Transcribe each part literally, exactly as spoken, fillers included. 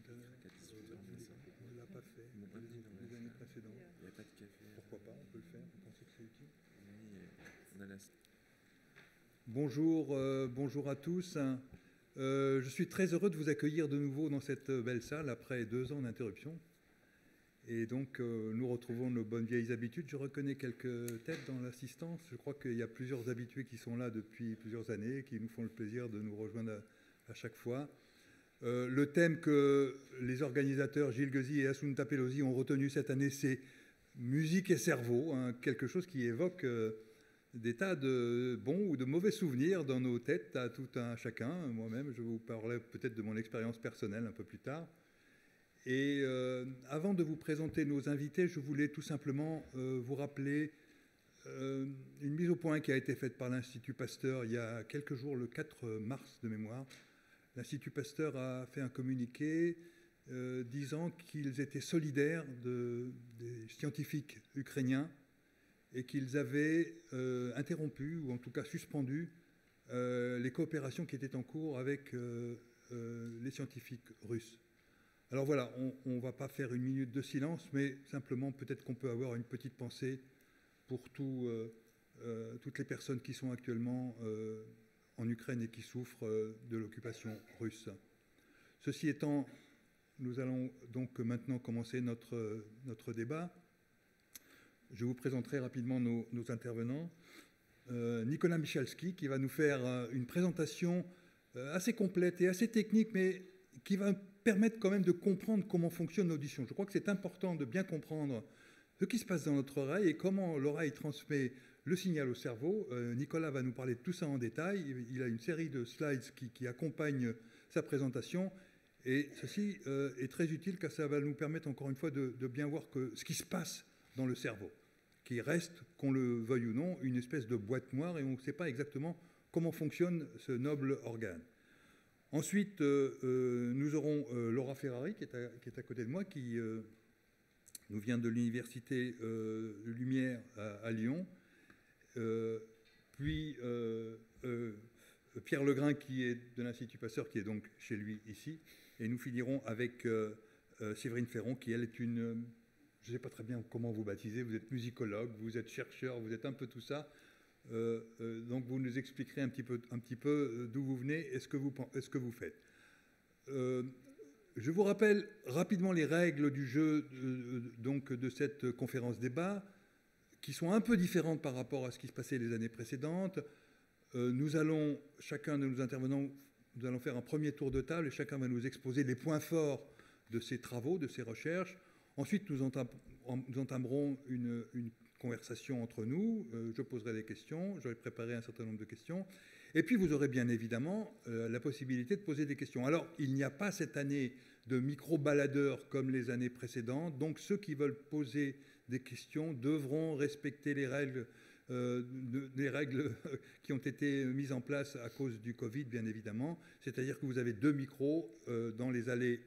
On ne l'a pas fait les années précédentes. Il n'y a pas de café. Pourquoi pas, on peut le faire, vous pensez que c'est utile? Oui, on a la... Bonjour, euh, bonjour à tous. Euh, je suis très heureux de vous accueillir de nouveau dans cette belle salle après deux ans d'interruption. Et donc, euh, nous retrouvons nos bonnes vieilles habitudes. Je reconnais quelques têtes dans l'assistance. Je crois qu'il y a plusieurs habitués qui sont là depuis plusieurs années, qui nous font le plaisir de nous rejoindre à, à chaque fois. Euh, le thème que les organisateurs Gilles Gueuzy et Assunta Pelosi ont retenu cette année, c'est musique et cerveau, hein, quelque chose qui évoque euh, des tas de bons ou de mauvais souvenirs dans nos têtes à tout un chacun. Moi-même, je vous parlerai peut-être de mon expérience personnelle un peu plus tard. Et euh, avant de vous présenter nos invités, je voulais tout simplement euh, vous rappeler euh, une mise au point qui a été faite par l'Institut Pasteur il y a quelques jours, le quatre mars de mémoire. L'Institut Pasteur a fait un communiqué euh, disant qu'ils étaient solidaires de, des scientifiques ukrainiens et qu'ils avaient euh, interrompu, ou en tout cas suspendu, euh, les coopérations qui étaient en cours avec euh, euh, les scientifiques russes. Alors voilà, on ne va pas faire une minute de silence, mais simplement peut-être qu'on peut avoir une petite pensée pour tout, euh, euh, toutes les personnes qui sont actuellement euh, en Ukraine et qui souffrent euh, de l'occupation russe. Ceci étant, nous allons donc maintenant commencer notre, notre débat. Je vous présenterai rapidement nos, nos intervenants. Euh, Nicolas Michalski, qui va nous faire euh, une présentation euh, assez complète et assez technique, mais qui va permettre quand même de comprendre comment fonctionne l'audition. Je crois que c'est important de bien comprendre ce qui se passe dans notre oreille et comment l'oreille transmet le signal au cerveau. Euh, Nicolas va nous parler de tout ça en détail. Il a une série de slides qui, qui accompagnent sa présentation. Et ceci euh, est très utile car ça va nous permettre encore une fois de, de bien voir que ce qui se passe dans le cerveau, qui reste, qu'on le veuille ou non, une espèce de boîte noire et on ne sait pas exactement comment fonctionne ce noble organe. Ensuite, euh, euh, nous aurons euh, Laura Ferrari, qui est, à, qui est à côté de moi, qui euh, nous vient de l'Université euh, Lumière à, à Lyon. Euh, puis euh, euh, Pierre Legrain, qui est de l'Institut Pasteur, qui est donc chez lui ici. Et nous finirons avec euh, euh, Séverine Ferron, qui, elle, est une... Euh, je ne sais pas très bien comment vous baptisez, vous êtes musicologue, vous êtes chercheur, vous êtes un peu tout ça. Euh, euh, donc vous nous expliquerez un petit peu, un petit peu d'où vous venez et ce que vous, ce que vous faites. Euh, je vous rappelle rapidement les règles du jeu de, donc, de cette conférence débat, qui sont un peu différentes par rapport à ce qui se passait les années précédentes. Euh, nous allons, chacun de nos intervenants, nous allons faire un premier tour de table et chacun va nous exposer les points forts de ses travaux, de ses recherches. Ensuite, nous, entam nous entamerons une, une conversation entre nous. Euh, je poserai des questions. J'aurai préparé un certain nombre de questions. Et puis, vous aurez bien évidemment euh, la possibilité de poser des questions. Alors, il n'y a pas cette année de micro-baladeurs comme les années précédentes. Donc, ceux qui veulent poser des questions devront respecter les règles, euh, de, les règles qui ont été mises en place à cause du Covid, bien évidemment. C'est-à-dire que vous avez deux micros euh, dans les allées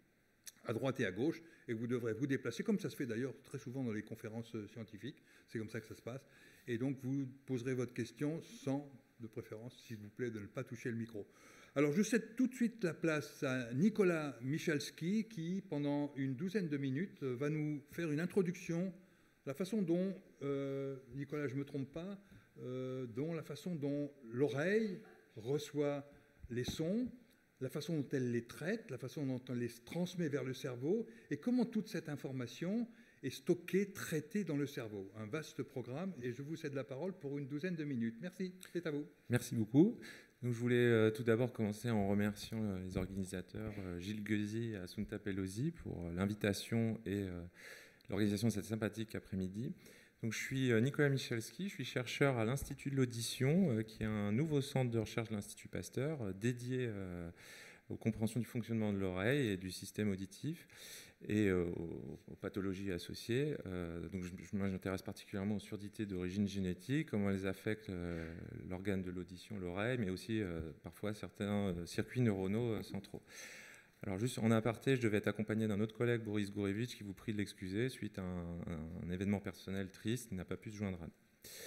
à droite et à gauche, et vous devrez vous déplacer, comme ça se fait d'ailleurs très souvent dans les conférences scientifiques, c'est comme ça que ça se passe, et donc vous poserez votre question sans, de préférence, s'il vous plaît, de ne pas toucher le micro. Alors je cède tout de suite la place à Nicolas Michalski, qui, pendant une douzaine de minutes, va nous faire une introduction, la façon dont, euh, Nicolas, je ne me trompe pas, euh, dont la façon dont l'oreille reçoit les sons, la façon dont elle les traite, la façon dont elle les transmet vers le cerveau, et comment toute cette information est stockée, traitée dans le cerveau. Un vaste programme, et je vous cède la parole pour une douzaine de minutes. Merci, c'est à vous. Merci beaucoup. Donc, je voulais euh, tout d'abord commencer en remerciant euh, les organisateurs euh, Gilles Gueuzy et Assunta Pelosi pour euh, l'invitation et euh, l'organisation de cette sympathique après-midi. Donc, je suis Nicolas Michalski, je suis chercheur à l'Institut de l'Audition, euh, qui est un nouveau centre de recherche de l'Institut Pasteur, euh, dédié euh, aux compréhensions du fonctionnement de l'oreille et du système auditif et euh, aux, aux pathologies associées. Euh, donc, je, je m'intéresse particulièrement aux surdités d'origine génétique, comment elles affectent euh, l'organe de l'audition, l'oreille, mais aussi euh, parfois certains euh, circuits neuronaux euh, centraux. Alors juste en aparté, je devais être accompagné d'un autre collègue, Boris Gourevitch, qui vous prie de l'excuser suite à un, un événement personnel triste, il n'a pas pu se joindre à nous.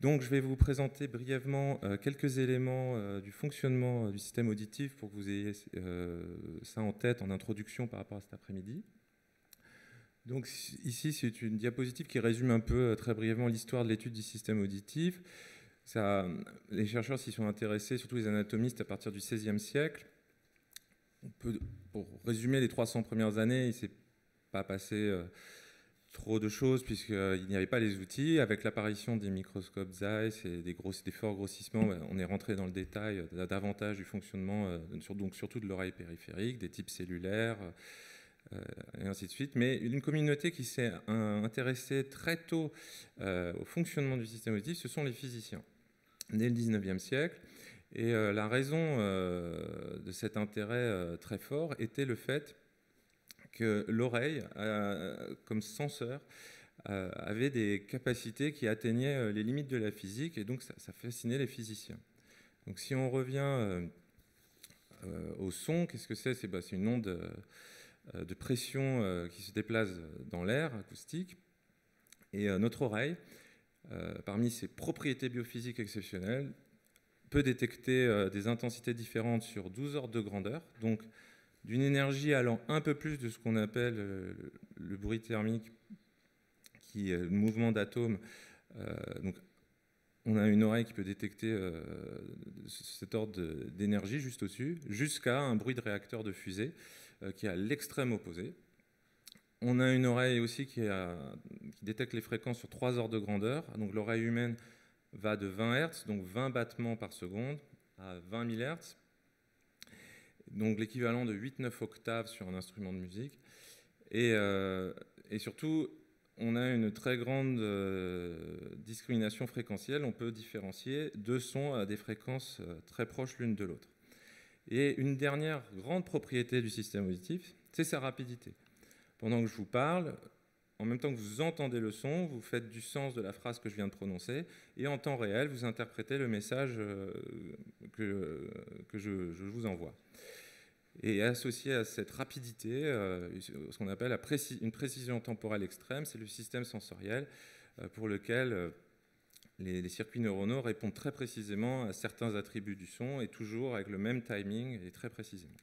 Donc je vais vous présenter brièvement euh, quelques éléments euh, du fonctionnement euh, du système auditif pour que vous ayez euh, ça en tête en introduction par rapport à cet après-midi. Donc ici, c'est une diapositive qui résume un peu très brièvement l'histoire de l'étude du système auditif. Ça, les chercheurs s'y sont intéressés, surtout les anatomistes, à partir du seizième siècle. On peut, pour résumer les trois cents premières années, il ne s'est pas passé euh, trop de choses puisqu'il n'y avait pas les outils. Avec l'apparition des microscopes Zeiss et des, gros, des forts grossissements, on est rentré dans le détail davantage du fonctionnement, euh, sur, donc surtout de l'oreille périphérique, des types cellulaires, Euh, et ainsi de suite. Mais une communauté qui s'est intéressée très tôt euh, au fonctionnement du système auditif, ce sont les physiciens, dès le dix-neuvième siècle. Et euh, la raison euh, de cet intérêt euh, très fort était le fait que l'oreille, euh, comme senseur, euh, avait des capacités qui atteignaient les limites de la physique, et donc ça, ça fascinait les physiciens. Donc si on revient euh, euh, au son, qu'est-ce que c'est ? C'est bah, c'est une onde euh, de pression euh, qui se déplace dans l'air acoustique. Et euh, notre oreille, euh, parmi ses propriétés biophysiques exceptionnelles, peut détecter euh, des intensités différentes sur douze ordres de grandeur, donc d'une énergie allant un peu plus de ce qu'on appelle euh, le, le bruit thermique, qui est le mouvement d'atomes. Euh, donc, on a une oreille qui peut détecter euh, cet ordre d'énergie juste au-dessus, jusqu'à un bruit de réacteur de fusée, qui est à l'extrême opposé. On a une oreille aussi qui, a, qui détecte les fréquences sur trois ordres de grandeur. Donc l'oreille humaine va de vingt hertz, donc vingt battements par seconde, à vingt mille hertz, donc l'équivalent de huit neuf octaves sur un instrument de musique. Et, euh, et surtout, on a une très grande euh, discrimination fréquentielle. On peut différencier deux sons à des fréquences euh, très proches l'une de l'autre. Et une dernière grande propriété du système auditif, c'est sa rapidité. Pendant que je vous parle, en même temps que vous entendez le son, vous faites du sens de la phrase que je viens de prononcer, et en temps réel, vous interprétez le message que, que je, je vous envoie. Et associé à cette rapidité, euh, ce qu'on appelle la précis, une précision temporelle extrême, c'est le système sensoriel euh, pour lequel euh, les, les circuits neuronaux répondent très précisément à certains attributs du son et toujours avec le même timing et très précisément.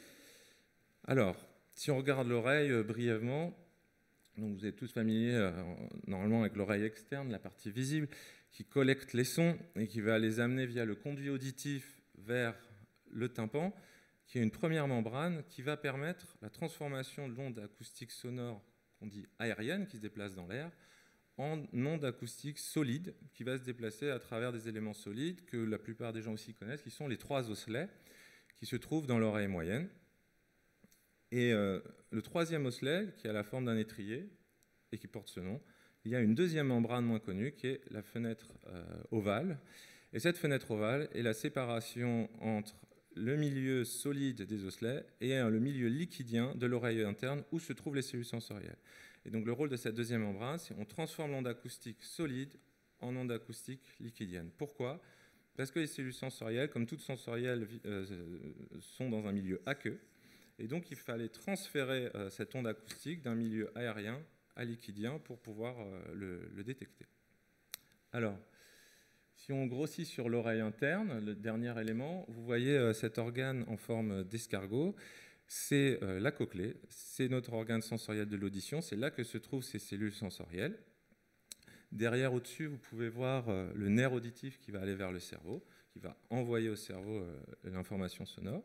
Alors, si on regarde l'oreille euh, brièvement, donc vous êtes tous familiers euh, normalement avec l'oreille externe, la partie visible, qui collecte les sons et qui va les amener via le conduit auditif vers le tympan, qui est une première membrane qui va permettre la transformation de l'onde acoustique sonore qu'on dit aérienne, qui se déplace dans l'air, en onde acoustique solide, qui va se déplacer à travers des éléments solides que la plupart des gens aussi connaissent, qui sont les trois osselets, qui se trouvent dans l'oreille moyenne. Et euh, le troisième osselet, qui a la forme d'un étrier, et qui porte ce nom, il y a une deuxième membrane moins connue, qui est la fenêtre euh, ovale. Et cette fenêtre ovale est la séparation entre le milieu solide des osselets et le milieu liquidien de l'oreille interne où se trouvent les cellules sensorielles. Et donc le rôle de cette deuxième membrane, c'est qu'on transforme l'onde acoustique solide en onde acoustique liquidienne. Pourquoi ? Parce que les cellules sensorielles, comme toutes sensorielles, euh, sont dans un milieu aqueux. Et donc il fallait transférer euh, cette onde acoustique d'un milieu aérien à liquidien pour pouvoir euh, le, le détecter. Alors, si on grossit sur l'oreille interne, le dernier élément, vous voyez euh, cet organe en forme d'escargot, c'est euh, la cochlée, c'est notre organe sensoriel de l'audition, c'est là que se trouvent ces cellules sensorielles. Derrière, au-dessus, vous pouvez voir euh, le nerf auditif qui va aller vers le cerveau, qui va envoyer au cerveau euh, l'information sonore.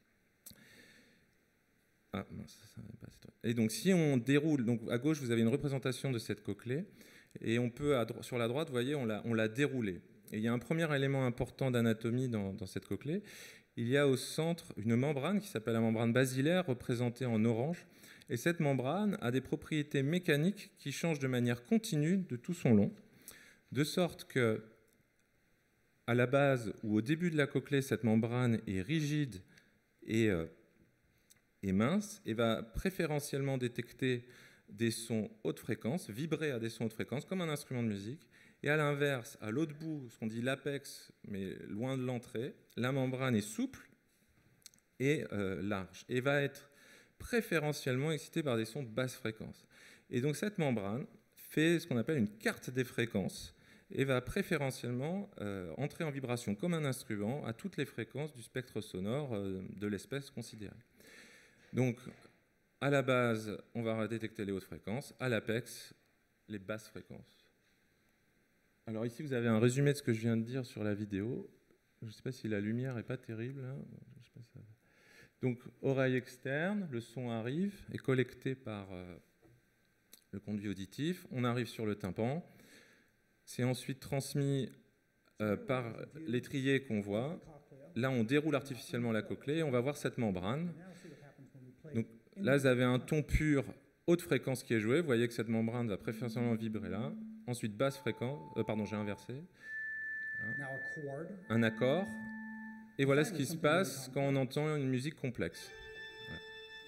Ah, mince, ça va pas, et donc, si on déroule, donc à gauche, vous avez une représentation de cette cochlée, et on peut, à, sur la droite, vous voyez, on l'a, on l'a déroulée. Et il y a un premier élément important d'anatomie dans, dans cette cochlée. Il y a au centre une membrane qui s'appelle la membrane basilaire, représentée en orange. Et cette membrane a des propriétés mécaniques qui changent de manière continue de tout son long, de sorte que, à la base ou au début de la cochlée, cette membrane est rigide et, euh, et mince et va préférentiellement détecter des sons haute fréquence, vibrer à des sons haute fréquence, comme un instrument de musique. Et à l'inverse, à l'autre bout, ce qu'on dit l'apex, mais loin de l'entrée, la membrane est souple et euh, large, et va être préférentiellement excitée par des sons de basse fréquence. Et donc cette membrane fait ce qu'on appelle une carte des fréquences, et va préférentiellement euh, entrer en vibration comme un instrument à toutes les fréquences du spectre sonore euh, de l'espèce considérée. Donc, à la base, on va détecter les hautes fréquences, à l'apex, les basses fréquences. Alors ici, vous avez un résumé de ce que je viens de dire sur la vidéo. Je ne sais pas si la lumière n'est pas terrible. Hein. Je sais pas si ça... Donc, oreille externe, le son arrive, est collecté par euh, le conduit auditif. On arrive sur le tympan. C'est ensuite transmis euh, par l'étrier qu'on voit. Là, on déroule artificiellement la cochlée et on va voir cette membrane. Donc, là, vous avez un ton pur haute fréquence qui est joué. Vous voyez que cette membrane va préférentiellement vibrer là. Ensuite, basse fréquence. Euh, pardon, j'ai inversé. Voilà. Un accord. Et voilà ce qui se passe quand on entend une musique complexe. Voilà.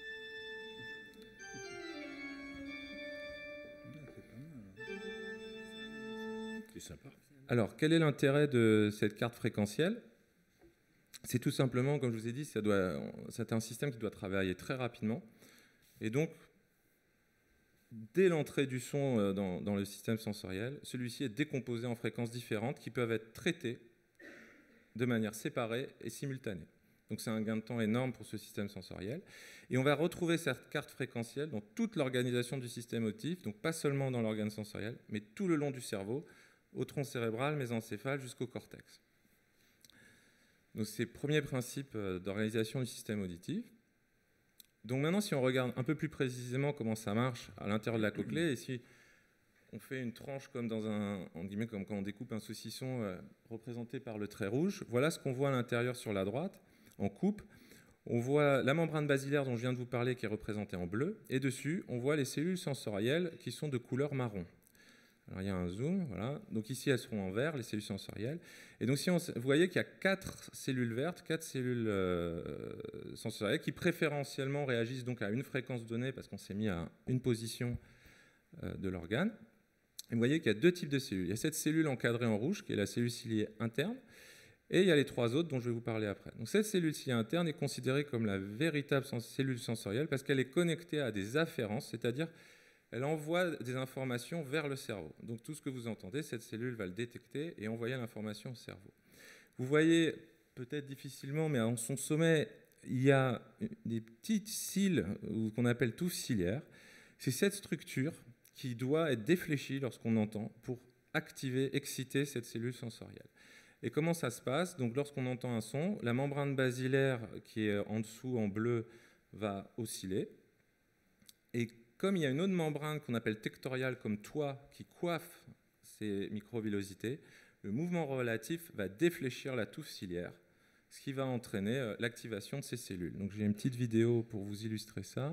C'est sympa. Alors, quel est l'intérêt de cette carte fréquentielle? C'est tout simplement, comme je vous ai dit, ça doit, c'est un système qui doit travailler très rapidement. Et donc, dès l'entrée du son dans, dans le système sensoriel, celui-ci est décomposé en fréquences différentes qui peuvent être traitées de manière séparée et simultanée. Donc c'est un gain de temps énorme pour ce système sensoriel. Et on va retrouver cette carte fréquentielle dans toute l'organisation du système auditif, donc pas seulement dans l'organe sensoriel, mais tout le long du cerveau, au tronc cérébral, mésencéphale, jusqu'au cortex. Donc c'est le premier principe d'organisation du système auditif. Donc maintenant, si on regarde un peu plus précisément comment ça marche à l'intérieur de la cochlée, et si on fait une tranche comme, dans un, en guillemets, comme quand on découpe un saucisson euh, représenté par le trait rouge, voilà ce qu'on voit à l'intérieur sur la droite, en coupe. On voit la membrane basilaire dont je viens de vous parler qui est représentée en bleu, et dessus, on voit les cellules sensorielles qui sont de couleur marron. Alors il y a un zoom, voilà. Donc ici, elles seront en vert, les cellules sensorielles. Et donc si on, vous voyez qu'il y a quatre cellules vertes, quatre cellules euh, sensorielles qui préférentiellement réagissent donc à une fréquence donnée parce qu'on s'est mis à une position euh, de l'organe. Et vous voyez qu'il y a deux types de cellules. Il y a cette cellule encadrée en rouge, qui est la cellule ciliée interne, et il y a les trois autres dont je vais vous parler après. Donc cette cellule ciliée interne est considérée comme la véritable cellule sensorielle parce qu'elle est connectée à des afférences, c'est-à-dire elle envoie des informations vers le cerveau. Donc tout ce que vous entendez, cette cellule va le détecter et envoyer l'information au cerveau. Vous voyez, peut-être difficilement, mais en son sommet, il y a des petites cils qu'on appelle touffes ciliaires. C'est cette structure qui doit être défléchie lorsqu'on entend pour activer, exciter cette cellule sensorielle. Et comment ça se passe? Donc lorsqu'on entend un son, la membrane basilaire qui est en dessous en bleu va osciller. Et comme il y a une autre membrane qu'on appelle tectoriale comme toit qui coiffe ces microvillosités, le mouvement relatif va défléchir la touffe ciliaire, ce qui va entraîner l'activation de ces cellules. Donc j'ai une petite vidéo pour vous illustrer ça.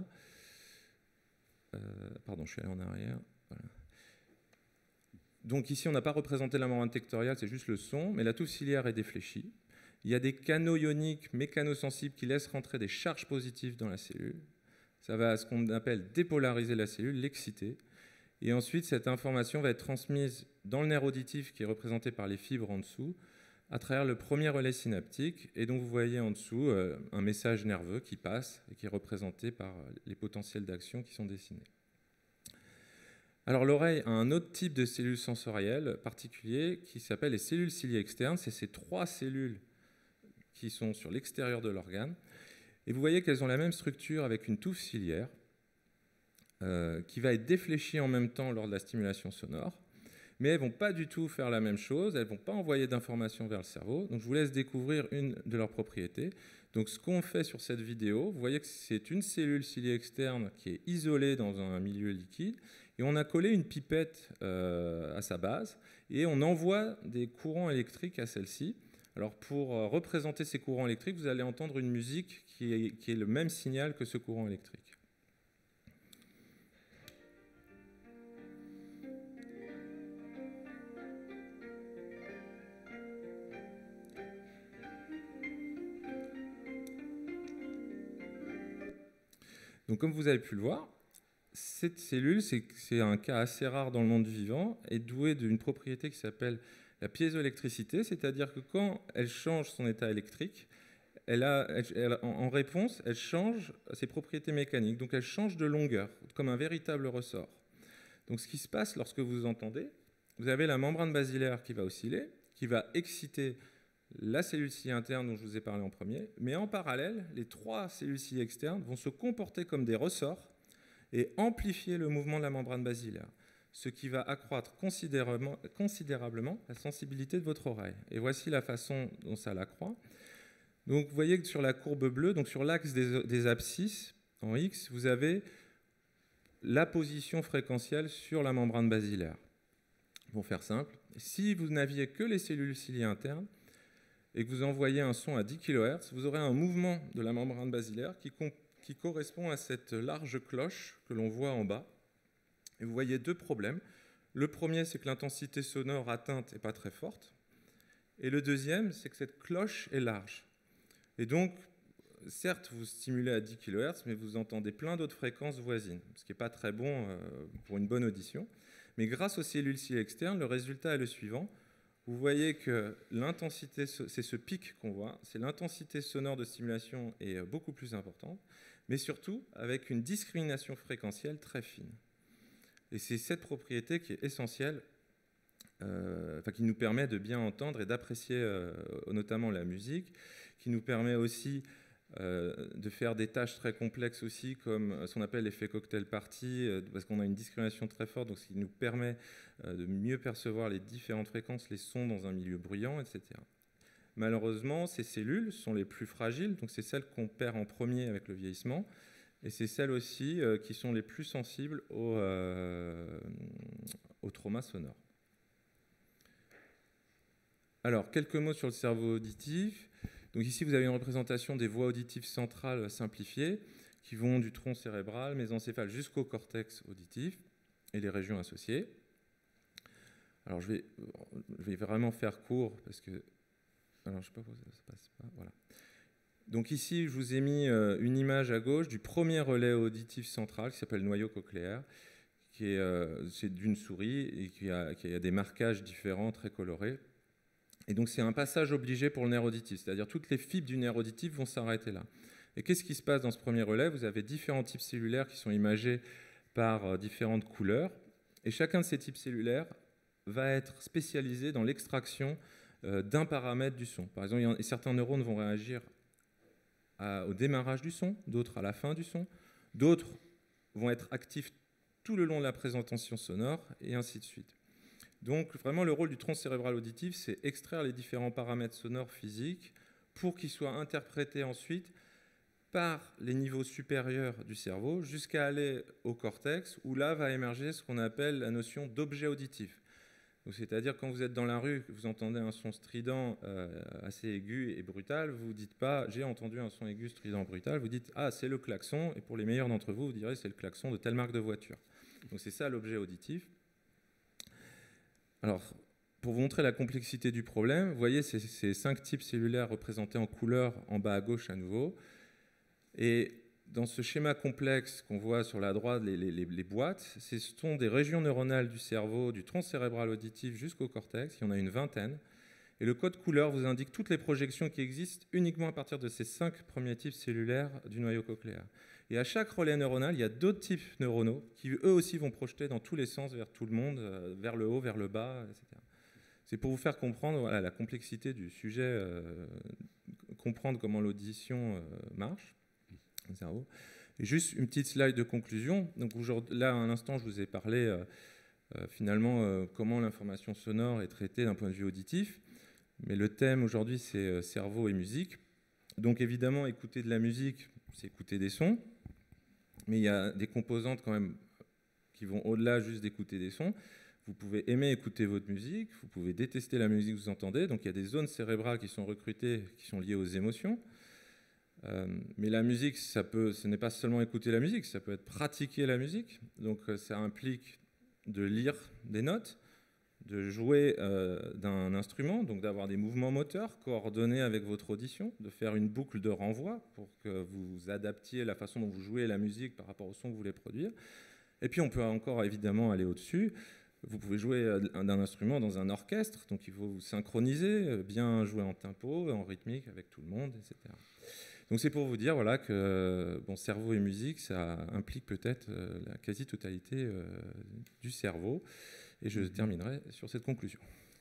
Euh, pardon, je suis allé en arrière. Voilà. Donc ici, on n'a pas représenté la membrane tectoriale, c'est juste le son, mais la touffe ciliaire est défléchie. Il y a des canaux ioniques mécanosensibles qui laissent rentrer des charges positives dans la cellule. Ça va à ce qu'on appelle dépolariser la cellule, l'exciter. Et ensuite, cette information va être transmise dans le nerf auditif qui est représenté par les fibres en dessous, à travers le premier relais synaptique. Et donc, vous voyez en dessous euh, un message nerveux qui passe et qui est représenté par les potentiels d'action qui sont dessinés. Alors, l'oreille a un autre type de cellules sensorielles particulier qui s'appelle les cellules ciliées externes. C'est ces trois cellules qui sont sur l'extérieur de l'organe. Et vous voyez qu'elles ont la même structure avec une touffe ciliaire euh, qui va être défléchie en même temps lors de la stimulation sonore. Mais elles ne vont pas du tout faire la même chose, elles ne vont pas envoyer d'informations vers le cerveau. Donc je vous laisse découvrir une de leurs propriétés. Donc ce qu'on fait sur cette vidéo, vous voyez que c'est une cellule ciliée externe qui est isolée dans un milieu liquide, et on a collé une pipette euh, à sa base, et on envoie des courants électriques à celle-ci. Alors pour représenter ces courants électriques, vous allez entendre une musique qui est, qui est le même signal que ce courant électrique. Donc comme vous avez pu le voir, cette cellule, c'est un cas assez rare dans le monde vivant, est douée d'une propriété qui s'appelle la piézoélectricité, c'est-à-dire que quand elle change son état électrique, elle a, elle, elle, en réponse, elle change ses propriétés mécaniques, donc elle change de longueur, comme un véritable ressort. Donc ce qui se passe lorsque vous entendez, vous avez la membrane basilaire qui va osciller, qui va exciter la cellule ciliée interne dont je vous ai parlé en premier, mais en parallèle, les trois cellules ciliées externes vont se comporter comme des ressorts et amplifier le mouvement de la membrane basilaire, ce qui va accroître considérablement, considérablement la sensibilité de votre oreille. Et voici la façon dont ça l'accroît. Donc vous voyez que sur la courbe bleue, donc sur l'axe des, des abscisses, en X, vous avez la position fréquentielle sur la membrane basilaire. Pour faire simple, si vous n'aviez que les cellules ciliées internes et que vous envoyez un son à dix kilohertz, vous aurez un mouvement de la membrane basilaire qui, qui correspond à cette large cloche que l'on voit en bas. Et vous voyez deux problèmes. Le premier, c'est que l'intensité sonore atteinte n'est pas très forte. Et le deuxième, c'est que cette cloche est large. Et donc, certes, vous stimulez à dix kilohertz, mais vous entendez plein d'autres fréquences voisines, ce qui n'est pas très bon pour une bonne audition. Mais grâce aux cellules ciliées externes, le résultat est le suivant. Vous voyez que l'intensité, c'est ce pic qu'on voit, c'est l'intensité sonore de stimulation est beaucoup plus importante, mais surtout avec une discrimination fréquentielle très fine. Et c'est cette propriété qui est essentielle, euh, enfin, qui nous permet de bien entendre et d'apprécier euh, notamment la musique, qui nous permet aussi euh, de faire des tâches très complexes aussi, comme ce qu'on appelle l'effet cocktail party, euh, parce qu'on a une discrimination très forte, donc ce qui nous permet euh, de mieux percevoir les différentes fréquences, les sons dans un milieu bruyant, et cetera. Malheureusement, ces cellules sont les plus fragiles, donc c'est celles qu'on perd en premier avec le vieillissement, et c'est celles aussi euh, qui sont les plus sensibles au, euh, au trauma sonore. Alors, quelques mots sur le cerveau auditif. Donc ici, vous avez une représentation des voies auditives centrales simplifiées qui vont du tronc cérébral, mésencéphale, jusqu'au cortex auditif et les régions associées. Alors, je vais, je vais vraiment faire court parce que... Alors, je ne sais pas pourquoi ça ne se passe pas. Voilà. Donc ici, je vous ai mis une image à gauche du premier relais auditif central qui s'appelle le noyau cochléaire, qui est, euh, c'est d'une souris et qui a, qui a des marquages différents, très colorés. Et donc c'est un passage obligé pour le nerf auditif, c'est-à-dire toutes les fibres du nerf auditif vont s'arrêter là. Et qu'est-ce qui se passe dans ce premier relais? Vous avez différents types cellulaires qui sont imagés par euh, différentes couleurs, et chacun de ces types cellulaires va être spécialisé dans l'extraction euh, d'un paramètre du son. Par exemple, il y a, certains neurones vont réagir à, au démarrage du son, d'autres à la fin du son, d'autres vont être actifs tout le long de la présentation sonore, et ainsi de suite. Donc vraiment le rôle du tronc cérébral auditif, c'est extraire les différents paramètres sonores physiques pour qu'ils soient interprétés ensuite par les niveaux supérieurs du cerveau jusqu'à aller au cortex, où là va émerger ce qu'on appelle la notion d'objet auditif. C'est-à-dire quand vous êtes dans la rue, que vous entendez un son strident euh, assez aigu et brutal, vous ne dites pas « j'ai entendu un son aigu, strident, brutal », vous dites « ah, c'est le klaxon », et pour les meilleurs d'entre vous, vous direz « c'est le klaxon de telle marque de voiture ». Donc c'est ça l'objet auditif. Alors, pour vous montrer la complexité du problème, vous voyez ces, ces cinq types cellulaires représentés en couleur en bas à gauche à nouveau. Et dans ce schéma complexe qu'on voit sur la droite, les, les, les boîtes, ce sont des régions neuronales du cerveau, du tronc cérébral auditif jusqu'au cortex. Il y en a une vingtaine. Et le code couleur vous indique toutes les projections qui existent uniquement à partir de ces cinq premiers types cellulaires du noyau cochléaire. Et à chaque relais neuronal, il y a d'autres types neuronaux qui, eux aussi, vont projeter dans tous les sens vers tout le monde, vers le haut, vers le bas, et cetera. C'est pour vous faire comprendre voilà, la complexité du sujet, euh, comprendre comment l'audition euh, marche, le cerveau. Et juste une petite slide de conclusion. Donc là, à l'instant, je vous ai parlé euh, euh, finalement euh, comment l'information sonore est traitée d'un point de vue auditif. Mais le thème aujourd'hui, c'est euh, cerveau et musique. Donc évidemment, écouter de la musique, c'est écouter des sons. Mais il y a des composantes quand même qui vont au-delà juste d'écouter des sons. Vous pouvez aimer écouter votre musique, vous pouvez détester la musique que vous entendez. Donc il y a des zones cérébrales qui sont recrutées, qui sont liées aux émotions. Euh, mais la musique, ça peut, ce n'est pas seulement écouter la musique, ça peut être pratiquer la musique. Donc ça implique de lire des notes, de jouer euh, d'un instrument, donc d'avoir des mouvements moteurs coordonnés avec votre audition, de faire une boucle de renvoi pour que vous adaptiez la façon dont vous jouez la musique par rapport au son que vous voulez produire. Et puis on peut encore évidemment aller au-dessus. Vous pouvez jouer d'un instrument dans un orchestre, donc il faut vous synchroniser, bien jouer en tempo, en rythmique avec tout le monde, et cetera. Donc c'est pour vous dire voilà, que bon, cerveau et musique, ça implique peut-être la quasi-totalité euh, du cerveau. Et je terminerai sur cette conclusion.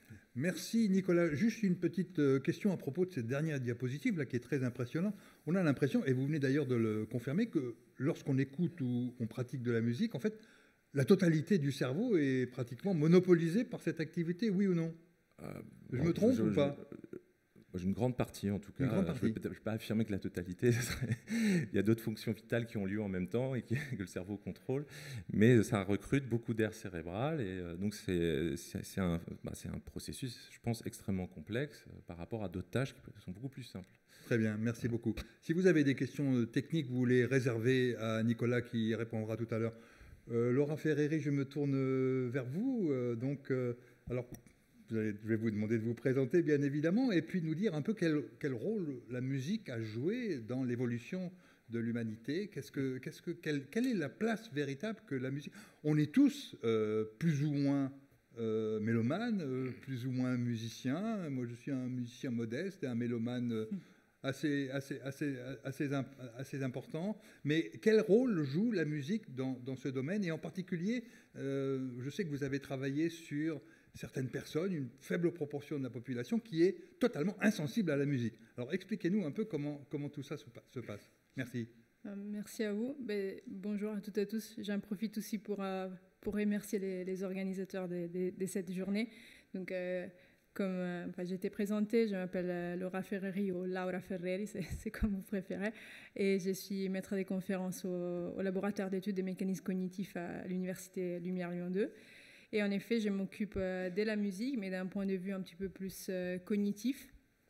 Merci Nicolas. Juste une petite question à propos de cette dernière diapositive là, qui est très impressionnante. On a l'impression, et vous venez d'ailleurs de le confirmer, que lorsqu'on écoute ou on pratique de la musique, en fait, la totalité du cerveau est pratiquement monopolisée par cette activité, oui ou non? euh, Je bon, me trompe je, ou pas je, Une grande partie, en tout cas. Partie. Je ne vais pas affirmer que la totalité. Il y a d'autres fonctions vitales qui ont lieu en même temps et qui, que le cerveau contrôle. Mais ça recrute beaucoup d'air cérébral. Et donc, c'est, c'est, c'est, un, bah, c'est un processus, je pense, extrêmement complexe par rapport à d'autres tâches qui sont beaucoup plus simples. Très bien, merci beaucoup. Si vous avez des questions techniques, vous les réservez à Nicolas qui répondra tout à l'heure. Euh, Laura Ferreri, je me tourne vers vous. Euh, donc, euh, alors... Je vais vous demander de vous présenter, bien évidemment, et puis nous dire un peu quel, quel rôle la musique a joué dans l'évolution de l'humanité. Qu'est-ce que, qu'est-ce que, quelle, quelle est la place véritable que la musique... On est tous euh, plus ou moins euh, mélomanes, euh, plus ou moins musiciens. Moi, je suis un musicien modeste et un mélomane euh, assez, assez, assez, assez, assez important. Mais quel rôle joue la musique dans, dans ce domaine? Et en particulier, euh, je sais que vous avez travaillé sur... certaines personnes, une faible proportion de la population qui est totalement insensible à la musique. Alors expliquez-nous un peu comment, comment tout ça se, se passe. Merci. Euh, merci à vous. Ben, bonjour à toutes et à tous. J'en profite aussi pour, euh, pour remercier les, les organisateurs de, de, de cette journée. Donc, euh, comme euh, enfin, j'ai été présentée, je m'appelle euh, Laura Ferreri ou Laura Ferreri, c'est, c'est comme vous préférez. Et je suis maître des conférences au, au laboratoire d'études des mécanismes cognitifs à l'Université Lumière Lyon deux. Et en effet, je m'occupe euh, de la musique, mais d'un point de vue un petit peu plus euh, cognitif.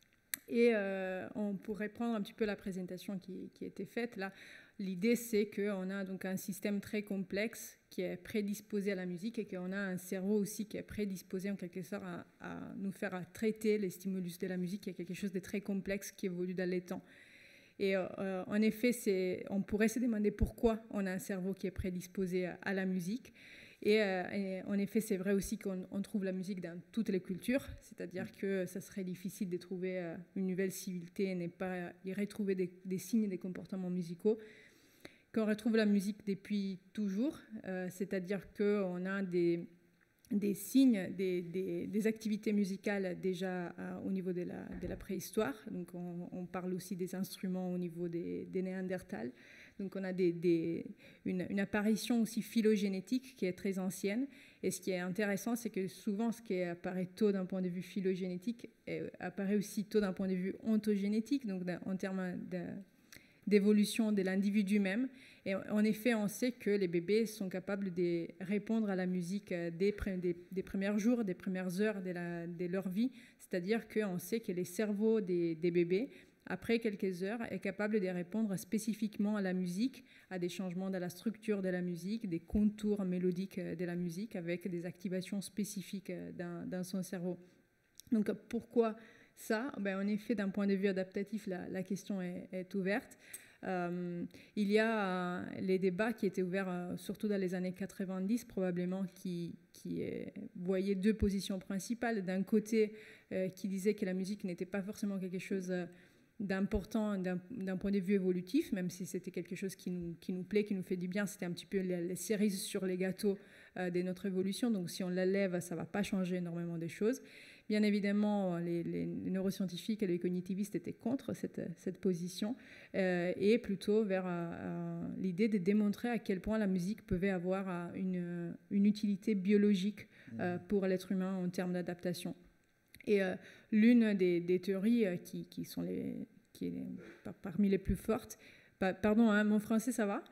Et euh, on pourrait prendre un petit peu la présentation qui, qui a été faite. Là, l'idée, c'est qu'on a donc un système très complexe qui est prédisposé à la musique et qu'on a un cerveau aussi qui est prédisposé en quelque sorte à, à nous faire à traiter les stimulus de la musique. Il y a quelque chose de très complexe qui évolue dans les temps. Et euh, en effet, c'est, on pourrait se demander pourquoi on a un cerveau qui est prédisposé à, à la musique. Et, euh, et en effet, c'est vrai aussi qu'on on trouve la musique dans toutes les cultures, c'est-à-dire que ça serait difficile de trouver euh, une nouvelle civilité et ne pas y retrouver des, des signes et des comportements musicaux. Qu'on retrouve la musique depuis toujours, euh, c'est-à-dire qu'on a des, des signes, des, des, des activités musicales déjà euh, au niveau de la, de la préhistoire. Donc on, on parle aussi des instruments au niveau des, des Néandertals. Donc on a des, des, une, une apparition aussi phylogénétique qui est très ancienne. Et ce qui est intéressant, c'est que souvent ce qui apparaît tôt d'un point de vue phylogénétique apparaît aussi tôt d'un point de vue ontogénétique, donc en termes de, d'évolution de l'individu même. Et en effet, on sait que les bébés sont capables de répondre à la musique des, des, des premiers jours, des premières heures de, la, de leur vie. C'est-à-dire qu'on sait que les cerveaux des, des bébés, après quelques heures, est capable de répondre spécifiquement à la musique, à des changements dans la structure de la musique, des contours mélodiques de la musique avec des activations spécifiques dans, dans son cerveau. Donc pourquoi ça? Ben, en effet, d'un point de vue adaptatif, la, la question est, est ouverte. Euh, il y a euh, les débats qui étaient ouverts euh, surtout dans les années quatre-vingt-dix probablement qui, qui euh, voyaient deux positions principales. D'un côté, euh, qui disait que la musique n'était pas forcément quelque chose... Euh, d'important d'un, d'un point de vue évolutif, même si c'était quelque chose qui nous, qui nous plaît, qui nous fait du bien. C'était un petit peu les, les cerises sur les gâteaux euh, de notre évolution. Donc, si on la lève, ça ne va pas changer énormément de choses. Bien évidemment, les, les neuroscientifiques et les cognitivistes étaient contre cette, cette position euh, et plutôt vers euh, l'idée de démontrer à quel point la musique pouvait avoir une, une utilité biologique euh, pour l'être humain en termes d'adaptation. Et euh, l'une des, des théories euh, qui, qui sont les, qui est par, parmi les plus fortes, pa, pardon, hein, mon français ça va?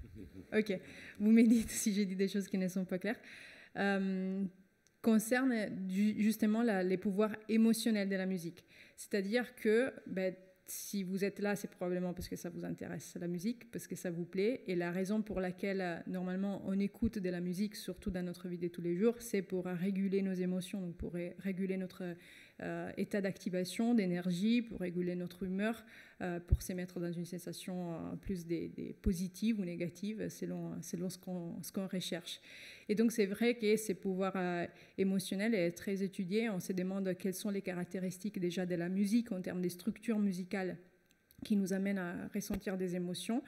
Ok, vous me dites si j'ai dit des choses qui ne sont pas claires, euh, concerne du, justement la, les pouvoirs émotionnels de la musique. C'est-à-dire que ben, si vous êtes là, c'est probablement parce que ça vous intéresse la musique, parce que ça vous plaît. Et la raison pour laquelle, euh, normalement, on écoute de la musique, surtout dans notre vie de tous les jours, c'est pour réguler nos émotions, donc pour ré- réguler notre euh, état d'activation, d'énergie, pour réguler notre humeur, euh, pour se mettre dans une sensation euh, plus des, des positives ou négatives, selon, selon ce qu'on, ce qu'on recherche. Et donc, c'est vrai que ces pouvoirs euh, émotionnels est très étudié. On se demande quelles sont les caractéristiques déjà de la musique en termes des structures musicales qui nous amènent à ressentir des émotions.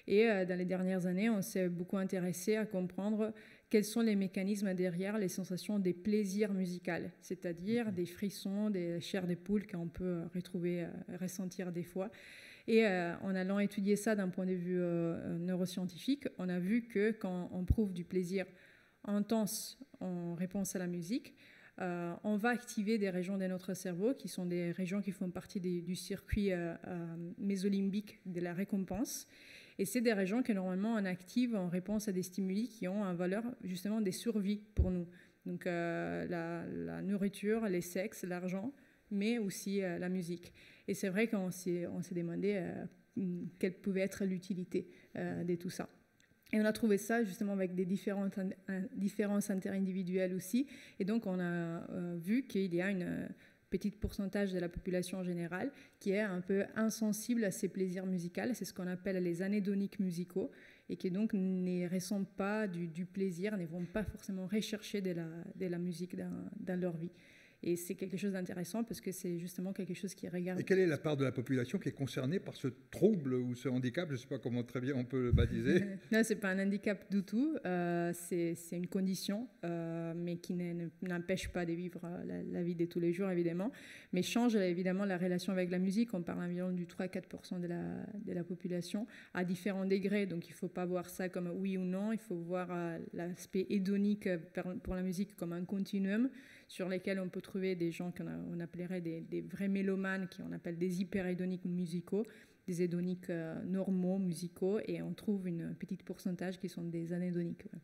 Et euh, dans les dernières années, on s'est beaucoup intéressé à comprendre quels sont les mécanismes derrière les sensations des plaisirs musicaux, c'est-à-dire des frissons, des chairs de poule qu'on peut retrouver, euh, ressentir des fois. Et euh, en allant étudier ça d'un point de vue euh, neuroscientifique, on a vu que quand on prouve du plaisir intense en réponse à la musique, euh, on va activer des régions de notre cerveau qui sont des régions qui font partie des, du circuit euh, euh, mésolimbique de la récompense. Et c'est des régions que normalement on active en réponse à des stimuli qui ont une valeur justement des survies pour nous. Donc euh, la, la nourriture, les sexes, l'argent, mais aussi euh, la musique. Et c'est vrai qu'on s'est, on s'est demandé euh, quelle pouvait être l'utilité euh, de tout ça. Et on a trouvé ça justement avec des différentes différences interindividuelles aussi. Et donc on a euh, vu qu'il y a une euh, petite pourcentage de la population générale qui est un peu insensible à ces plaisirs musicaux. C'est ce qu'on appelle les anédoniques musicaux et qui donc ne ressentent pas du, du plaisir, ne vont pas forcément rechercher de la, de la musique dans, dans leur vie. Et c'est quelque chose d'intéressant parce que c'est justement quelque chose qui regarde... Et quelle est la part de la population qui est concernée par ce trouble ou ce handicap? Je ne sais pas comment très bien on peut le baptiser. Non, ce n'est pas un handicap du tout. Euh, c'est, c'est une condition, euh, mais qui n'empêche pas de vivre la, la vie de tous les jours, évidemment. Mais change évidemment la relation avec la musique. On parle environ du trois à quatre pour cent de la, de la population à différents degrés. Donc il ne faut pas voir ça comme oui ou non. Il faut voir euh, l'aspect hédonique pour la musique comme un continuum sur lesquels on peut trouver des gens qu'on on appellerait des, des vrais mélomanes, qu'on appelle des hyperhédoniques musicaux, des hédoniques euh, normaux musicaux, et on trouve une petite pourcentage qui sont des anédoniques. Ouais.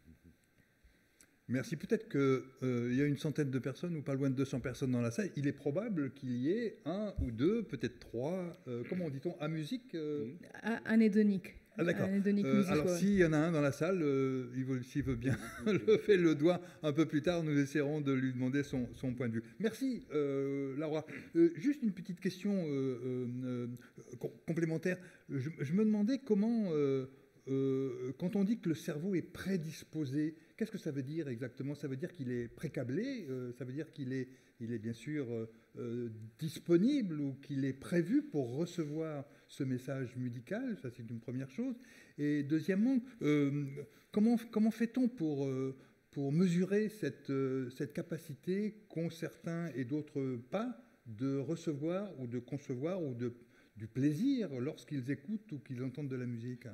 Merci. Peut-être qu'il euh, y a une centaine de personnes, ou pas loin de deux cents personnes dans la salle. Il est probable qu'il y ait un ou deux, peut-être trois, euh, comment dit-on, à musique euh... Anédonique. Ah, d'accord. Euh, alors, s'il y en a un dans la salle, euh, il veut, s'il veut bien lever le doigt un peu plus tard, nous essaierons de lui demander son, son point de vue. Merci, euh, Laura. Euh, juste une petite question euh, euh, complémentaire. Je, je me demandais comment, euh, euh, quand on dit que le cerveau est prédisposé, qu'est-ce que ça veut dire exactement? Ça veut dire qu'il est précablé, euh, ça veut dire qu'il est, il est bien sûr euh, euh, disponible ou qu'il est prévu pour recevoir ce message musical, ça c'est une première chose. Et deuxièmement, euh, comment, comment fait-on pour, euh, pour mesurer cette, euh, cette capacité qu'ont certains et d'autres pas de recevoir ou de concevoir ou de, du plaisir lorsqu'ils écoutent ou qu'ils entendent de la musique?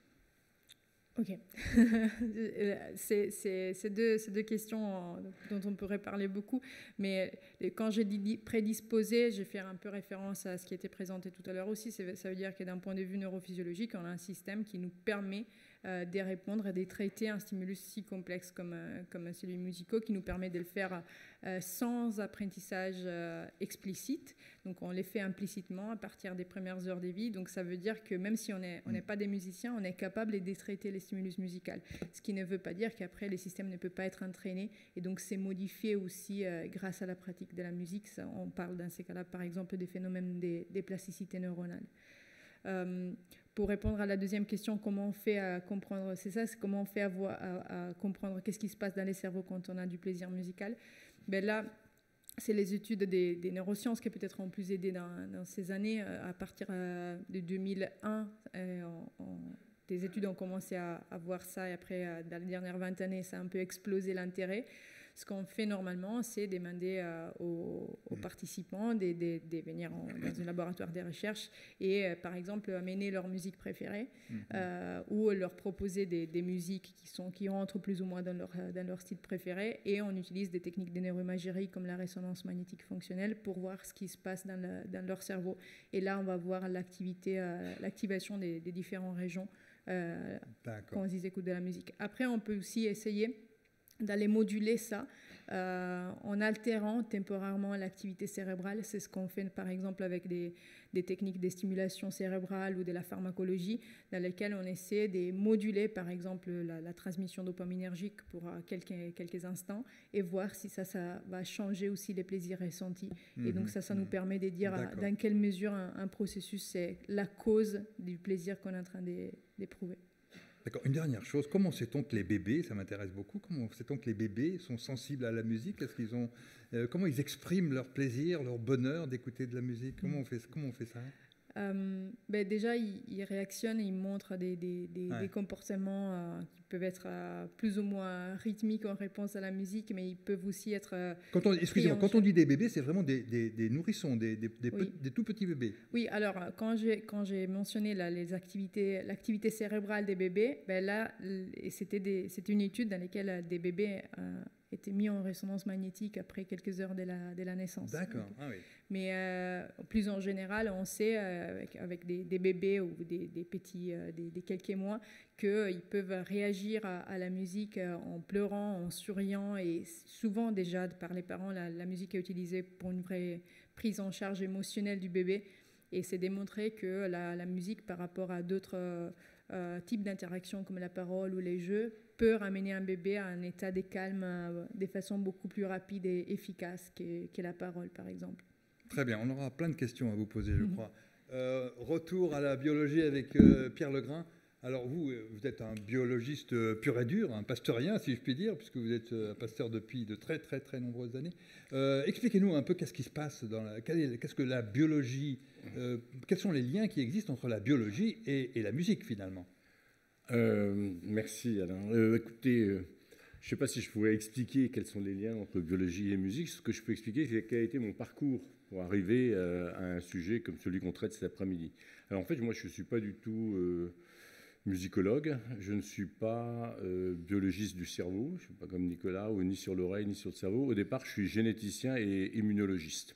Ok. c'est, c'est, c'est, deux, c'est deux questions dont on pourrait parler beaucoup. Mais quand j'ai dit prédisposé, je vais faire un peu référence à ce qui était présenté tout à l'heure aussi. Ça veut dire que d'un point de vue neurophysiologique, on a un système qui nous permet euh, de répondre et de traiter un stimulus si complexe comme, euh, comme celui musical, qui nous permet de le faire euh, sans apprentissage euh, explicite. Donc on les fait implicitement à partir des premières heures de vie. Donc ça veut dire que même si on n'est on n'est pas des musiciens, on est capable de traiter les stimulus musicaux. Ce qui ne veut pas dire qu'après, le système ne peut pas être entraîné et donc c'est modifié aussi euh, grâce à la pratique de la musique. Ça, on parle dans ces cas-là, par exemple, des phénomènes de, de plasticité neuronale. Euh, pour répondre à la deuxième question, comment on fait à comprendre, c'est ça, c'est comment on fait à, voir, à, à comprendre qu'est-ce qui se passe dans les cerveaux quand on a du plaisir musical. Ben là, c'est les études des, des neurosciences qui peut-être ont plus aidé dans, dans ces années. À partir de deux mille un, euh, on, on, des études ont commencé à, à voir ça et après, dans les dernières vingt années, ça a un peu explosé l'intérêt. Ce qu'on fait normalement, c'est demander euh, aux, aux participants de, de, de venir en, dans un laboratoire de recherche et, euh, par exemple, amener leur musique préférée mm-hmm. euh, ou leur proposer des, des musiques qui, sont, qui rentrent plus ou moins dans leur, dans leur style préféré. Et on utilise des techniques de neuroimagerie comme la résonance magnétique fonctionnelle pour voir ce qui se passe dans, le, dans leur cerveau. Et là, on va voir l'activité, euh, l'activation des, des différentes régions euh, quand ils écoutent de la musique. Après, on peut aussi essayer d'aller moduler ça euh, en altérant temporairement l'activité cérébrale. C'est ce qu'on fait par exemple avec des, des techniques de stimulation cérébrale ou de la pharmacologie dans lesquelles on essaie de moduler par exemple la, la transmission dopaminergique pour euh, quelques, quelques instants et voir si ça, ça va changer aussi les plaisirs ressentis. Mmh, et donc ça, ça mmh. nous permet de dire euh, dans quelle mesure un, un processus c'est la cause du plaisir qu'on est en train d'éprouver. D'accord. Une dernière chose, comment sait-on que les bébés, ça m'intéresse beaucoup, comment sait-on que les bébés sont sensibles à la musique? Est-ce qu'ils ont, euh, comment ils expriment leur plaisir, leur bonheur d'écouter de la musique? Comment on fait, comment on fait ça? Euh, ben déjà, il, il réactionne et il montre des, des, des, Ouais. des comportements euh, qui peuvent être euh, plus ou moins rythmiques en réponse à la musique, mais ils peuvent aussi être... euh, Quand on, excusez-moi, en quand on charge. dit des bébés, c'est vraiment des, des- des nourrissons, des, des- des Oui. pe- des tout petits bébés. Oui, alors euh, quand j'ai quand j'ai mentionné là, les activités, l'activité cérébrale des bébés, ben là, l- et c'était des- c'était une étude dans laquelle euh, des bébés euh, étaient mis en résonance magnétique après quelques heures de la, de la naissance. D'accord. Ah oui. Mais euh, plus en général, on sait euh, avec, avec des, des bébés ou des, des petits, euh, des, des quelques mois, qu'ils peuvent réagir à, à la musique euh, en pleurant, en souriant. Et souvent déjà, par les parents, la, la musique est utilisée pour une vraie prise en charge émotionnelle du bébé. Et c'est démontré que la, la musique, par rapport à d'autres euh, euh, types d'interactions comme la parole ou les jeux, peut ramener un bébé à un état de calme euh, de façon beaucoup plus rapide et efficace que, que la parole, par exemple. Très bien, on aura plein de questions à vous poser, je Mhm. crois. Euh, retour à la biologie avec euh, Pierre Legrain. Alors vous, euh, vous êtes un biologiste euh, pur et dur, un pasteurien, si je puis dire, puisque vous êtes euh, un pasteur depuis de très très très nombreuses années. Euh, Expliquez-nous un peu qu'est-ce qui se passe dans la, quelle est- qu'est-ce que la biologie, euh, quels sont les liens qui existent entre la biologie et, et la musique finalement. Euh, merci Alain. Euh, écoutez, euh, je ne sais pas si je pourrais expliquer quels sont les liens entre biologie et musique. Ce que je peux expliquer, c'est quel a été mon parcours pour arriver euh, à un sujet comme celui qu'on traite cet après-midi. Alors en fait, moi, je ne suis pas du tout euh, musicologue, je ne suis pas euh, biologiste du cerveau, je ne suis pas comme Nicolas, ou ni sur l'oreille, ni sur le cerveau. Au départ, je suis généticien et immunologiste.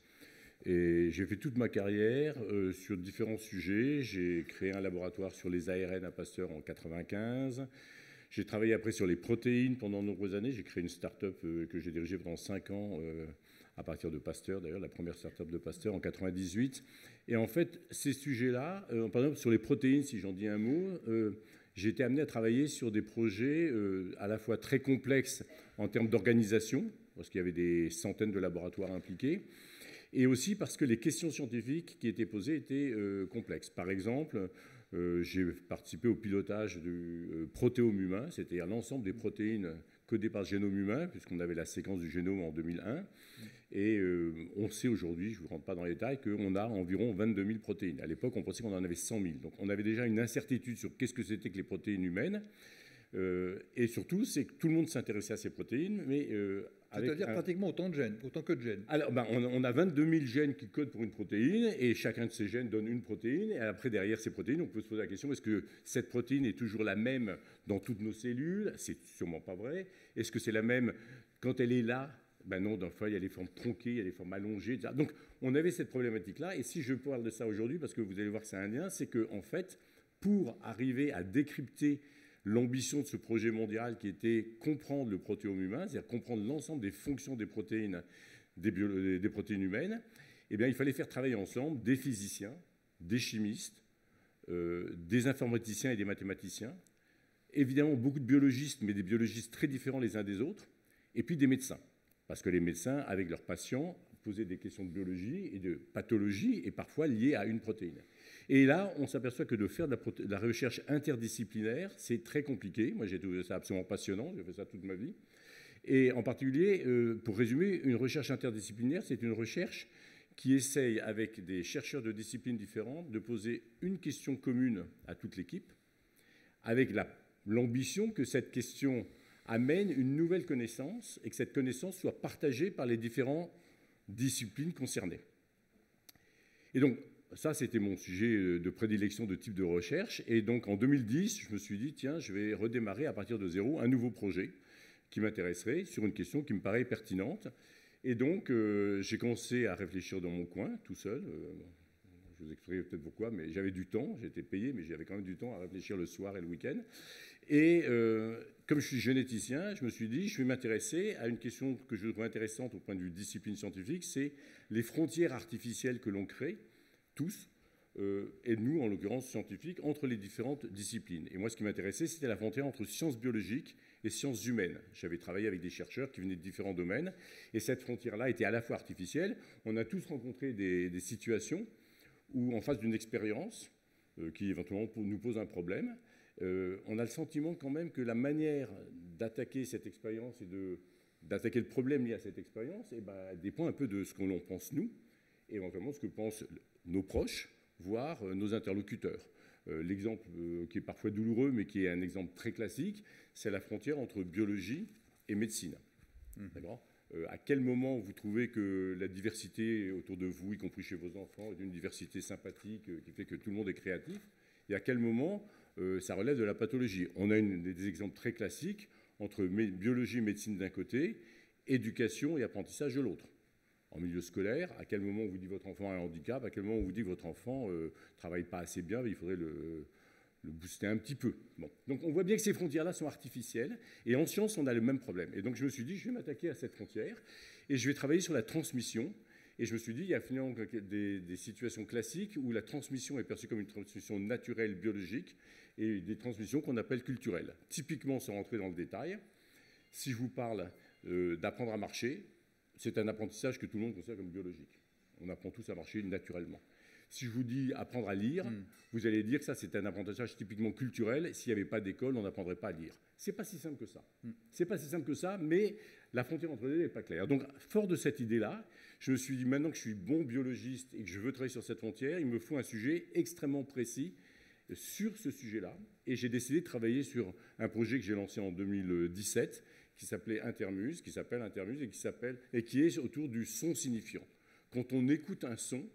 Et j'ai fait toute ma carrière euh, sur différents sujets. J'ai créé un laboratoire sur les A R N à Pasteur en quatre-vingt-quinze. J'ai travaillé après sur les protéines pendant de nombreuses années. J'ai créé une start-up euh, que j'ai dirigée pendant cinq ans euh, à partir de Pasteur, d'ailleurs, la première start-up de Pasteur en quatre-vingt-dix-huit. Et en fait, ces sujets-là, euh, par exemple sur les protéines, si j'en dis un mot, euh, j'ai été amené à travailler sur des projets euh, à la fois très complexes en termes d'organisation, parce qu'il y avait des centaines de laboratoires impliqués, et aussi parce que les questions scientifiques qui étaient posées étaient euh, complexes. Par exemple, euh, j'ai participé au pilotage du euh, protéome humain, c'est-à-dire l'ensemble des protéines codées par le génome humain, puisqu'on avait la séquence du génome en deux mille un. Et euh, on sait aujourd'hui, je ne vous rentre pas dans les détails, qu'on a environ vingt-deux mille protéines. À l'époque, on pensait qu'on en avait cent mille. Donc on avait déjà une incertitude sur qu'est-ce que c'était que les protéines humaines. Euh, et surtout, c'est que tout le monde s'intéressait à ces protéines, mais... Euh, C'est-à-dire un... pratiquement autant de gènes, autant que de gènes. Alors, ben, on, on a vingt-deux mille gènes qui codent pour une protéine, et chacun de ces gènes donne une protéine. Et après, derrière ces protéines, on peut se poser la question, est-ce que cette protéine est toujours la même dans toutes nos cellules? C'est sûrement pas vrai. Est-ce que c'est la même quand elle est là? Ben non, dans le fois, il y a les formes tronquées, il y a les formes allongées, et cetera. Donc, on avait cette problématique-là. Et si je parle de ça aujourd'hui, parce que vous allez voir que c'est un lien, c'est qu'en en fait, pour arriver à décrypter l'ambition de ce projet mondial qui était comprendre le protéome humain, c'est-à-dire comprendre l'ensemble des fonctions des protéines, des, bio, des protéines humaines, eh bien, il fallait faire travailler ensemble des physiciens, des chimistes, euh, des informaticiens et des mathématiciens, évidemment beaucoup de biologistes, mais des biologistes très différents les uns des autres, et puis des médecins. Parce que les médecins, avec leurs patients, posaient des questions de biologie et de pathologie, et parfois liées à une protéine. Et là, on s'aperçoit que de faire de la, de la recherche interdisciplinaire, c'est très compliqué. Moi, j'ai trouvé ça absolument passionnant, j'ai fait ça toute ma vie. Et en particulier, euh, pour résumer, une recherche interdisciplinaire, c'est une recherche qui essaye, avec des chercheurs de disciplines différentes, de poser une question commune à toute l'équipe, avec l'ambition que cette question amène une nouvelle connaissance et que cette connaissance soit partagée par les différentes disciplines concernées. Et donc, ça, c'était mon sujet de prédilection de type de recherche. Et donc, en deux mille dix, je me suis dit, tiens, je vais redémarrer à partir de zéro un nouveau projet qui m'intéresserait sur une question qui me paraît pertinente. Et donc, euh, j'ai commencé à réfléchir dans mon coin, tout seul. Euh, je vous expliquerai peut-être pourquoi, mais j'avais du temps. J'étais payé, mais j'avais quand même du temps à réfléchir le soir et le week-end. Et euh, comme je suis généticien, je me suis dit, je vais m'intéresser à une question que je trouve intéressante au point de vue discipline scientifique, c'est les frontières artificielles que l'on crée, tous, euh, et nous, en l'occurrence scientifiques, entre les différentes disciplines. Et moi, ce qui m'intéressait, c'était la frontière entre sciences biologiques et sciences humaines. J'avais travaillé avec des chercheurs qui venaient de différents domaines, et cette frontière-là était à la fois artificielle. On a tous rencontré des, des situations où, en face d'une expérience euh, qui éventuellement nous pose un problème, euh, on a le sentiment quand même que la manière d'attaquer cette expérience et d'attaquer le problème lié à cette expérience eh ben, dépend un peu de ce que l'on pense nous, et éventuellement ce que pensent nos proches, voir nos interlocuteurs. L'exemple qui est parfois douloureux, mais qui est un exemple très classique, c'est la frontière entre biologie et médecine. Mmh. D'accord ? À quel moment vous trouvez que la diversité autour de vous, y compris chez vos enfants, est une diversité sympathique qui fait que tout le monde est créatif? Et à quel moment euh, ça relève de la pathologie? On a une, des exemples très classiques entre biologie et médecine d'un côté, éducation et apprentissage de l'autre. En milieu scolaire, à quel moment on vous dit que votre enfant a un handicap, à quel moment on vous dit que votre enfant ne euh, travaille pas assez bien, il faudrait le, le booster un petit peu. Bon. Donc on voit bien que ces frontières-là sont artificielles, et en science, on a le même problème. Et donc je me suis dit, je vais m'attaquer à cette frontière, et je vais travailler sur la transmission. Et je me suis dit, il y a finalement des, des situations classiques où la transmission est perçue comme une transmission naturelle, biologique, et des transmissions qu'on appelle culturelles. Typiquement, sans rentrer dans le détail, si je vous parle euh, d'apprendre à marcher, c'est un apprentissage que tout le monde considère comme biologique. On apprend tous à marcher naturellement. Si je vous dis apprendre à lire, mmh. vous allez dire que ça, c'est un apprentissage typiquement culturel. S'il n'y avait pas d'école, on n'apprendrait pas à lire. Ce n'est pas si simple que ça. Mmh. Ce n'est pas si simple que ça, mais la frontière entre les deux n'est pas claire. Donc, fort de cette idée-là, je me suis dit, maintenant que je suis bon biologiste et que je veux travailler sur cette frontière, il me faut un sujet extrêmement précis sur ce sujet-là. Et j'ai décidé de travailler sur un projet que j'ai lancé en deux mille dix-sept, qui s'appelait Intermuse, qui s'appelle Intermuse et qui s'appelle et qui est autour du son signifiant. Quand on écoute un son,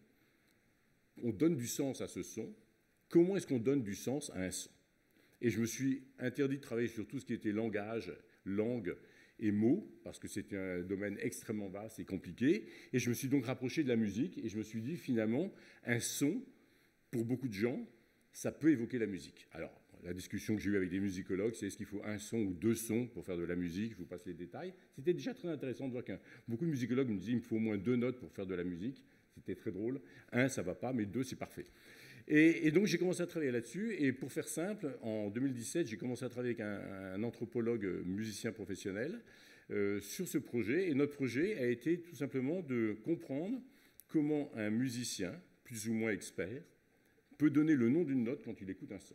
on donne du sens à ce son. Comment est-ce qu'on donne du sens à un son? Et je me suis interdit de travailler sur tout ce qui était langage, langue et mots, parce que c'était un domaine extrêmement vaste et compliqué. Et je me suis donc rapproché de la musique, et je me suis dit, finalement, un son, pour beaucoup de gens, ça peut évoquer la musique. Alors, la discussion que j'ai eue avec des musicologues, c'est est-ce qu'il faut un son ou deux sons pour faire de la musique? Je vous passe les détails. C'était déjà très intéressant de voir qu'un beaucoup de musicologues me disaient il me faut au moins deux notes pour faire de la musique. C'était très drôle. Un, ça ne va pas, mais deux, c'est parfait. Et, et donc, j'ai commencé à travailler là-dessus. Et pour faire simple, en deux mille dix-sept, j'ai commencé à travailler avec un, un anthropologue musicien professionnel euh, sur ce projet. Et notre projet a été tout simplement de comprendre comment un musicien, plus ou moins expert, peut donner le nom d'une note quand il écoute un son.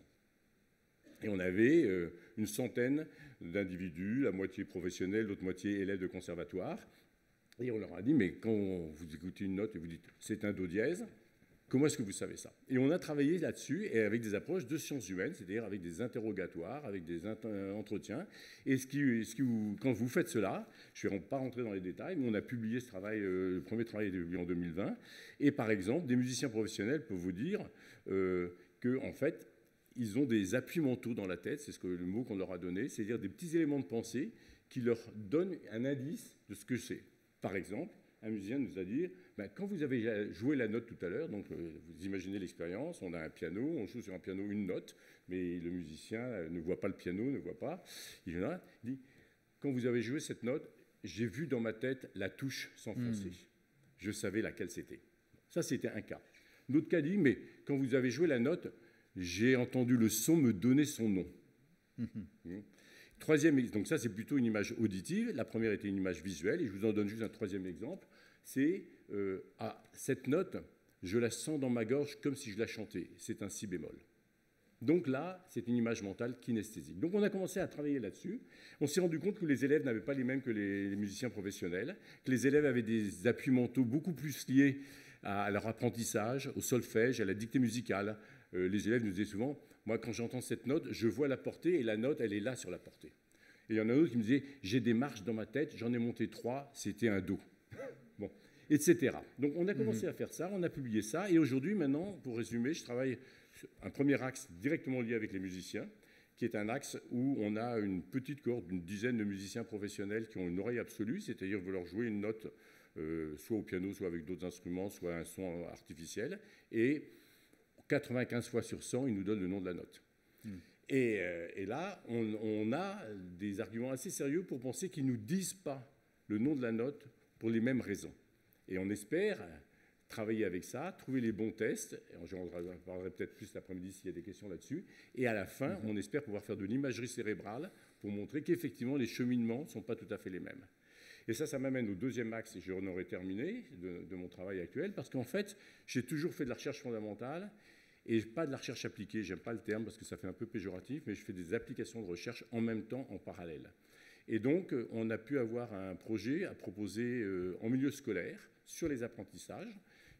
Et on avait euh, une centaine d'individus, la moitié professionnels, l'autre moitié élèves de conservatoire. Et on leur a dit, mais quand vous écoutez une note et vous dites « c'est un do dièse », comment est-ce que vous savez ça? Et on a travaillé là-dessus et avec des approches de sciences humaines, c'est-à-dire avec des interrogatoires, avec des entretiens. Et ce qui, ce qui vous, quand vous faites cela, je ne vais pas rentrer dans les détails, mais on a publié ce travail, euh, le premier travail est publié en deux mille vingt. Et par exemple, des musiciens professionnels peuvent vous dire euh, qu'en en fait, ils ont des appuis mentaux dans la tête, c'est ce que, le mot qu'on leur a donné, c'est-à-dire des petits éléments de pensée qui leur donnent un indice de ce que c'est. Par exemple, un musicien nous a dit, ben, quand vous avez joué la note tout à l'heure, donc euh, vous imaginez l'expérience, on a un piano, on joue sur un piano une note, mais le musicien ne voit pas le piano, ne voit pas. Il dit, quand vous avez joué cette note, j'ai vu dans ma tête la touche s'enfoncer. Mmh. Je savais laquelle c'était. Ça, c'était un cas. L'autre cas dit, mais quand vous avez joué la note, j'ai entendu le son me donner son nom. Mmh. Mmh. Troisième, donc ça, c'est plutôt une image auditive. La première était une image visuelle, et je vous en donne juste un troisième exemple. C'est, euh, ah, cette note, je la sens dans ma gorge comme si je la chantais. C'est un si bémol. Donc là, c'est une image mentale kinesthésique. Donc on a commencé à travailler là-dessus. On s'est rendu compte que les élèves n'avaient pas les mêmes que les, les musiciens professionnels, que les élèves avaient des appuis mentaux beaucoup plus liés à, à leur apprentissage, au solfège, à la dictée musicale. Euh, les élèves nous disaient souvent, moi, quand j'entends cette note, je vois la portée, et la note, elle est là sur la portée. Et il y en a un autre qui me disait, j'ai des marches dans ma tête, j'en ai monté trois, c'était un do. Bon, et cetera. Donc on a commencé mmh. à faire ça, on a publié ça, et aujourd'hui, maintenant, pour résumer, je travaille sur un premier axe directement lié avec les musiciens, qui est un axe où on a une petite cohorte d'une dizaine de musiciens professionnels qui ont une oreille absolue, c'est-à-dire vous leur jouez une note, euh, soit au piano, soit avec d'autres instruments, soit un son artificiel, et quatre-vingt-quinze fois sur cent, ils nous donnent le nom de la note. Mmh. Et, euh, et là, on, on a des arguments assez sérieux pour penser qu'ils ne nous disent pas le nom de la note pour les mêmes raisons. Et on espère travailler avec ça, trouver les bons tests, et j'en parlerai peut-être plus l'après-midi s'il y a des questions là-dessus, et à la fin, mmh. on espère pouvoir faire de l'imagerie cérébrale pour montrer qu'effectivement, les cheminements ne sont pas tout à fait les mêmes. Et ça, ça m'amène au deuxième axe, et j'en aurais terminé, de, de mon travail actuel, parce qu'en fait, j'ai toujours fait de la recherche fondamentale, et pas de la recherche appliquée, j'aime pas le terme parce que ça fait un peu péjoratif, mais je fais des applications de recherche en même temps, en parallèle. Et donc, on a pu avoir un projet à proposer euh, en milieu scolaire sur les apprentissages,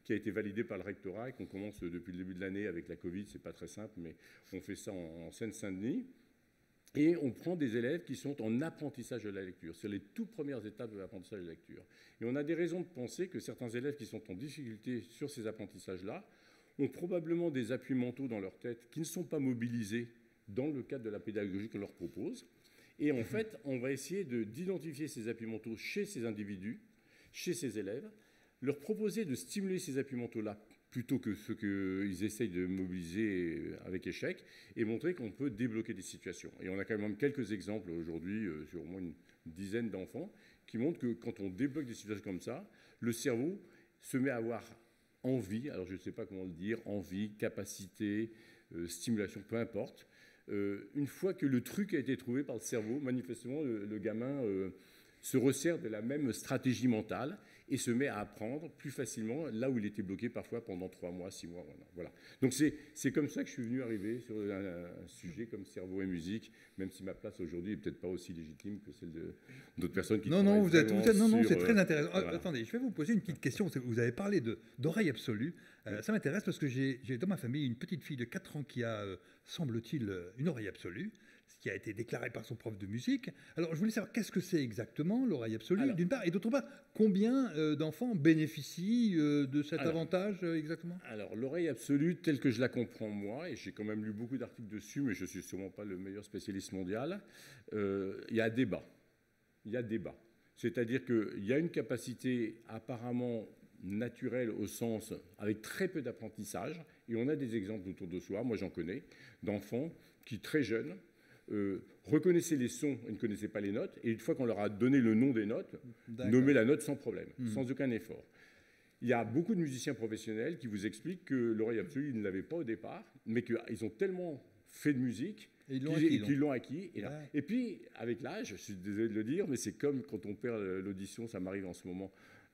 qui a été validé par le rectorat et qu'on commence depuis le début de l'année avec la Covid. C'est pas très simple, mais on fait ça en, en Seine-Saint-Denis. Et on prend des élèves qui sont en apprentissage de la lecture, sur les toutes premières étapes de l'apprentissage de la lecture. Et on a des raisons de penser que certains élèves qui sont en difficulté sur ces apprentissages-là ont probablement des appuis mentaux dans leur tête qui ne sont pas mobilisés dans le cadre de la pédagogie qu'on leur propose. Et en fait, on va essayer d'identifier ces appuis mentaux chez ces individus, chez ces élèves, leur proposer de stimuler ces appuis mentaux-là plutôt que ceux qu'ils essayent de mobiliser avec échec, et montrer qu'on peut débloquer des situations. Et on a quand même quelques exemples aujourd'hui euh, sur au moins une dizaine d'enfants qui montrent que quand on débloque des situations comme ça, le cerveau se met à avoir envie, alors je ne sais pas comment le dire, envie, capacité, euh, stimulation, peu importe. Euh, une fois que le truc a été trouvé par le cerveau, manifestement, le, le gamin euh, se resserre de la même stratégie mentale et se met à apprendre plus facilement là où il était bloqué parfois pendant trois mois, six mois. Voilà. Donc c'est comme ça que je suis venu arriver sur un, un sujet comme cerveau et musique, même si ma place aujourd'hui n'est peut-être pas aussi légitime que celle d'autres personnes qui non, non, vous êtes, vous êtes, non, non, c'est très euh, intéressant. Voilà. Ah, attendez, je vais vous poser une petite question. Vous avez parlé d'oreille absolue. Euh, ça m'intéresse parce que j'ai dans ma famille une petite fille de quatre ans qui a, euh, semble-t-il, une oreille absolue, ce qui a été déclaré par son prof de musique. Alors, je voulais savoir qu'est-ce que c'est exactement l'oreille absolue, d'une part, et d'autre part, combien euh, d'enfants bénéficient euh, de cet alors, avantage euh, exactement? Alors, l'oreille absolue, telle que je la comprends moi, et j'ai quand même lu beaucoup d'articles dessus, mais je ne suis sûrement pas le meilleur spécialiste mondial, euh, il y a débat. Il y a débat. C'est-à-dire qu'il y a une capacité apparemment naturelle au sens, avec très peu d'apprentissage, et on a des exemples autour de soi, moi j'en connais, d'enfants qui, très jeunes, Euh, reconnaissaient les sons et ne connaissaient pas les notes, et une fois qu'on leur a donné le nom des notes, nommer la note sans problème, mmh. sans aucun effort. Il y a beaucoup de musiciens professionnels qui vous expliquent que l'oreille absolue, ils ne l'avaient pas au départ, mais qu'ils ont tellement fait de musique qu'ils l'ont acquis. Et, ouais. et puis, avec l'âge, je suis désolé de le dire, mais c'est comme quand on perd l'audition, ça m'arrive en ce moment,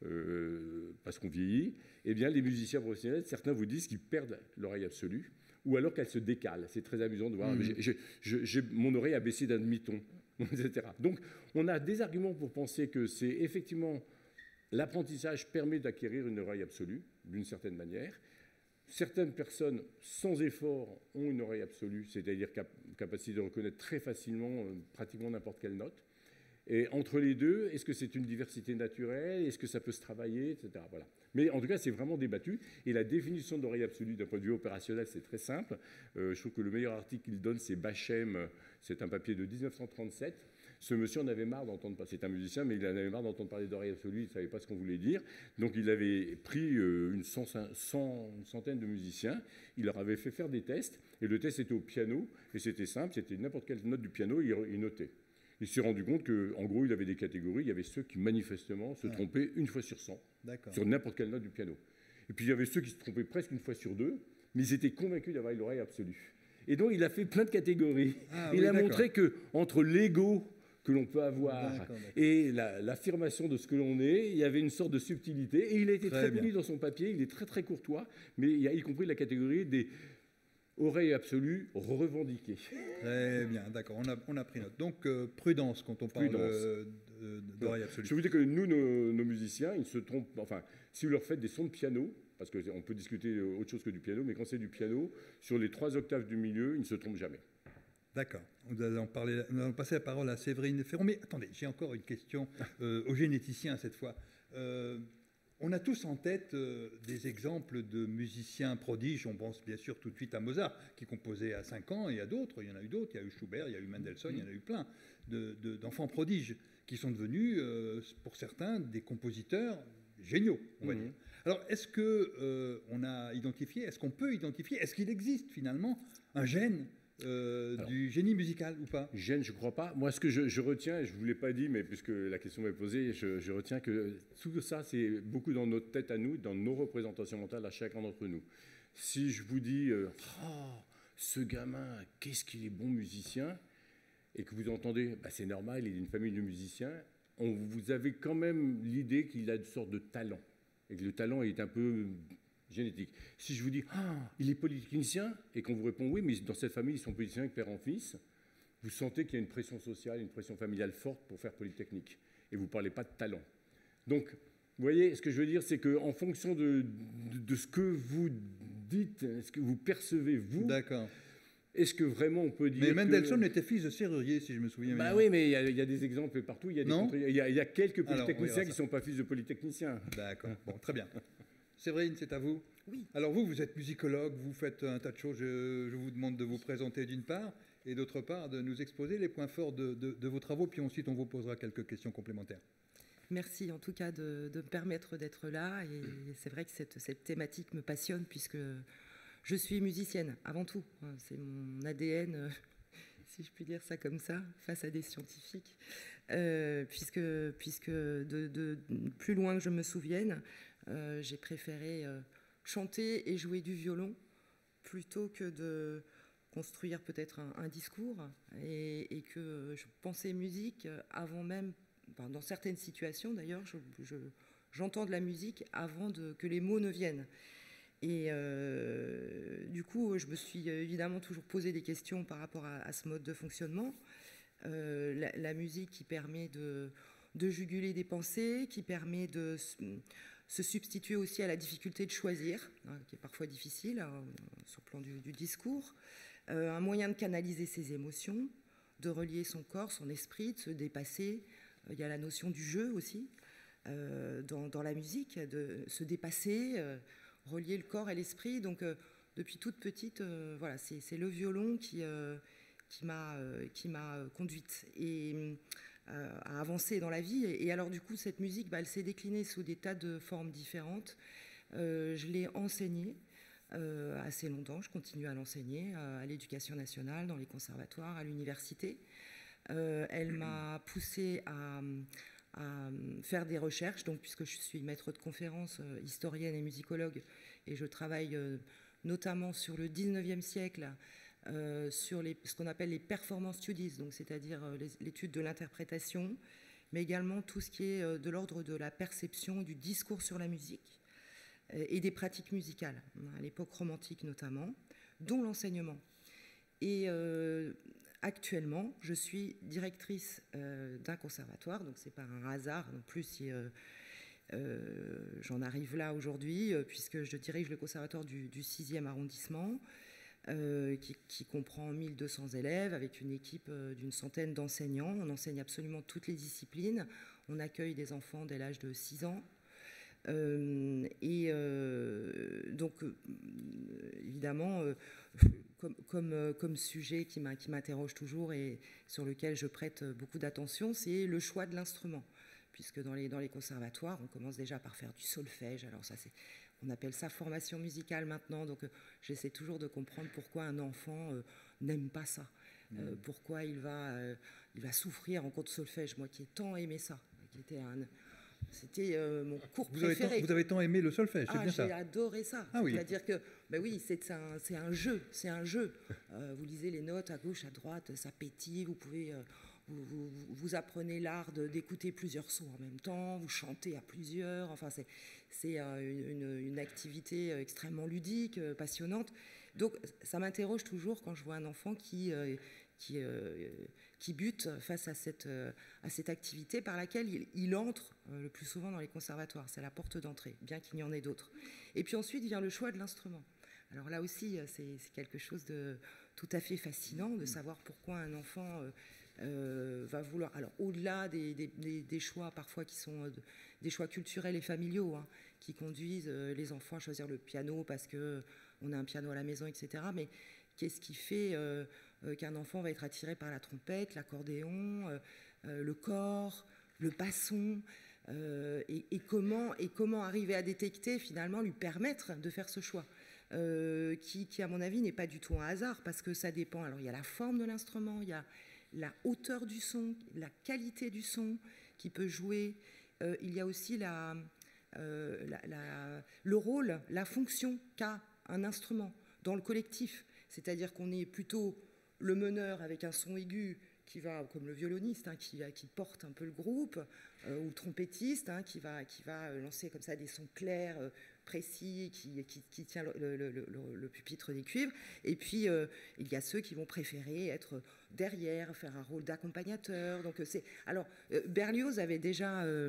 euh, parce qu'on vieillit, eh bien, les musiciens professionnels, certains vous disent qu'ils perdent l'oreille absolue, ou alors qu'elle se décale. C'est très amusant de voir. Mmh. J'ai, j'ai, j'ai, mon oreille a baissé d'un demi-ton, et cetera. Donc, on a des arguments pour penser que c'est effectivement l'apprentissage permet d'acquérir une oreille absolue, d'une certaine manière. Certaines personnes, sans effort, ont une oreille absolue, c'est-à-dire cap capacité de reconnaître très facilement euh, pratiquement n'importe quelle note. Et entre les deux, est-ce que c'est une diversité naturelle? Est-ce que ça peut se travailler, et cetera. Voilà. Mais en tout cas, c'est vraiment débattu. Et la définition d'oreille absolue d'un point de vue opérationnel, c'est très simple. Euh, je trouve que le meilleur article qu'il donne, c'est Bachem. C'est un papier de mille neuf cent trente-sept. Ce monsieur en avait marre d'entendre parler. C'est un musicien, mais il en avait marre d'entendre parler d'oreille absolue. Il ne savait pas ce qu'on voulait dire. Donc, il avait pris euh, une, cent, cent, une centaine de musiciens. Il leur avait fait faire des tests. Et le test était au piano. Et c'était simple. C'était n'importe quelle note du piano. Il, il notait. Il s'est rendu compte qu'en gros, il avait des catégories. Il y avait ceux qui, manifestement, se trompaient une fois sur cent, sur n'importe quelle note du piano. Et puis, il y avait ceux qui se trompaient presque une fois sur deux, mais ils étaient convaincus d'avoir l'oreille absolue. Et donc, il a fait plein de catégories. Ah, il oui, a montré qu'entre l'ego que l'on peut avoir et l'affirmation la, de ce que l'on est, il y avait une sorte de subtilité. Et il a été très, très poli dans son papier. Il est très, très courtois, mais il y a y compris la catégorie des oreille absolue revendiquée. Très bien, d'accord, on a, on a pris note. Donc, euh, prudence quand on parle d'oreille absolue. Je vous dis que nous, nos, nos musiciens, ils se trompent, enfin, si vous leur faites des sons de piano, parce qu'on peut discuter autre chose que du piano, mais quand c'est du piano, sur les trois octaves du milieu, ils ne se trompent jamais. D'accord. Nous allons, parler, nous allons passer la parole à Séverine Ferron. Mais attendez, j'ai encore une question euh, aux généticiens cette fois. Euh, On a tous en tête euh, des exemples de musiciens prodiges. On pense bien sûr tout de suite à Mozart, qui composait à cinq ans, et à d'autres. Il y en a eu d'autres. Il y a eu Schubert, il y a eu Mendelssohn, il y en a eu plein d'enfants de, de, prodiges qui sont devenus, euh, pour certains, des compositeurs géniaux, on va mmh. dire. Alors, est-ce qu'on euh, a identifié, est-ce qu'on peut identifier, est-ce qu'il existe finalement un gène Euh, Alors, du génie musical ou pas? Gène, je ne crois pas. Moi, ce que je, je retiens, et je ne vous l'ai pas dit, mais puisque la question m'est posée, je, je retiens que tout ça, c'est beaucoup dans notre tête à nous, dans nos représentations mentales à chacun d'entre nous. Si je vous dis euh, oh, ce gamin, qu'est-ce qu'il est bon musicien, et que vous entendez, bah, c'est normal, il est d'une famille de musiciens, on, vous avez quand même l'idée qu'il a une sorte de talent, et que le talent est un peu génétique. Si je vous dis ah, il est polytechnicien et qu'on vous répond oui, mais dans cette famille ils sont polytechniciens de père en fils, vous sentez qu'il y a une pression sociale, une pression familiale forte pour faire polytechnique et vous ne parlez pas de talent. Donc Vous voyez, ce que je veux dire, c'est qu'en fonction de, de, de ce que vous dites, ce que vous percevez, vous, d'accord. Est-ce que vraiment on peut dire Mais Mendelssohn que... était fils de serrurier, si je me souviens bah bien. oui, mais il y, y a des exemples partout. Il y a, des non contre... il y a, il y a quelques polytechniciens Alors, qui ne sont pas fils de polytechniciens. D'accord, bon, très bien. Séverine, c'est à vous. Oui. Alors vous, vous êtes musicologue, vous faites un tas de choses. Je, je vous demande de vous présenter d'une part, et d'autre part, de nous exposer les points forts de, de, de vos travaux, puis ensuite on vous posera quelques questions complémentaires. Merci en tout cas de, de me permettre d'être là. Et c'est vrai que cette, cette thématique me passionne puisque je suis musicienne avant tout. C'est mon A D N, si je puis dire ça comme ça, face à des scientifiques. Euh, puisque puisque de, de, plus loin que je me souvienne, euh, j'ai préféré euh, chanter et jouer du violon plutôt que de construire peut-être un, un discours. Et, et que je pensais musique avant même... Dans certaines situations, d'ailleurs, je, je, j'entends de la musique avant de, que les mots ne viennent. Et euh, du coup, je me suis évidemment toujours posé des questions par rapport à, à ce mode de fonctionnement. Euh, la, la musique qui permet de, de juguler des pensées, qui permet de se substituer aussi à la difficulté de choisir, hein, qui est parfois difficile hein, sur le plan du, du discours. Euh, un moyen de canaliser ses émotions, de relier son corps, son esprit, de se dépasser. Il y a la notion du jeu aussi, euh, dans, dans la musique, de se dépasser, euh, relier le corps et l'esprit. Donc, euh, depuis toute petite, euh, voilà, c'est, c'est le violon qui, euh, qui, m'a, euh, qui m'a conduite et, euh, à avancer dans la vie. Et, et alors, du coup, cette musique, bah, elle s'est déclinée sous des tas de formes différentes. Euh, je l'ai enseignée euh, assez longtemps. Je continue à l'enseigner euh, à l'Éducation nationale, dans les conservatoires, à l'université. Euh, elle m'a poussée à, à faire des recherches, donc, puisque je suis maître de conférences, euh, historienne et musicologue, et je travaille euh, notamment sur le dix-neuvième siècle, euh, sur les, ce qu'on appelle les performance studies, donc, c'est-à-dire euh, les, l'étude de l'interprétation, mais également tout ce qui est euh, de l'ordre de la perception, du discours sur la musique, euh, et des pratiques musicales, à l'époque romantique notamment, dont l'enseignement. Et euh, actuellement, je suis directrice euh, d'un conservatoire, donc c'est pas un hasard non plus si euh, euh, j'en arrive là aujourd'hui, euh, puisque je dirige le conservatoire du, du sixième arrondissement, euh, qui, qui comprend mille deux cents élèves, avec une équipe euh, d'une centaine d'enseignants. On enseigne absolument toutes les disciplines. On accueille des enfants dès l'âge de six ans. Euh, et euh, donc, euh, évidemment, euh, comme, comme, euh, comme sujet qui, m'a, qui m'interroge toujours et sur lequel je prête beaucoup d'attention, c'est le choix de l'instrument. Puisque dans les, dans les conservatoires, on commence déjà par faire du solfège. Alors ça, c'est, on appelle ça formation musicale maintenant. Donc, euh, j'essaie toujours de comprendre pourquoi un enfant euh, n'aime pas ça. Euh, mmh. Pourquoi il va, euh, il va souffrir en cours de solfège. Moi qui ai tant aimé ça, qui était un... C'était euh, mon cours vous préféré. Avez tant, vous avez tant aimé le solfège, c'est ah, bien ça? J'ai adoré ça. Ah, oui. C'est-à-dire que, ben oui, c'est un, c'est un jeu, c'est un jeu. Euh, vous lisez les notes à gauche, à droite, ça pétille. Vous pouvez, euh, vous, vous, vous apprenez l'art de, d'écouter plusieurs sons en même temps. Vous chantez à plusieurs. Enfin, c'est, c'est euh, une, une activité extrêmement ludique, euh, passionnante. Donc, ça m'interroge toujours quand je vois un enfant qui euh, Qui, euh, qui bute face à cette, euh, à cette activité par laquelle il, il entre euh, le plus souvent dans les conservatoires. C'est la porte d'entrée, bien qu'il y en ait d'autres. Et puis ensuite vient le choix de l'instrument. Alors là aussi, c'est, c'est quelque chose de tout à fait fascinant de savoir pourquoi un enfant euh, euh, va vouloir... Alors au-delà des, des, des, des choix parfois qui sont euh, des choix culturels et familiaux, hein, qui conduisent euh, les enfants à choisir le piano parce qu'on a un piano à la maison, et cetera. Mais qu'est-ce qui fait... Euh, Euh, qu'un enfant va être attiré par la trompette, l'accordéon, euh, euh, le cor, le basson, euh, et, et, comment, et comment arriver à détecter, finalement, lui permettre de faire ce choix, euh, qui, qui, à mon avis, n'est pas du tout un hasard, parce que ça dépend. Alors, il y a la forme de l'instrument, il y a la hauteur du son, la qualité du son qui peut jouer. Euh, il y a aussi la, euh, la, la, le rôle, la fonction qu'a un instrument dans le collectif. C'est-à-dire qu'on est plutôt le meneur avec un son aigu qui va, comme le violoniste, hein, qui, qui porte un peu le groupe, euh, ou le trompettiste, hein, qui, va, qui va lancer comme ça des sons clairs, euh, précis, qui, qui, qui tient le, le, le, le pupitre des cuivres. Et puis, euh, il y a ceux qui vont préférer être derrière, faire un rôle d'accompagnateur. Donc, c'est... Alors, euh, Berlioz avait déjà... Euh,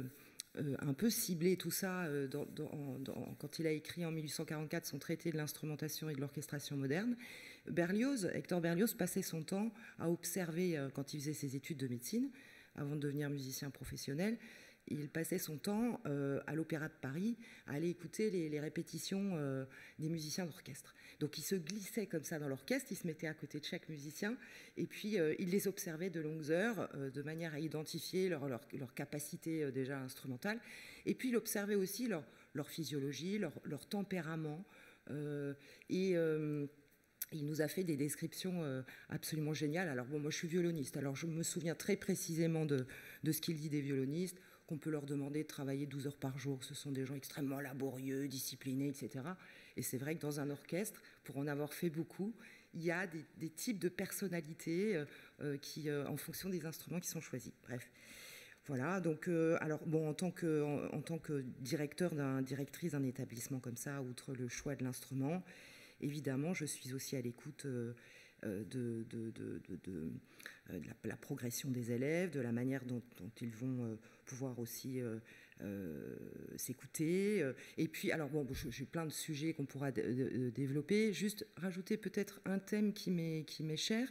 euh, un peu ciblé tout ça euh, dans, dans, dans, quand il a écrit en mille huit cent quarante-quatre son traité de l'instrumentation et de l'orchestration moderne. Berlioz, Hector Berlioz passait son temps à observer, euh, quand il faisait ses études de médecine, avant de devenir musicien professionnel, il passait son temps euh, à l'Opéra de Paris à aller écouter les, les répétitions euh, des musiciens d'orchestre. Donc il se glissait comme ça dans l'orchestre, il se mettait à côté de chaque musicien et puis euh, il les observait de longues heures euh, de manière à identifier leur, leur, leur capacité euh, déjà instrumentale. Et puis il observait aussi leur, leur physiologie, leur, leur tempérament. Euh, et euh, il nous a fait des descriptions euh, absolument géniales. Alors bon, moi je suis violoniste, alors je me souviens très précisément de, de ce qu'il dit des violonistes, qu'on peut leur demander de travailler douze heures par jour. Ce sont des gens extrêmement laborieux, disciplinés, et cetera. Et c'est vrai que dans un orchestre, pour en avoir fait beaucoup, il y a des, des types de personnalités euh, euh, qui, euh, en fonction des instruments qui sont choisis. Bref. Voilà, donc, euh, alors, bon, en tant que, en, en tant que directeur, d'un, directrice d'un établissement comme ça, outre le choix de l'instrument, évidemment, je suis aussi à l'écoute euh, de, de, de, de, de, de la, la progression des élèves, de la manière dont, dont ils vont euh, pouvoir aussi euh, euh, s'écouter. Et puis, alors, bon, j'ai plein de sujets qu'on pourra d- d- développer. Juste rajouter peut-être un thème qui m'est, qui m'est cher,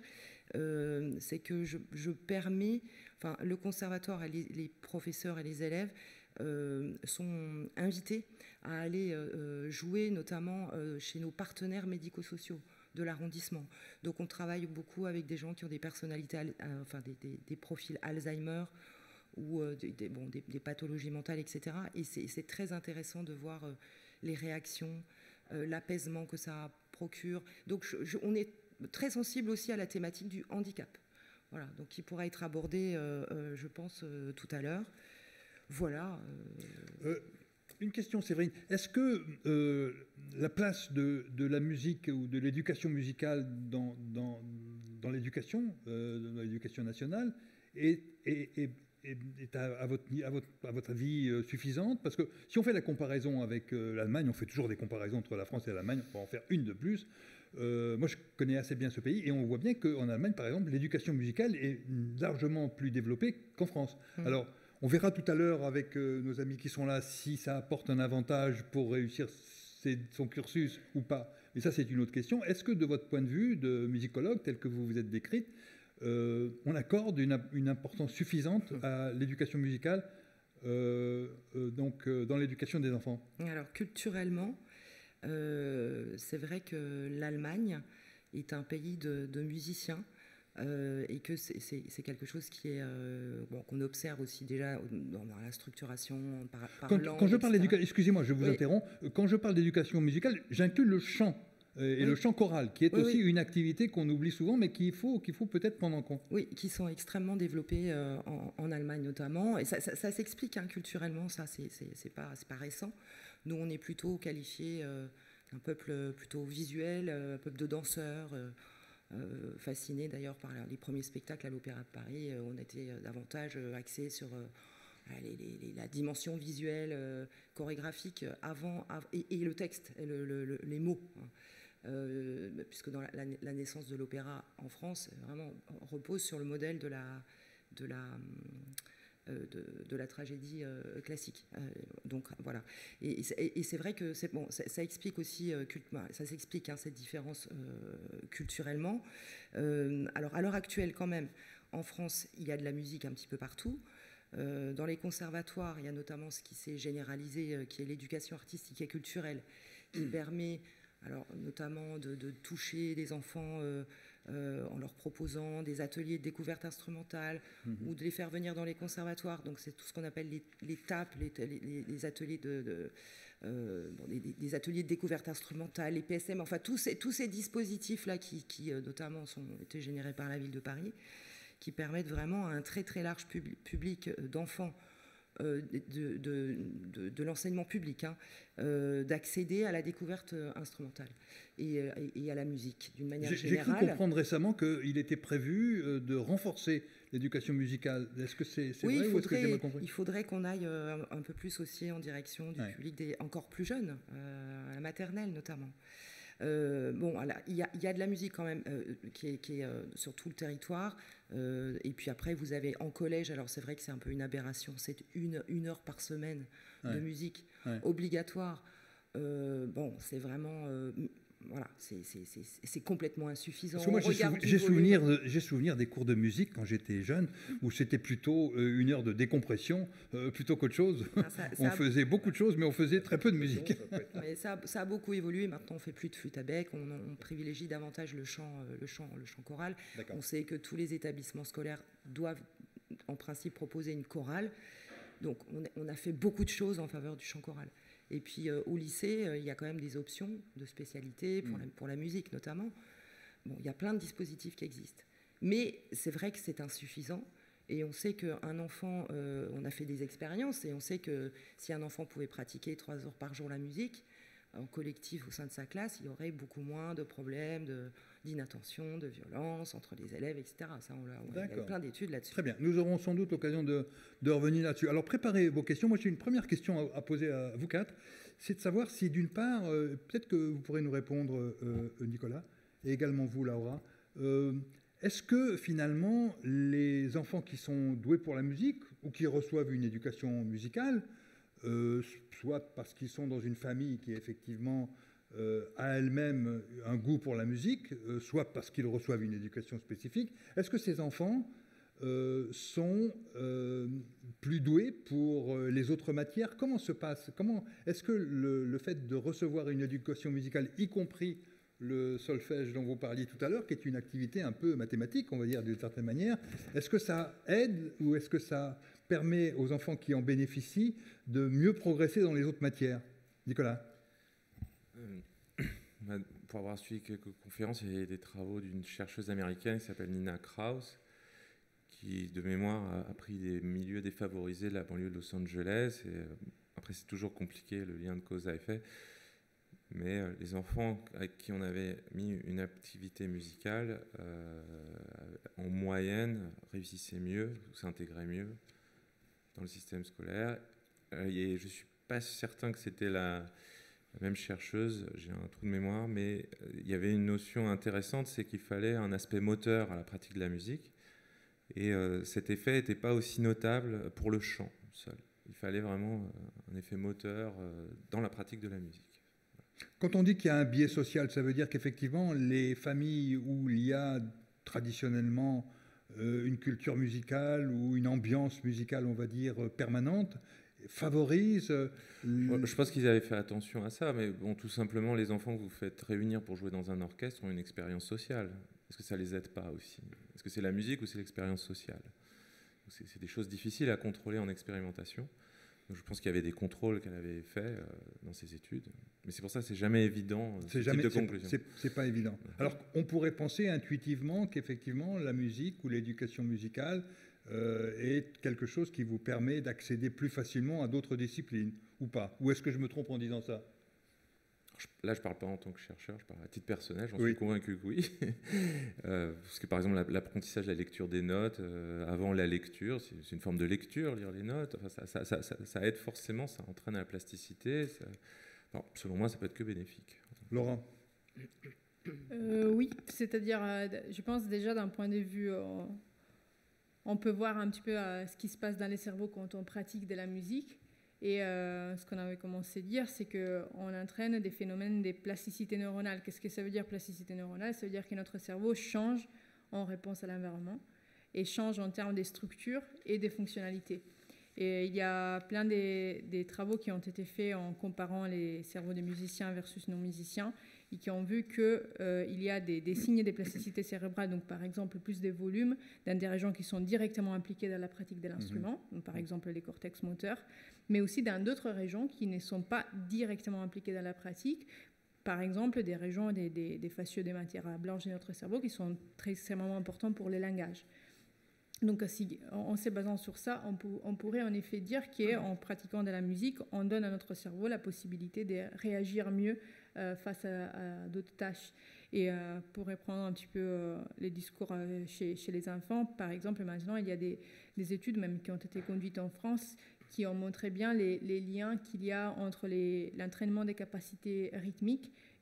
euh, c'est que je, je permets, enfin, le conservatoire et les, les professeurs et les élèves euh, sont invités à aller euh, jouer, notamment euh, chez nos partenaires médico-sociaux de l'arrondissement. Donc on travaille beaucoup avec des gens qui ont des personnalités, euh, enfin des, des, des profils Alzheimer ou euh, des, des, bon, des, des pathologies mentales, et cetera. Et c'est, c'est très intéressant de voir euh, les réactions, euh, l'apaisement que ça procure. Donc je, je, on est très sensible aussi à la thématique du handicap. Voilà, donc qui pourra être abordé, euh, euh, je pense, euh, tout à l'heure. Voilà. Euh... Euh... Une question, Séverine. Est-ce que euh, la place de, de la musique ou de l'éducation musicale dans, dans, dans l'éducation, euh, dans l'éducation nationale, est, est, est, est à, à, votre, à, votre, à votre avis euh, suffisante? Parce que si on fait la comparaison avec euh, l'Allemagne, on fait toujours des comparaisons entre la France et l'Allemagne, on va en faire une de plus. Euh, moi, je connais assez bien ce pays et on voit bien qu'en Allemagne, par exemple, l'éducation musicale est largement plus développée qu'en France. Mmh. Alors, on verra tout à l'heure avec euh, nos amis qui sont là si ça apporte un avantage pour réussir ses, son cursus ou pas. Mais ça, c'est une autre question. Est-ce que de votre point de vue de musicologue, tel que vous vous êtes décrite, euh, on accorde une, une importance suffisante à l'éducation musicale euh, euh, donc, euh, dans l'éducation des enfants? Alors, culturellement, euh, c'est vrai que l'Allemagne est un pays de, de musiciens. Euh, et que c'est, c'est, c'est quelque chose qui est, euh, bon, qu'on observe aussi déjà dans, dans la structuration par, par quand, langue, quand je parle d'éducation, excusez-moi, je vous oui. interromps, quand je parle d'éducation musicale, j'inclus le chant euh, et oui. le chant choral, qui est oui, aussi oui. une activité qu'on oublie souvent, mais qu'il faut, qu'il faut peut-être prendre en compte. Oui, qui sont extrêmement développés euh, en, en Allemagne notamment, et ça, ça, ça s'explique hein, culturellement, ça, c'est, c'est, c'est, pas, c'est pas récent. Nous, on est plutôt qualifiés euh, un peuple plutôt visuel, euh, un peuple de danseurs, euh, Euh, fasciné d'ailleurs par les premiers spectacles à l'Opéra de Paris. Euh, on était euh, davantage euh, axé sur euh, les, les, la dimension visuelle, euh, chorégraphique, avant, av- et, et le texte, et le, le, le, les mots. Hein. Euh, puisque dans la, la, la naissance de l'opéra en France, vraiment repose sur le modèle de la, de la, euh, de, de la tragédie euh, classique. Euh, donc voilà. Et, et, et c'est vrai que c'est, bon, ça, ça explique aussi, euh, cult, ça s'explique hein, cette différence euh, culturellement. Euh, alors à l'heure actuelle, quand même, en France, il y a de la musique un petit peu partout. Euh, dans les conservatoires, il y a notamment ce qui s'est généralisé, euh, qui est l'éducation artistique et culturelle, qui mmh. permet, alors notamment de, de toucher des enfants. Euh, Euh, en leur proposant des ateliers de découverte instrumentale mmh. ou de les faire venir dans les conservatoires. Donc c'est tout ce qu'on appelle les, les T A P, les, les, les ateliers de, de euh, bon, des, des ateliers de découverte instrumentale, les P S M, enfin tous ces, tous ces dispositifs-là qui, qui euh, notamment sont été générés par la ville de Paris, qui permettent vraiment à un très très large pub, public d'enfants euh, de, de, de, de l'enseignement public, hein, euh, d'accéder à la découverte instrumentale et, et, et à la musique d'une manière j'ai, générale. J'ai cru comprendre récemment qu'il était prévu de renforcer l'éducation musicale. Est-ce que c'est, c'est oui, vrai il faudrait, ou est-ce que j'ai mal compris? Il faudrait qu'on aille un, un peu plus aussi en direction du ouais. public des, encore plus jeunes, euh, à la maternelle notamment. Euh, bon, il y, y a de la musique quand même euh, qui est, qui est euh, sur tout le territoire. Euh, et puis après, vous avez en collège, alors c'est vrai que c'est un peu une aberration, c'est une, une heure par semaine ouais. de musique ouais. obligatoire. Euh, bon, c'est vraiment... Euh, Voilà, c'est complètement insuffisant. Parce que moi, j'ai sou souvenir, de, souvenir des cours de musique quand j'étais jeune, où c'était plutôt euh, une heure de décompression euh, plutôt qu'autre chose. Ah, ça, ça on a... faisait beaucoup de choses, mais on faisait très peu de musique. Mais ça, ça a beaucoup évolué. Maintenant, on ne fait plus de flûte à bec. On, on privilégie davantage le chant, le chant, le chant choral. On sait que tous les établissements scolaires doivent, en principe, proposer une chorale. Donc, on, on a fait beaucoup de choses en faveur du chant choral. Et puis euh, au lycée, euh, il y a quand même des options de spécialité pour, mmh. la, pour la musique notamment. Bon, il y a plein de dispositifs qui existent. Mais c'est vrai que c'est insuffisant. Et on sait qu'un enfant, euh, on a fait des expériences, et on sait que si un enfant pouvait pratiquer trois heures par jour la musique, en collectif au sein de sa classe, il y aurait beaucoup moins de problèmes d'inattention, de, de violence entre les élèves, et cetera. Ça, on a, on a, il y a plein d'études là-dessus. Très bien. Nous aurons sans doute l'occasion de, de revenir là-dessus. Alors, préparez vos questions. Moi, j'ai une première question à, à poser à vous quatre. C'est de savoir si, d'une part, euh, peut-être que vous pourrez nous répondre, euh, Nicolas, et également vous, Laura, euh, est-ce que, finalement, les enfants qui sont doués pour la musique ou qui reçoivent une éducation musicale, Euh, soit parce qu'ils sont dans une famille qui effectivement euh, a elle-même un goût pour la musique, euh, soit parce qu'ils reçoivent une éducation spécifique. Est-ce que ces enfants euh, sont euh, plus doués pour euh, les autres matières? Comment se passe? Comment est-ce que le, le fait de recevoir une éducation musicale, y compris le solfège dont vous parliez tout à l'heure, qui est une activité un peu mathématique, on va dire d'une certaine manière, est-ce que ça aide ou est-ce que ça permet aux enfants qui en bénéficient de mieux progresser dans les autres matières? Nicolas. euh, Pour avoir suivi quelques conférences, il y a des travaux d'une chercheuse américaine qui s'appelle Nina Kraus, qui, de mémoire, a pris des milieux défavorisés de la banlieue de Los Angeles. Et, après, c'est toujours compliqué, le lien de cause à effet. Mais euh, les enfants avec qui on avait mis une activité musicale, euh, en moyenne, réussissaient mieux, s'intégraient mieux dans le système scolaire. Euh, et je ne suis pas certain que c'était la, la même chercheuse, j'ai un trou de mémoire, mais euh, il y avait une notion intéressante, c'est qu'il fallait un aspect moteur à la pratique de la musique. Et euh, cet effet n'était pas aussi notable pour le chant seul. Il fallait vraiment euh, un effet moteur euh, dans la pratique de la musique. Quand on dit qu'il y a un biais social, ça veut dire qu'effectivement, les familles où il y a traditionnellement euh, une culture musicale ou une ambiance musicale, on va dire, permanente, favorisent... Euh, ouais, je pense qu'ils avaient fait attention à ça, mais bon, tout simplement, les enfants que vous faites réunir pour jouer dans un orchestre ont une expérience sociale. Est-ce que ça ne les aide pas aussi? Est-ce que c'est la musique ou c'est l'expérience sociale? C'est des choses difficiles à contrôler en expérimentation. Donc je pense qu'il y avait des contrôles qu'elle avait faits euh, dans ses études. Mais c'est pour ça que c'est jamais évident, ce type de conclusion. C'est pas évident. Alors, on pourrait penser intuitivement qu'effectivement, la musique ou l'éducation musicale euh, est quelque chose qui vous permet d'accéder plus facilement à d'autres disciplines, ou pas? Ou est-ce que je me trompe en disant ça? Là, je ne parle pas en tant que chercheur, je parle à titre personnel, j'en oui. suis convaincu que oui. euh, parce que, par exemple, l'apprentissage de la lecture des notes, euh, avant la lecture, c'est une forme de lecture, lire les notes, enfin, ça, ça, ça, ça, ça aide forcément, ça entraîne à la plasticité. Ça... Alors, selon moi, ça peut être que bénéfique. Laurent? euh, Oui, c'est-à-dire, euh, je pense déjà d'un point de vue... Euh, on peut voir un petit peu euh, ce qui se passe dans les cerveaux quand on pratique de la musique. Et euh, ce qu'on avait commencé à dire, c'est qu'on entraîne des phénomènes de plasticité neuronale. Qu'est-ce que ça veut dire, plasticité neuronale? Ça veut dire que notre cerveau change en réponse à l'environnement et change en termes de structure et de fonctionnalités. Et il y a plein de, de travaux qui ont été faits en comparant les cerveaux des musiciens versus non-musiciens et qui ont vu qu'il euh, y a des, des signes de plasticité cérébrale, donc par exemple plus de volume dans des régions qui sont directement impliquées dans la pratique de l'instrument, mmh. par exemple les cortex moteurs, mais aussi dans d'autres régions qui ne sont pas directement impliquées dans la pratique, par exemple des régions des, des, des fascieux des matières blanches de notre cerveau qui sont très, extrêmement importantes pour le langage. Donc, si, en se basant sur ça, on, pour, on pourrait en effet dire qu'en pratiquant de la musique, on donne à notre cerveau la possibilité de réagir mieux euh, face à, à d'autres tâches. Et euh, pour reprendre un petit peu euh, les discours euh, chez, chez les enfants, par exemple, maintenant, il y a des, des études même qui ont été conduites en France qui ont montré bien les, les liens qu'il y a entre l'entraînement des capacités rythmiques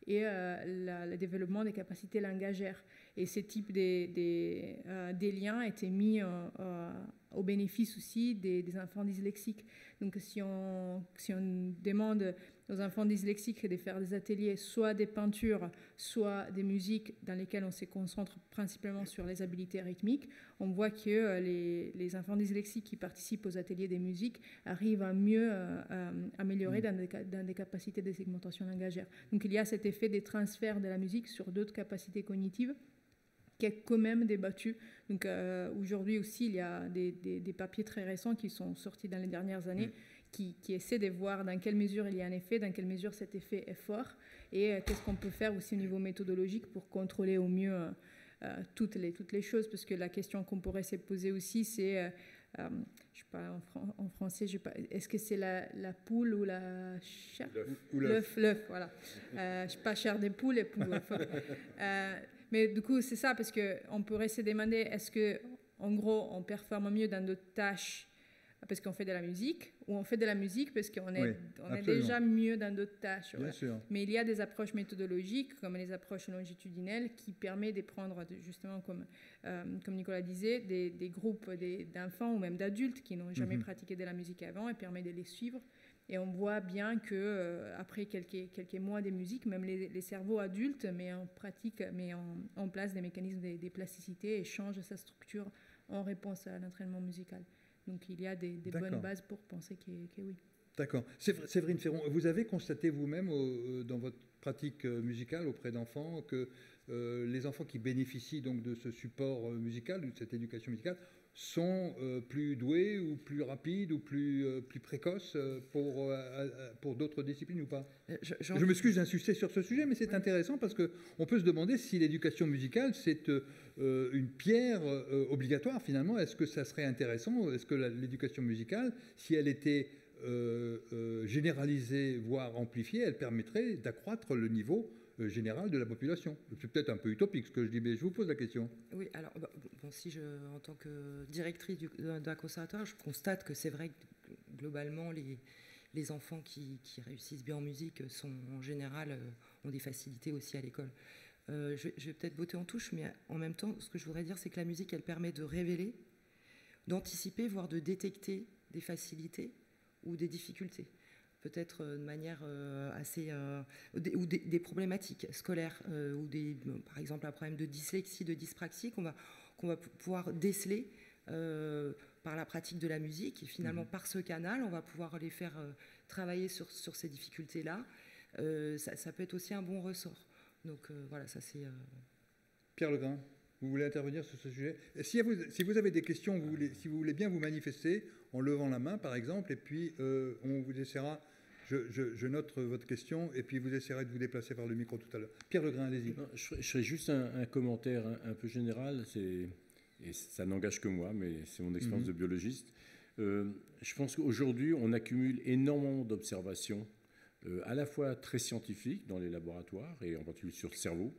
et euh, la, le développement des capacités langagères. Et ce type des, des, euh, des liens étaient mis euh, euh, au bénéfice aussi des, des enfants dyslexiques. Donc si on, si on demande aux enfants dyslexiques de faire des ateliers, soit des peintures, soit des musiques dans lesquelles on se concentre principalement sur les habiletés rythmiques, on voit que euh, les, les enfants dyslexiques qui participent aux ateliers des musiques arrivent à mieux euh, à améliorer dans des, dans des capacités de segmentation langagère. Donc il y a cet effet des transferts de la musique sur d'autres capacités cognitives qui est quand même débattu. Donc euh, aujourd'hui aussi, il y a des, des, des papiers très récents qui sont sortis dans les dernières années, mmh. qui, qui essaient de voir dans quelle mesure il y a un effet, dans quelle mesure cet effet est fort, et euh, qu'est-ce qu'on peut faire aussi au niveau méthodologique pour contrôler au mieux euh, euh, toutes, les, toutes les choses. Parce que la question qu'on pourrait se poser aussi, c'est, euh, euh, je sais pas, en, fran- en français, je sais pas, est-ce que c'est la, la poule ou la chair ? L'œuf. L'œuf, voilà. Euh, je sais pas, chair des poules et poules. Enfin, euh, mais du coup, c'est ça, parce qu'on pourrait se demander, est-ce qu'en gros, on performe mieux dans d'autres tâches parce qu'on fait de la musique, ou on fait de la musique parce qu'on est, oui, on est déjà mieux dans d'autres tâches. Bien ouais. sûr. Mais il y a des approches méthodologiques, comme les approches longitudinelles, qui permettent de prendre, justement, comme, euh, comme Nicolas disait, des, des groupes des, d'enfants ou même d'adultes qui n'ont jamais mm-hmm. pratiqué de la musique avant, et permet de les suivre. Et on voit bien que euh, après quelques, quelques mois de musique, même les, les cerveaux adultes met en pratique, met en, en place des mécanismes de, de plasticité et change sa structure en réponse à l'entraînement musical. Donc il y a des, des bonnes bases pour penser que, que oui. D'accord. Séverine Ferron, vous avez constaté vous-même euh, dans votre pratique musicale auprès d'enfants que euh, les enfants qui bénéficient donc de ce support musical, de cette éducation musicale, sont euh, plus doués ou plus rapides ou plus, euh, plus précoces euh, pour, euh, pour d'autres disciplines ou pas ? Je, je m'excuse d'insister sur ce sujet, mais c'est oui. intéressant parce qu'on peut se demander si l'éducation musicale, c'est euh, une pierre euh, obligatoire finalement. Est-ce que ça serait intéressant ? Est-ce que la, l'éducation musicale, si elle était euh, euh, généralisée, voire amplifiée, elle permettrait d'accroître le niveau général de la population. C'est peut-être un peu utopique ce que je dis, mais je vous pose la question. Oui, alors, bon, si je, en tant que directrice du, d'un conservatoire, je constate que c'est vrai que globalement, les, les enfants qui, qui réussissent bien en musique sont en général, euh, ont des facilités aussi à l'école. Euh, je, je vais peut-être botter en touche, mais en même temps, ce que je voudrais dire, c'est que la musique, elle permet de révéler, d'anticiper, voire de détecter des facilités ou des difficultés. Peut-être de manière euh, assez... Euh, des, ou des, des problématiques scolaires, euh, ou des, par exemple un problème de dyslexie, de dyspraxie, qu'on va, qu'on va pouvoir déceler euh, par la pratique de la musique. Et finalement, mmh. par ce canal, on va pouvoir les faire euh, travailler sur, sur ces difficultés-là. Euh, ça, ça peut être aussi un bon ressort. Donc euh, voilà, ça c'est... Euh... Pierre Legrain, vous voulez intervenir sur ce sujet ? Si vous, si vous avez des questions, vous voulez, si vous voulez bien vous manifester en levant la main, par exemple, et puis euh, on vous essaiera... Je, je, je note votre question et puis vous essaierez de vous déplacer vers le micro tout à l'heure. Pierre Legrain, allez-y. Non, je, je ferai juste un, un commentaire un, un peu général, c'est, et ça n'engage que moi, mais c'est mon expérience mm-hmm. de biologiste. Euh, je pense qu'aujourd'hui, on accumule énormément d'observations, euh, à la fois très scientifiques dans les laboratoires, et en particulier sur le cerveau,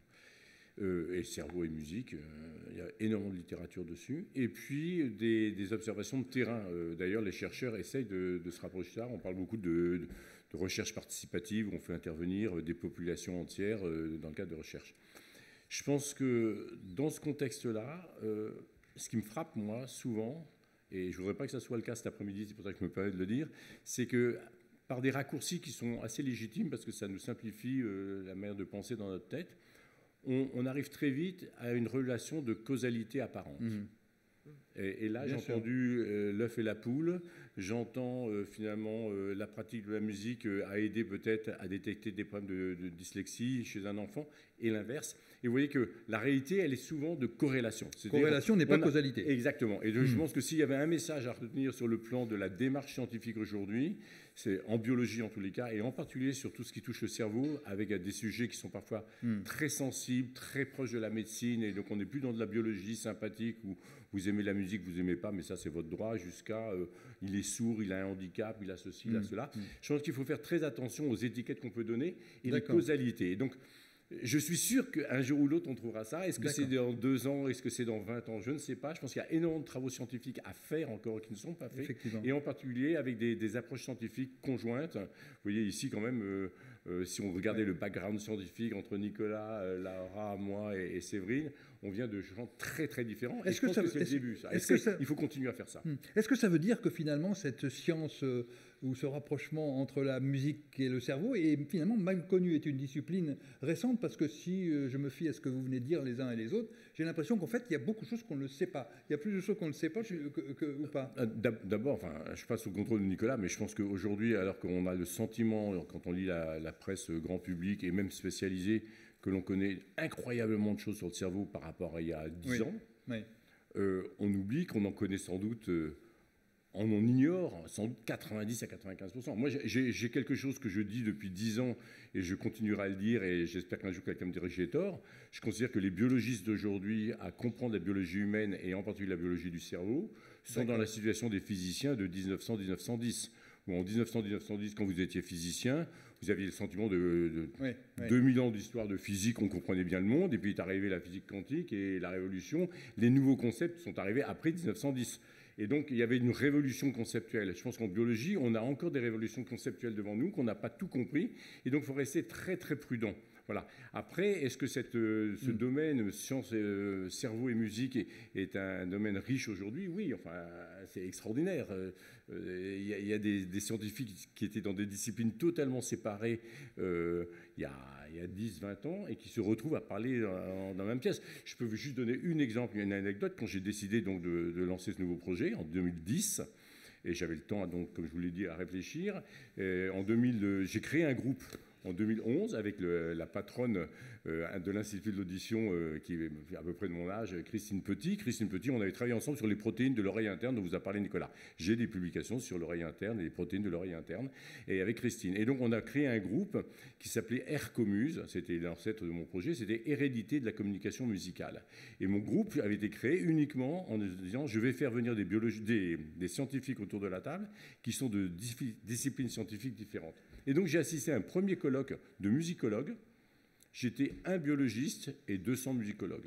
euh, et cerveau et musique, euh, il y a énormément de littérature dessus, et puis des, des observations de terrain. Euh, d'ailleurs, les chercheurs essayent de, de se rapprocher de ça. On parle beaucoup de, de, de recherche participative, où on fait intervenir des populations entières euh, dans le cadre de recherche. Je pense que dans ce contexte-là, euh, ce qui me frappe, moi, souvent, et je ne voudrais pas que ça soit le cas cet après-midi, c'est pour ça que je me permets de le dire, c'est que par des raccourcis qui sont assez légitimes, parce que ça nous simplifie euh, la manière de penser dans notre tête, On, on arrive très vite à une relation de causalité apparente. Mmh. Et, et là, Bien j'ai sûr. entendu euh, l'œuf et la poule. J'entends euh, finalement euh, la pratique de la musique euh, a aidé peut-être à détecter des problèmes de, de dyslexie chez un enfant, et l'inverse. Et vous voyez que la réalité, elle est souvent de corrélation. Corrélation n'est pas a, causalité. Exactement. Et mmh. je pense que s'il y avait un message à retenir sur le plan de la démarche scientifique aujourd'hui, c'est en biologie en tous les cas, et en particulier sur tout ce qui touche le cerveau, avec des sujets qui sont parfois mmh. très sensibles, très proches de la médecine, et donc on n'est plus dans de la biologie sympathique où vous aimez la musique, vous n'aimez pas, mais ça c'est votre droit, jusqu'à euh, il est sourd, il a un handicap, il a ceci, il a mmh. cela. Mmh. Je pense qu'il faut faire très attention aux étiquettes qu'on peut donner et D'accord. les causalités. Et donc, je suis sûr qu'un jour ou l'autre, on trouvera ça. Est-ce que D'accord. c'est dans deux ans? Est-ce que c'est dans vingt ans? Je ne sais pas. Je pense qu'il y a énormément de travaux scientifiques à faire encore qui ne sont pas faits. Et en particulier avec des, des approches scientifiques conjointes. Vous voyez ici quand même, euh, Euh, si on regardait le background scientifique entre Nicolas, euh, Laura, moi et, et Séverine, on vient de champs très très différents. Est-ce je que pense ça, que c'est le est-ce, début. Ça. Est-ce Est-ce que que ça, il faut continuer à faire ça. Est-ce que ça veut dire que finalement cette science euh, ou ce rapprochement entre la musique et le cerveau est finalement mal connu, est une discipline récente? Parce que si euh, je me fie à ce que vous venez de dire les uns et les autres, j'ai l'impression qu'en fait il y a beaucoup de choses qu'on ne sait pas. Il y a plus de choses qu'on ne sait pas que, que, ou pas. D'abord, enfin, je passe au contrôle de Nicolas, mais je pense qu'aujourd'hui, alors qu'on a le sentiment, quand on lit la, la presse grand public et même spécialisée, que l'on connaît incroyablement de choses sur le cerveau par rapport à il y a dix oui. ans, Oui. Euh, on oublie qu'on en connaît sans doute, euh, on en ignore sans doute quatre-vingt-dix à quatre-vingt-quinze pour cent. Moi, j'ai, j'ai quelque chose que je dis depuis dix ans et je continuerai à le dire et j'espère qu'un jour quelqu'un me dira que j'ai tort. Je considère que les biologistes d'aujourd'hui, à comprendre la biologie humaine et en particulier la biologie du cerveau, sont D'accord. dans la situation des physiciens de dix-neuf cents à dix-neuf cent dix. Où en dix-neuf cents à dix-neuf cent dix, quand vous étiez physicien, vous aviez le sentiment de, de oui, oui. deux mille ans d'histoire de physique, on comprenait bien le monde, et puis est arrivée la physique quantique et la révolution. Les nouveaux concepts sont arrivés après dix-neuf cent dix. Et donc, il y avait une révolution conceptuelle. Je pense qu'en biologie, on a encore des révolutions conceptuelles devant nous, qu'on n'a pas tout compris. Et donc, il faut rester très, très prudent. Voilà. Après, est-ce que cette, euh, ce mm. domaine, science, euh, cerveau et musique, est, est un domaine riche aujourd'hui? Oui, enfin, c'est extraordinaire. Il euh, y, y a des, des scientifiques qui étaient dans des disciplines totalement séparées euh, il y a, y a dix, vingt ans et qui se retrouvent à parler dans, dans la même pièce. Je peux vous juste donner un exemple, une anecdote. Quand j'ai décidé donc de, de lancer ce nouveau projet en deux mille dix, et j'avais le temps, donc, comme je vous l'ai dit, à réfléchir, et en deux mille, j'ai créé un groupe en deux mille onze avec le, la patronne euh, de l'Institut de l'audition euh, qui est à peu près de mon âge, Christine Petit. Christine Petit, on avait travaillé ensemble sur les protéines de l'oreille interne dont vous a parlé Nicolas. J'ai des publications sur l'oreille interne et les protéines de l'oreille interne et avec Christine. Et donc on a créé un groupe qui s'appelait Aircomuse, c'était l'ancêtre de mon projet, c'était Hérédité de la communication musicale. Et mon groupe avait été créé uniquement en disant je vais faire venir des, biologi- des, des scientifiques autour de la table qui sont de dis- disciplines scientifiques différentes. Et donc j'ai assisté à un premier colloque de musicologues. J'étais un biologiste et deux cents musicologues.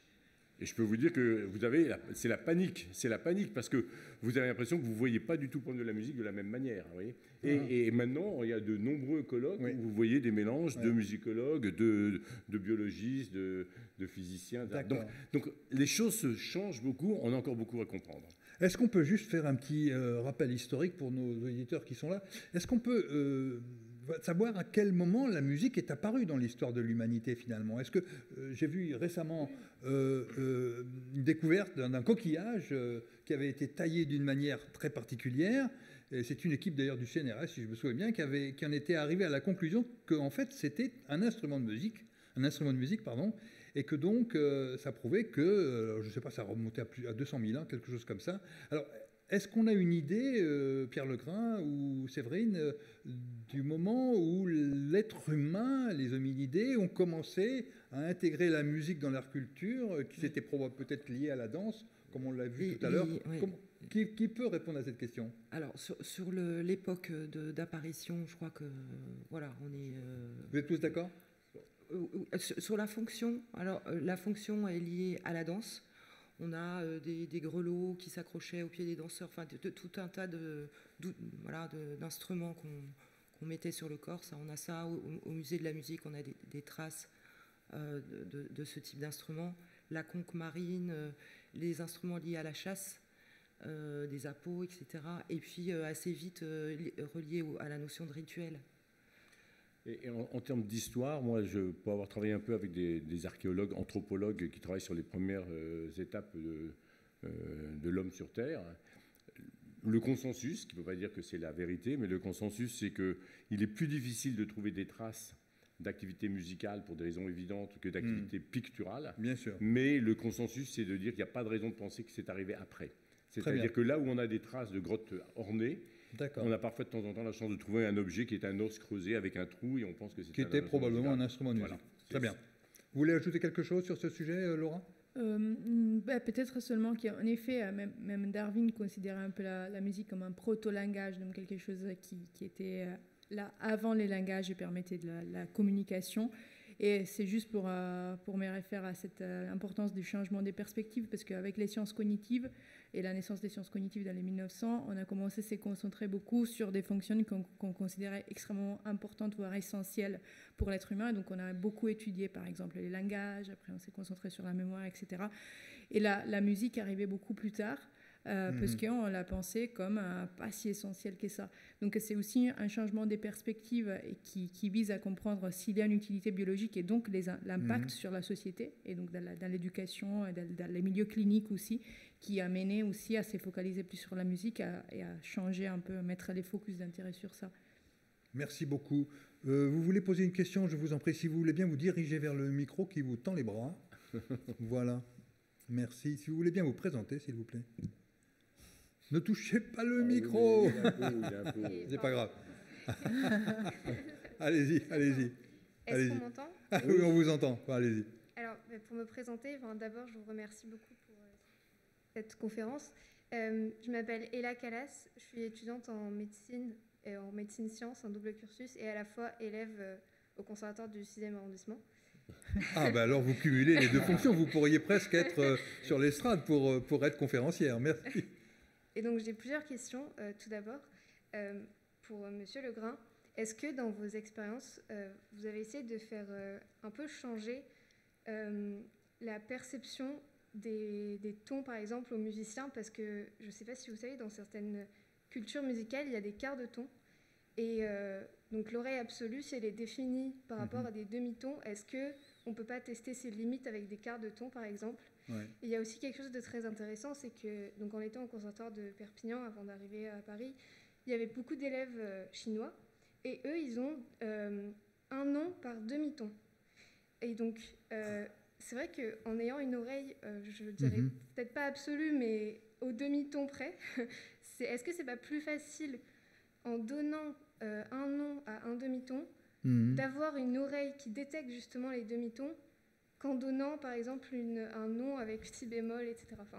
Et je peux vous dire que vous avez, c'est la panique, c'est la panique parce que vous avez l'impression que vous ne voyez pas du tout prendre de la musique de la même manière. Vous voyez et, ah. et maintenant, il y a de nombreux colloques oui. où vous voyez des mélanges oui. de musicologues, de, de biologistes, de, de physiciens. Donc, donc les choses se changent beaucoup, on a encore beaucoup à comprendre. Est-ce qu'on peut juste faire un petit euh, rappel historique pour nos auditeurs qui sont là? Est-ce qu'on peut euh, savoir à quel moment la musique est apparue dans l'histoire de l'humanité finalement? Est-ce que euh, j'ai vu récemment euh, euh, une découverte d'un, d'un coquillage euh, qui avait été taillé d'une manière très particulière? Et c'est une équipe d'ailleurs du C N R S, si je me souviens bien, qui, avait, qui en était arrivée à la conclusion qu'en fait c'était un instrument de musique, un instrument de musique, pardon, et que donc euh, ça prouvait que, euh, je ne sais pas, ça remontait à, plus, à deux cent mille ans, quelque chose comme ça. Alors, est-ce qu'on a une idée, euh, Pierre Legrain ou Séverine, euh, du moment où l'être humain, les hominidés, ont commencé à intégrer la musique dans leur culture, qui s'était peut-être liée à la danse, comme on l'a vu et, tout à l'heure oui. Comment, qui, qui peut répondre à cette question? Alors, sur, sur le, l'époque de, d'apparition, je crois que, voilà, on est... Euh... Vous êtes tous d'accord? Sur la fonction, alors la fonction est liée à la danse. On a euh, des, des grelots qui s'accrochaient aux pieds des danseurs, enfin de, de, tout un tas de, de, voilà, de, d'instruments qu'on, qu'on mettait sur le corps. Ça, on a ça au, au musée de la musique, on a des, des traces euh, de, de, de ce type d'instruments. La conque marine, euh, les instruments liés à la chasse, euh, des appos, et cetera. Et puis euh, assez vite euh, reliés au, à la notion de rituel. Et en, en termes d'histoire, moi, je peux avoir travaillé un peu avec des, des archéologues, anthropologues qui travaillent sur les premières euh, étapes de, euh, de l'homme sur Terre. Le consensus, qui ne veut pas dire que c'est la vérité, mais le consensus, c'est qu'il est plus difficile de trouver des traces d'activité musicale pour des raisons évidentes que d'activité mmh. picturale. Bien sûr. Mais le consensus, c'est de dire qu'il n'y a pas de raison de penser que c'est arrivé après. C'est-à-dire que là où on a des traces de grottes ornées, D'accord. on a parfois de temps en temps la chance de trouver un objet qui est un os creusé avec un trou et on pense que c'est qui un était probablement musical. Un instrument de musique. Voilà. Très bien. Vous voulez ajouter quelque chose sur ce sujet, Laura? euh, bah, Peut-être seulement qu'en effet, même, même Darwin considérait un peu la, la musique comme un proto-langage, donc quelque chose qui, qui était là avant les langages et permettait de la, la communication. Et c'est juste pour, euh, pour me référer à cette euh, importance du changement des perspectives, parce qu'avec les sciences cognitives et la naissance des sciences cognitives dans les mille neuf cents, on a commencé à se concentrer beaucoup sur des fonctions qu'on qu'on considérait extrêmement importantes, voire essentielles pour l'être humain. Et donc on a beaucoup étudié, par exemple, les langages, après on s'est concentré sur la mémoire, et cetera. Et la, la musique arrivait beaucoup plus tard. Euh, mmh. Parce qu'on l'a pensé comme euh, pas si essentiel que ça. Donc c'est aussi un changement des perspectives qui, qui vise à comprendre s'il y a une utilité biologique et donc l'impact mmh. sur la société, et donc dans, dans l'éducation, dans, dans les milieux cliniques aussi, qui a mené aussi à se focaliser plus sur la musique à, et à changer un peu, mettre les focus d'intérêt sur ça. Merci beaucoup. Euh, vous voulez poser une question? Je vous en prie, si vous voulez bien vous diriger vers le micro qui vous tend les bras. Voilà. Merci. Si vous voulez bien vous présenter, s'il vous plaît. Ne touchez pas le ah, micro. Oui, c'est pas grave. Allez-y, allez-y. Est-ce allez qu'on m'entend? Ah, oui, on vous entend. Allez-y. Alors, pour me présenter, enfin, d'abord, je vous remercie beaucoup pour euh, cette conférence. Euh, je m'appelle Ella Callas. Je suis étudiante en médecine et en médecine sciences, un double cursus, et à la fois élève euh, au conservatoire du sixième arrondissement. Ah, ben alors vous cumulez les deux fonctions. Vous pourriez presque être euh, sur l'estrade pour, pour être conférencière. Merci. Et donc, j'ai plusieurs questions. Euh, tout d'abord, euh, pour euh, Monsieur Legrain, est-ce que dans vos expériences, euh, vous avez essayé de faire euh, un peu changer euh, la perception des, des tons, par exemple, aux musiciens? Parce que, je ne sais pas si vous savez, dans certaines cultures musicales, il y a des quarts de ton. Et euh, donc, l'oreille absolue, si elle est définie par rapport mm-hmm. à des demi-tons, est-ce qu'on ne peut pas tester ses limites avec des quarts de ton, par exemple? Ouais. Il y a aussi quelque chose de très intéressant, c'est que, donc en étant au conservatoire de Perpignan, avant d'arriver à Paris, il y avait beaucoup d'élèves euh, chinois, et eux, ils ont euh, un nom par demi-ton. Et donc, euh, c'est vrai qu'en ayant une oreille, euh, je dirais mm-hmm. peut-être pas absolue, mais au demi-ton près, c'est, est-ce que c'est pas plus facile, en donnant euh, un nom à un demi-ton, mm-hmm. d'avoir une oreille qui détecte justement les demi-tons, qu'en donnant, par exemple, une, un nom avec si bémol, et cetera. Enfin...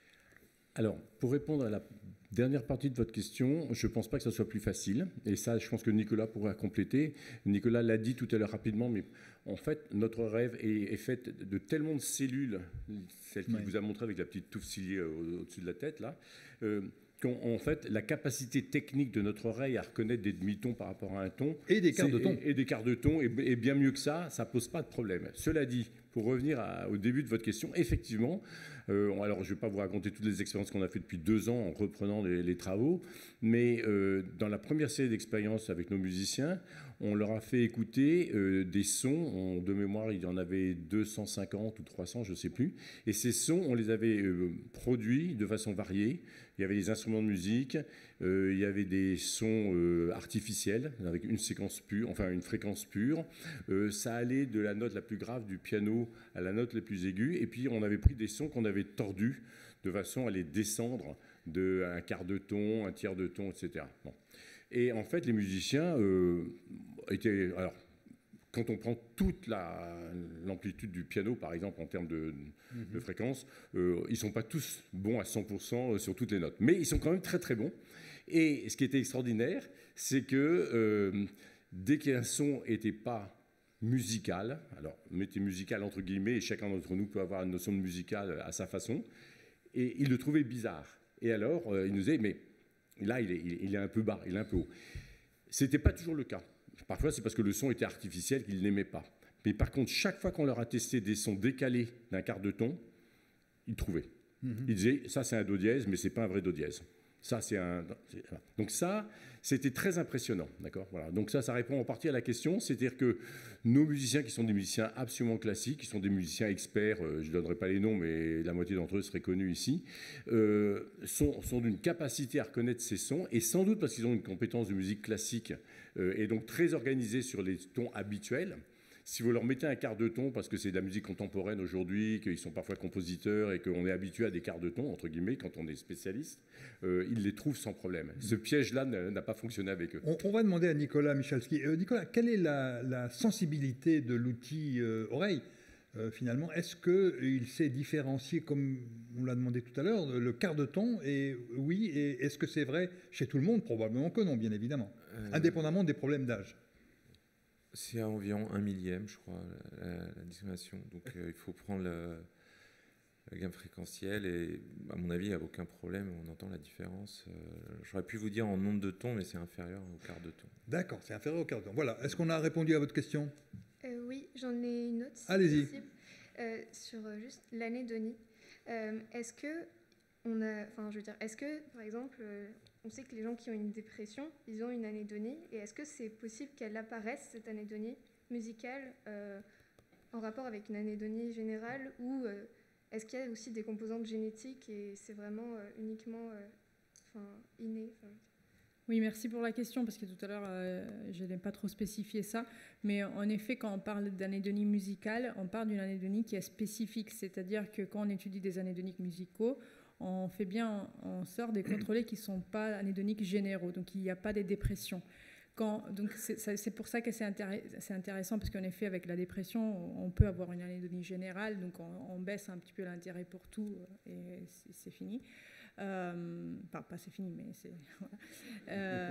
Alors, pour répondre à la dernière partie de votre question, je ne pense pas que ça soit plus facile. Et ça, je pense que Nicolas pourra compléter. Nicolas l'a dit tout à l'heure rapidement, mais en fait, notre rêve est, est fait de tellement de cellules, celle qu'il ouais. vous a montré avec la petite touffe ciliée au, au-dessus de la tête, là, euh, qu'en fait, la capacité technique de notre oreille à reconnaître des demi-tons par rapport à un ton... Et des quarts de ton. Et, et des quarts de ton, et, et bien mieux que ça, ça ne pose pas de problème. Cela dit, pour revenir à, au début de votre question, effectivement, euh, alors je ne vais pas vous raconter toutes les expériences qu'on a faites depuis deux ans en reprenant les, les travaux, mais euh, dans la première série d'expériences avec nos musiciens, on leur a fait écouter euh, des sons, de mémoire il y en avait deux cent cinquante ou trois cents, je ne sais plus, et ces sons, on les avait euh, produits de façon variée. Il y avait des instruments de musique, euh, il y avait des sons euh, artificiels avec une séquence pure, enfin une fréquence pure. Euh, ça allait de la note la plus grave du piano à la note la plus aiguë. Et puis on avait pris des sons qu'on avait tordus de façon à les descendre d'un quart de ton, un tiers de ton, et cetera. Bon. Et en fait, les musiciens euh, étaient... Alors, quand on prend toute la, l'amplitude du piano, par exemple, en termes de, mmh. de fréquence, euh, ils ne sont pas tous bons à cent pour cent sur toutes les notes. Mais ils sont quand même très, très bons. Et ce qui était extraordinaire, c'est que euh, dès qu'un son n'était pas musical, alors mettez musical entre guillemets, et chacun d'entre nous peut avoir une notion de musical à sa façon, et ils le trouvaient bizarre. Et alors, euh, ils nous disaient, mais là, il est, il est un peu bas, il est un peu haut. Ce n'était pas toujours le cas. Parfois, c'est parce que le son était artificiel qu'ils n'aimaient pas. Mais par contre, chaque fois qu'on leur a testé des sons décalés d'un quart de ton, ils trouvaient. Mm-hmm. Ils disaient, ça c'est un do dièse, mais ce n'est pas un vrai do dièse. Ça, c'est un... Donc ça, c'était très impressionnant. D'accord, voilà. Donc ça, ça répond en partie à la question. C'est-à-dire que nos musiciens, qui sont des musiciens absolument classiques, qui sont des musiciens experts, euh, je ne donnerai pas les noms, mais la moitié d'entre eux seraient connus ici, euh, sont, sont d'une capacité à reconnaître ces sons, et sans doute parce qu'ils ont une compétence de musique classique, euh, et donc très organisée sur les tons habituels. Si vous leur mettez un quart de ton, parce que c'est de la musique contemporaine aujourd'hui, qu'ils sont parfois compositeurs et qu'on est habitué à des quarts de ton, entre guillemets, quand on est spécialiste, euh, ils les trouvent sans problème. Ce piège-là n'a pas fonctionné avec eux. On, on va demander à Nicolas Michalski. Euh, Nicolas, quelle est la, la sensibilité de l'outil euh, oreille euh, finalement? Est-ce qu'il sait différencier, comme on l'a demandé tout à l'heure, le quart de ton? Et oui, et est-ce que c'est vrai chez tout le monde? Probablement que non, bien évidemment, euh... indépendamment des problèmes d'âge. C'est à environ un millième, je crois, la, la discrimination. Donc euh, il faut prendre le, la gamme fréquentielle et, à mon avis, il n'y a aucun problème. On entend la différence. Euh, J'aurais pu vous dire en nombre de tons, mais c'est inférieur au quart de ton. D'accord, c'est inférieur au quart de ton. Voilà. Est-ce qu'on a répondu à votre question? Euh, oui, j'en ai une autre. Si Allez-y. Euh, sur euh, juste l'anédonie. Euh, est-ce que on a, enfin, je veux dire, est-ce que, par exemple, euh, on sait que les gens qui ont une dépression, ils ont une anédonie, et est-ce que c'est possible qu'elle apparaisse, cette anédonie musicale, euh, en rapport avec une anédonie générale, ou euh, est-ce qu'il y a aussi des composantes génétiques et c'est vraiment euh, uniquement, euh, enfin, inné, enfin, Oui, merci pour la question, parce que tout à l'heure, euh, je n'ai pas trop spécifié ça. Mais en effet, quand on parle d'anédonie musicale, on parle d'une anédonie qui est spécifique. C'est-à-dire que quand on étudie des anédoniques musicaux, on fait bien en sorte de contrôler qu'ils ne sont pas anédoniques généraux. Donc, il n'y a pas des dépressions. Quand, donc, c'est pour ça que c'est intéress intéressant, parce qu'en effet, avec la dépression, on peut avoir une anédonie générale. Donc, on, on baisse un petit peu l'intérêt pour tout et c'est fini. Euh, enfin, pas c'est fini, mais c'est... Voilà. Euh,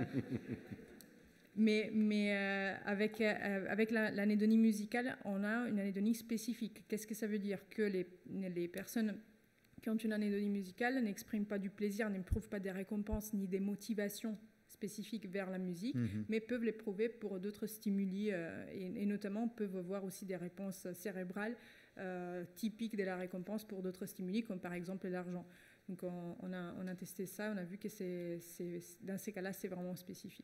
mais mais euh, avec, euh, avec l'anédonie musicale, on a une anédonie spécifique. Qu'est-ce que ça veut dire? Que les, les personnes qui ont une anédonie musicale n'expriment pas du plaisir, n'éprouvent pas des récompenses ni des motivations spécifiques vers la musique, mmh. mais peuvent l'éprouver pour d'autres stimuli euh, et, et notamment peuvent avoir aussi des réponses cérébrales euh, typiques de la récompense pour d'autres stimuli, comme par exemple l'argent. Donc on, on, a, on a testé ça, on a vu que c'est, c'est, dans ces cas-là, c'est vraiment spécifique.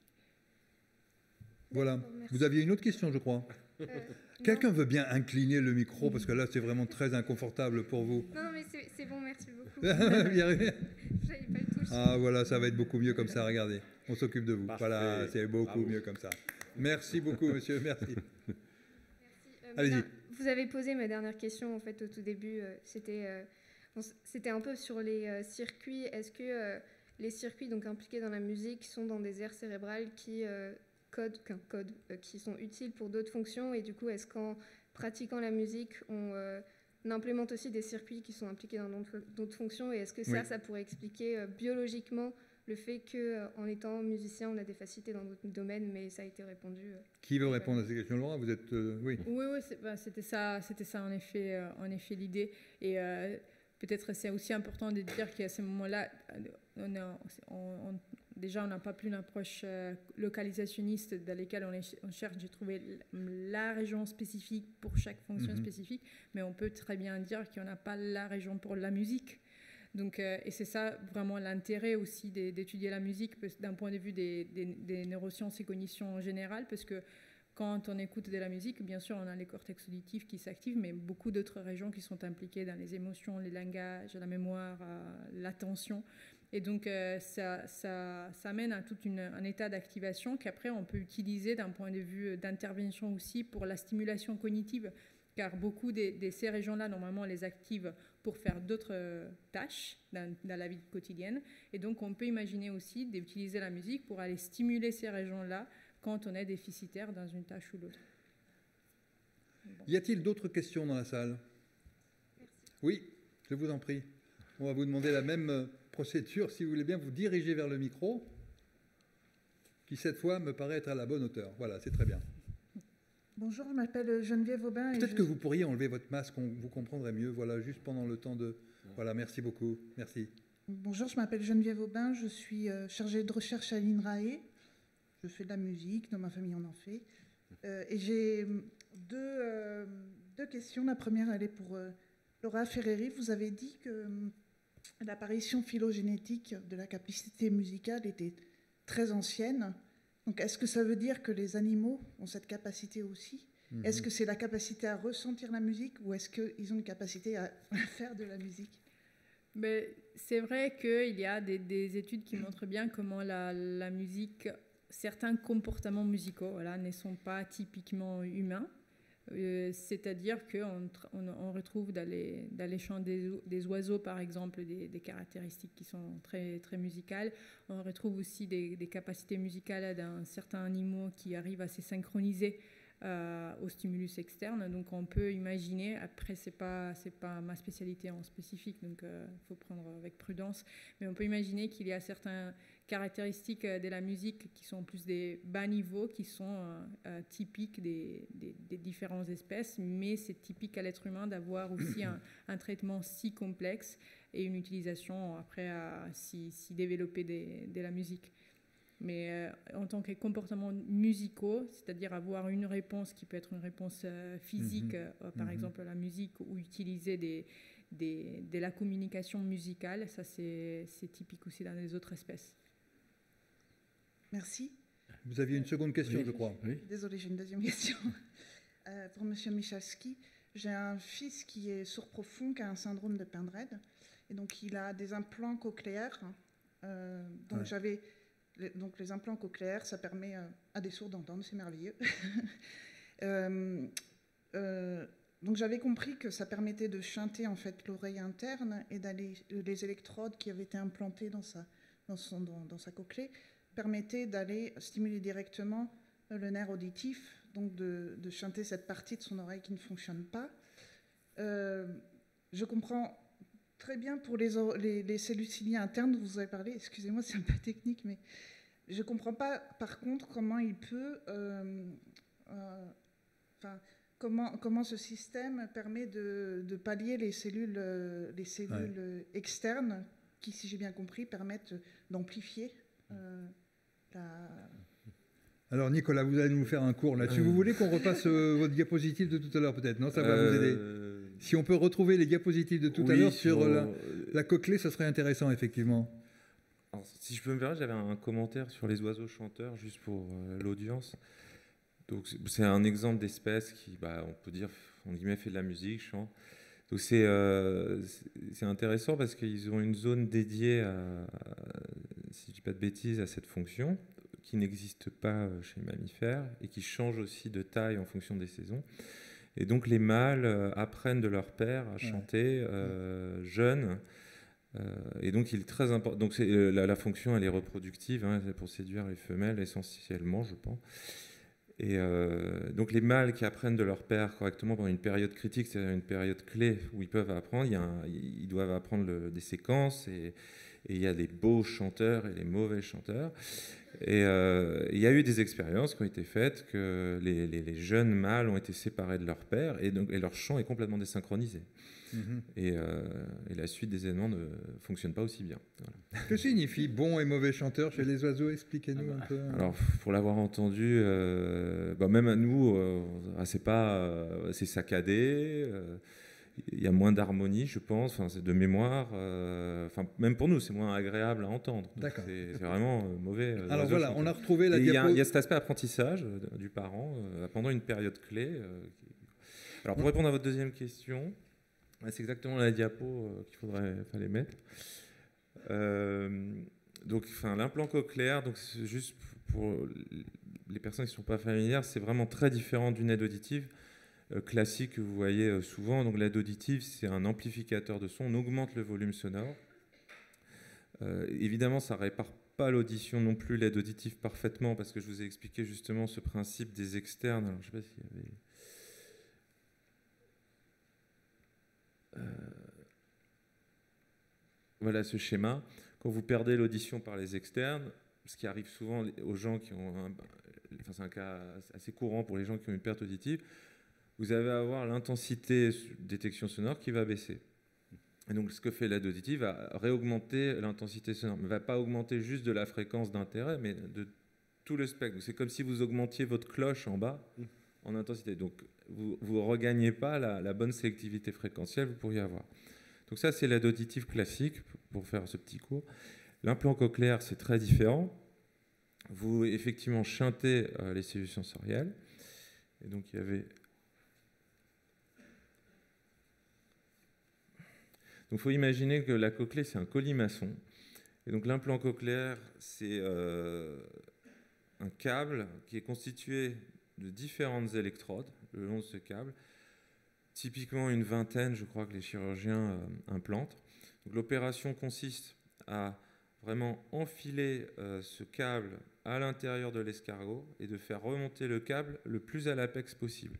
Voilà. Vous aviez une autre question, je crois. Euh, Quelqu'un veut bien incliner le micro, parce que là, c'est vraiment très inconfortable pour vous. Non, mais c'est bon, merci beaucoup. J'avais pas le touche. Ah, voilà, ça va être beaucoup mieux comme ça, regardez. On s'occupe de vous. Parfait. Voilà, c'est beaucoup Bravo. Mieux comme ça. Merci beaucoup, monsieur, merci. merci. Euh, Allez-y. Vous avez posé ma dernière question, en fait, au tout début. Euh, C'était... Euh, C'était un peu sur les euh, circuits. Est-ce que euh, les circuits donc, impliqués dans la musique sont dans des aires cérébrales qui, euh, codent, code, euh, qui sont utiles pour d'autres fonctions? Et du coup, est-ce qu'en pratiquant la musique, on, euh, on implémente aussi des circuits qui sont impliqués dans d'autres fonctions? Et est-ce que ça, oui. ça pourrait expliquer euh, biologiquement le fait qu'en euh, étant musicien, on a des facilités dans d'autres domaines, mais ça a été répondu. Euh, Qui veut répondre euh, à ces questions, Laura? Vous êtes... Euh, oui, oui, oui c'était bah, ça, ça en effet, euh, en effet l'idée. Et... Euh, peut-être c'est aussi important de dire qu'à ce moment-là, on a, on, on, déjà, on n'a pas plus une approche euh, localisationniste dans laquelle on, est, on cherche de trouver la région spécifique pour chaque fonction mm-hmm. spécifique, mais on peut très bien dire qu'on n'a pas la région pour la musique. Donc, euh, et c'est ça vraiment l'intérêt aussi d'étudier la musique d'un point de vue des, des, des neurosciences et cognitions en général, parce que quand on écoute de la musique, bien sûr, on a les cortex auditifs qui s'activent, mais beaucoup d'autres régions qui sont impliquées dans les émotions, les langages, la mémoire, euh, l'attention. Et donc, euh, ça, ça, ça amène à tout une, un état d'activation qu'après, on peut utiliser d'un point de vue d'intervention aussi pour la stimulation cognitive, car beaucoup de, de ces régions-là, normalement, on les active pour faire d'autres euh, tâches dans, dans la vie quotidienne. Et donc, on peut imaginer aussi d'utiliser la musique pour aller stimuler ces régions-là quand on est déficitaire dans une tâche ou l'autre. Bon. Y a-t-il d'autres questions dans la salle? Merci. Oui, je vous en prie. On va vous demander la même procédure, si vous voulez bien vous diriger vers le micro, qui cette fois me paraît être à la bonne hauteur. Voilà, c'est très bien. Bonjour, je m'appelle Geneviève Aubin. Peut-être je... que vous pourriez enlever votre masque, on vous comprendrait mieux. Voilà, juste pendant le temps de... Voilà, merci beaucoup. Merci. Bonjour, je m'appelle Geneviève Aubin, je suis chargée de recherche à l'INRAE. Je fais de la musique, dans ma famille on en fait. Euh, et j'ai deux, euh, deux questions. La première, elle est pour euh, Laura Ferreri. Vous avez dit que euh, l'apparition phylogénétique de la capacité musicale était très ancienne. Donc, est-ce que ça veut dire que les animaux ont cette capacité aussi? Mm-hmm. Est-ce que c'est la capacité à ressentir la musique ou est-ce qu'ils ont une capacité à, à faire de la musique? Mais c'est vrai qu'il y a des, des études qui montrent bien comment la, la musique... Certains comportements musicaux voilà, ne sont pas typiquement humains, euh, c'est-à-dire qu'on on, on retrouve dans les, dans les chants des, des oiseaux, par exemple, des, des caractéristiques qui sont très, très musicales. On retrouve aussi des, des capacités musicales dans certains animaux qui arrivent à se synchroniser euh, au stimulus externe. Donc on peut imaginer, après c'est pas c'est pas ma spécialité en spécifique, donc il euh, faut prendre avec prudence, mais on peut imaginer qu'il y a certaines caractéristiques de la musique qui sont plus des bas niveaux, qui sont euh, euh, typiques des, des, des différentes espèces, mais c'est typique à l'être humain d'avoir aussi un, un traitement si complexe et une utilisation après à si, si développée de, de la musique. Mais euh, en tant que comportements musicaux, c'est-à-dire avoir une réponse qui peut être une réponse euh, physique, mm-hmm. euh, par mm-hmm. exemple à la musique, ou utiliser des, des, de la communication musicale, ça c'est, c'est typique aussi dans les autres espèces. Merci. Vous aviez une seconde question, oui. je crois. Oui. Désolée, j'ai une deuxième question. euh, pour M. Michalski, j'ai un fils qui est sourd profond, qui a un syndrome de Pendred, et donc il a des implants cochléaires. Euh, donc ouais. j'avais, donc les implants cochléaires, ça permet euh, à des sourds d'entendre, c'est merveilleux. euh, euh, donc j'avais compris que ça permettait de chanter en fait l'oreille interne et d'aller les électrodes qui avaient été implantées dans sa, dans son, dans, dans sa cochlée permettait d'aller stimuler directement le nerf auditif, donc de, de chanter cette partie de son oreille qui ne fonctionne pas. Euh, je comprends très bien pour les, les, les cellules ciliées internes dont vous avez parlé, excusez-moi, c'est un peu technique, mais je ne comprends pas par contre comment il peut, euh, euh, enfin, comment, comment ce système permet de, de pallier les cellules, les cellules ouais. externes qui, si j'ai bien compris, permettent d'amplifier euh, la... Alors Nicolas, vous allez nous faire un cours là-dessus. Euh... Vous voulez qu'on repasse euh, votre diapositive de tout à l'heure peut-être? Non, ça va euh... vous aider. Si on peut retrouver les diapositives de tout oui, à l'heure sur, sur la, la cochlée, ça serait intéressant effectivement. Alors, si je peux me permettre, j'avais un commentaire sur les oiseaux chanteurs, juste pour euh, l'audience. Donc c'est un exemple d'espèce qui, bah, on peut dire, on guillemets, fait de la musique, chante. Donc c'est euh, c'est intéressant parce qu'ils ont une zone dédiée, à, à, si je ne dis pas de bêtises, à cette fonction, qui n'existe pas chez les mammifères et qui change aussi de taille en fonction des saisons. Et donc les mâles apprennent de leur père à chanter ouais. euh, jeunes. Euh, et donc il est très important. Donc c'est, la, la fonction elle est reproductive, hein, c'est pour séduire les femelles essentiellement, je pense. Et euh, donc les mâles qui apprennent de leur père correctement pendant une période critique, c'est-à-dire une période clé où ils peuvent apprendre, il y a un, ils doivent apprendre le, des séquences et, et il y a des beaux chanteurs et des mauvais chanteurs. Et euh, il y a eu des expériences qui ont été faites que les, les, les jeunes mâles ont été séparés de leur père et, donc, et leur chant est complètement désynchronisé. Mmh. Et, euh, et la suite des événements ne fonctionne pas aussi bien. Voilà. Que signifie bon et mauvais chanteur chez les oiseaux? Expliquez-nous un peu. Alors, pour l'avoir entendu, euh, bah même à nous, euh, c'est pas, euh, c'est saccadé. Euh, il y a moins d'harmonie, je pense, enfin, c'est de mémoire. Euh, enfin, même pour nous, c'est moins agréable à entendre. D'accord. C'est, c'est vraiment euh, mauvais. Euh, Alors voilà, on a retrouvé la diapo. Il y, y a cet aspect apprentissage euh, du parent euh, pendant une période clé. Euh, qui... Alors, pour répondre à votre deuxième question, c'est exactement la diapo euh, qu'il faudrait fallait mettre. Euh, donc, enfin, l'implant cochléaire, donc c'est juste pour les personnes qui ne sont pas familières, c'est vraiment très différent d'une aide auditive euh, classique que vous voyez euh, souvent. Donc, l'aide auditive, c'est un amplificateur de son, on augmente le volume sonore. Euh, évidemment, ça ne répare pas l'audition non plus, l'aide auditive parfaitement, parce que je vous ai expliqué justement ce principe des externes. Alors, je ne sais pas s'il y avait... Euh, voilà ce schéma. Quand vous perdez l'audition par les externes, ce qui arrive souvent aux gens qui ont un, enfin c'est un cas assez courant pour les gens qui ont une perte auditive, vous allez avoir l'intensité de détection sonore qui va baisser. Et donc ce que fait l'aide auditive va réaugmenter l'intensité sonore, mais ne va pas augmenter juste de la fréquence d'intérêt, mais de tout le spectre. C'est comme si vous augmentiez votre cloche en bas en intensité. Donc vous ne regagnez pas la, la bonne sélectivité fréquentielle que vous pourriez avoir. Donc ça, c'est l'aide auditive classique, pour faire ce petit cours. L'implant cochléaire, c'est très différent. Vous, effectivement, chantez euh, les cellules sensorielles. Et donc, il y avait... Donc, il faut imaginer que la cochlée, c'est un colimaçon. Et donc, l'implant cochléaire, c'est euh, un câble qui est constitué de différentes électrodes le long de ce câble. Typiquement une vingtaine, je crois que les chirurgiens euh, implantent. Donc, l'opération consiste à vraiment enfiler euh, ce câble à l'intérieur de l'escargot et de faire remonter le câble le plus à l'apex possible.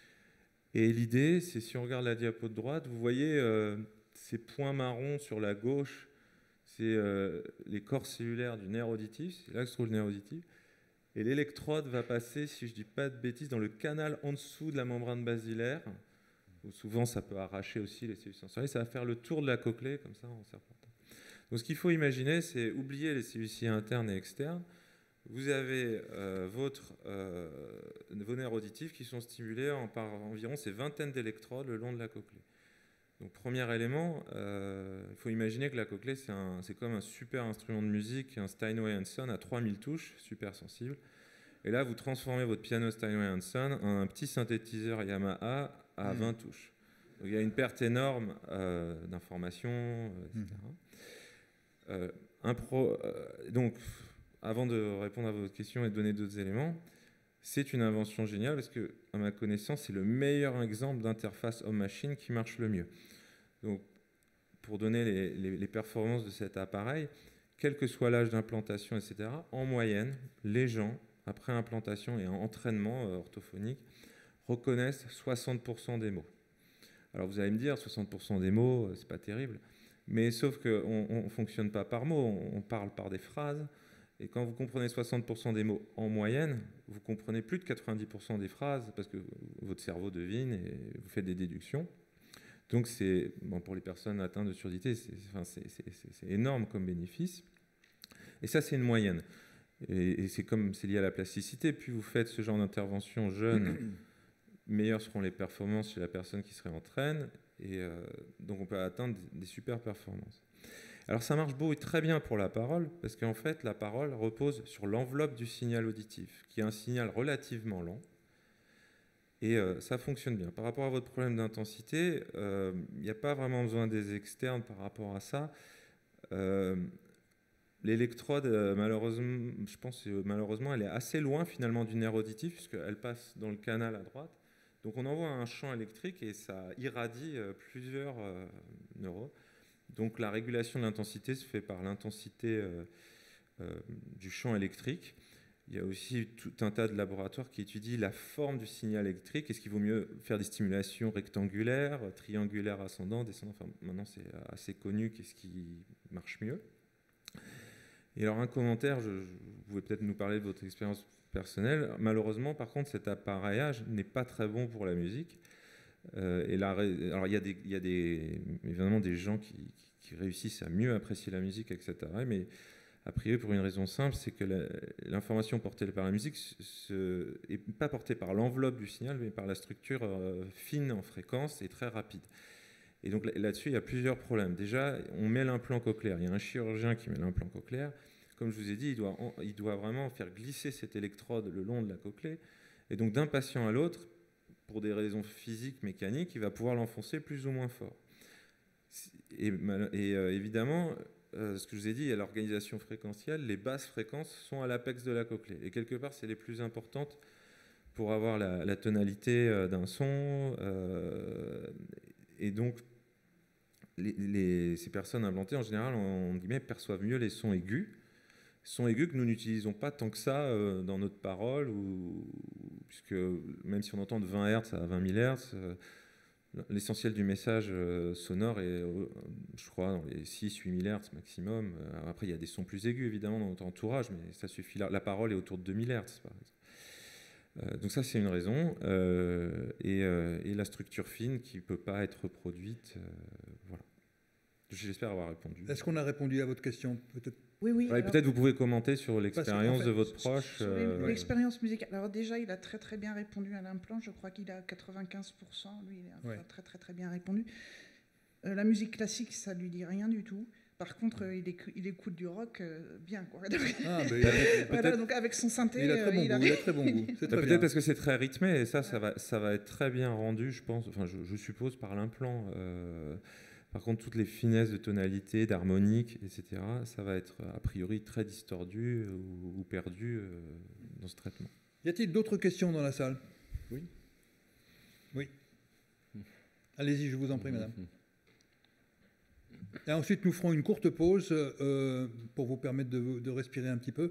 Et l'idée, c'est si on regarde la diapo de droite, vous voyez euh, ces points marrons sur la gauche, c'est euh, les corps cellulaires du nerf auditif, c'est là que se trouve le nerf auditif. Et l'électrode va passer, si je ne dis pas de bêtises, dans le canal en dessous de la membrane basilaire, où souvent ça peut arracher aussi les cellules sensorielles. Ça va faire le tour de la cochlée, comme ça, en serpentin. Donc ce qu'il faut imaginer, c'est oublier les cellules internes et externes. Vous avez euh, votre, euh, vos nerfs auditifs qui sont stimulés en, par environ ces vingtaines d'électrodes le long de la cochlée. Donc premier élément, euh, il faut imaginer que la cochlée, c'est, un, c'est comme un super instrument de musique, un Steinway and Son à trois mille touches, super sensible. Et là, vous transformez votre piano Steinway and Son en un petit synthétiseur Yamaha à vingt touches. Donc, il y a une perte énorme euh, d'informations, euh, et cetera. Euh, un pro, euh, donc, avant de répondre à votre question et de donner d'autres éléments, c'est une invention géniale parce que, à ma connaissance, c'est le meilleur exemple d'interface homme-machine qui marche le mieux. Donc, pour donner les, les, les performances de cet appareil, quel que soit l'âge d'implantation, et cetera, en moyenne, les gens, après implantation et en entraînement euh, orthophonique, reconnaissent soixante pour cent des mots. Alors vous allez me dire, soixante pour cent des mots, euh, c'est pas terrible, mais sauf qu'on ne fonctionne pas par mots, on, on parle par des phrases. Et quand vous comprenez soixante pour cent des mots en moyenne, vous comprenez plus de quatre-vingt-dix pour cent des phrases parce que votre cerveau devine et vous faites des déductions. Donc, c'est, bon, pour les personnes atteintes de surdité, c'est, enfin, c'est, c'est, c'est, c'est énorme comme bénéfice. Et ça, c'est une moyenne. Et, et c'est comme c'est lié à la plasticité. Plus vous faites ce genre d'intervention jeune, meilleures seront les performances chez la personne qui se réentraîne. Et euh, donc, on peut atteindre des super performances. Alors ça marche beau et très bien pour la parole, parce qu'en fait, la parole repose sur l'enveloppe du signal auditif, qui est un signal relativement lent, et euh, ça fonctionne bien. Par rapport à votre problème d'intensité, il euh, n'y a pas vraiment besoin des externes par rapport à ça. Euh, l'électrode, euh, malheureusement, je pense euh, malheureusement, elle est assez loin finalement du nerf auditif, puisqu'elle passe dans le canal à droite. Donc on envoie un champ électrique et ça irradie euh, plusieurs euh, neurones. Donc la régulation de l'intensité se fait par l'intensité euh, euh, du champ électrique. Il y a aussi tout un tas de laboratoires qui étudient la forme du signal électrique. Est-ce qu'il vaut mieux faire des stimulations rectangulaires, triangulaires, ascendantes, descendantes? Enfin, maintenant, c'est assez connu qu'est-ce qui marche mieux. Et alors un commentaire, je, je, vous pouvez peut-être nous parler de votre expérience personnelle. Malheureusement, par contre, cet appareillage n'est pas très bon pour la musique. Euh, et la, alors il y a, des, il y a des, évidemment des gens qui, qui réussissent à mieux apprécier la musique avec cet appareil, mais a priori pour une raison simple, c'est que la, l'information portée par la musique n'est pas portée par l'enveloppe du signal, mais par la structure euh, fine en fréquence et très rapide. Et donc là-dessus, il y a plusieurs problèmes. Déjà, on met l'implant cochléaire. Il y a un chirurgien qui met l'implant cochléaire. Comme je vous ai dit, il doit, il doit vraiment faire glisser cette électrode le long de la cochlée. Et donc d'un patient à l'autre, pour des raisons physiques, mécaniques, il va pouvoir l'enfoncer plus ou moins fort. Et, et euh, évidemment, euh, ce que je vous ai dit, à l'organisation fréquentielle, les basses fréquences sont à l'apex de la cochlée. Et quelque part, c'est les plus importantes pour avoir la, la tonalité euh, d'un son. Euh, et donc, les, les, ces personnes implantées, en général, en, en guillemets, perçoivent mieux les sons aigus. Sons aigus que nous n'utilisons pas tant que ça euh, dans notre parole, ou, puisque même si on entend de vingt hertz à vingt mille hertz, euh, l'essentiel du message euh, sonore est, euh, je crois, dans les six à huit mille hertz maximum. Euh, après, il y a des sons plus aigus, évidemment, dans notre entourage, mais ça suffit. La, la parole est autour de deux mille hertz, par exemple. Euh, donc ça, c'est une raison. Euh, et, euh, et la structure fine qui ne peut pas être reproduite. Euh, voilà. J'espère avoir répondu. Est-ce qu'on a répondu à votre question? Peut-être. Oui, oui. Ouais, peut-être vous pouvez commenter sur l'expérience en fait, de votre proche. Sur euh, l'expérience ouais. musicale. Alors déjà, il a très très bien répondu à l'implant. Je crois qu'il a quatre-vingt-quinze pour cent. Lui, il a ouais. très très très bien répondu. Euh, la musique classique, ça lui dit rien du tout. Par contre, euh, il, écoute, il écoute du rock euh, bien, quoi. Ah, ben, il a, voilà, donc avec son synthé, il a très bon il goût. a... Il a très bon goût. Peut-être parce que c'est très rythmé et ça, ça va, ça va être très bien rendu, je pense. Enfin, je, je suppose par l'implant. Euh, Par contre, toutes les finesses de tonalité, d'harmonique, et cetera, ça va être a priori très distordu ou, ou perdu euh, dans ce traitement. Y a-t-il d'autres questions dans la salle? Oui. Oui. Allez-y, je vous en prie, madame. Et ensuite, nous ferons une courte pause euh, pour vous permettre de, de respirer un petit peu.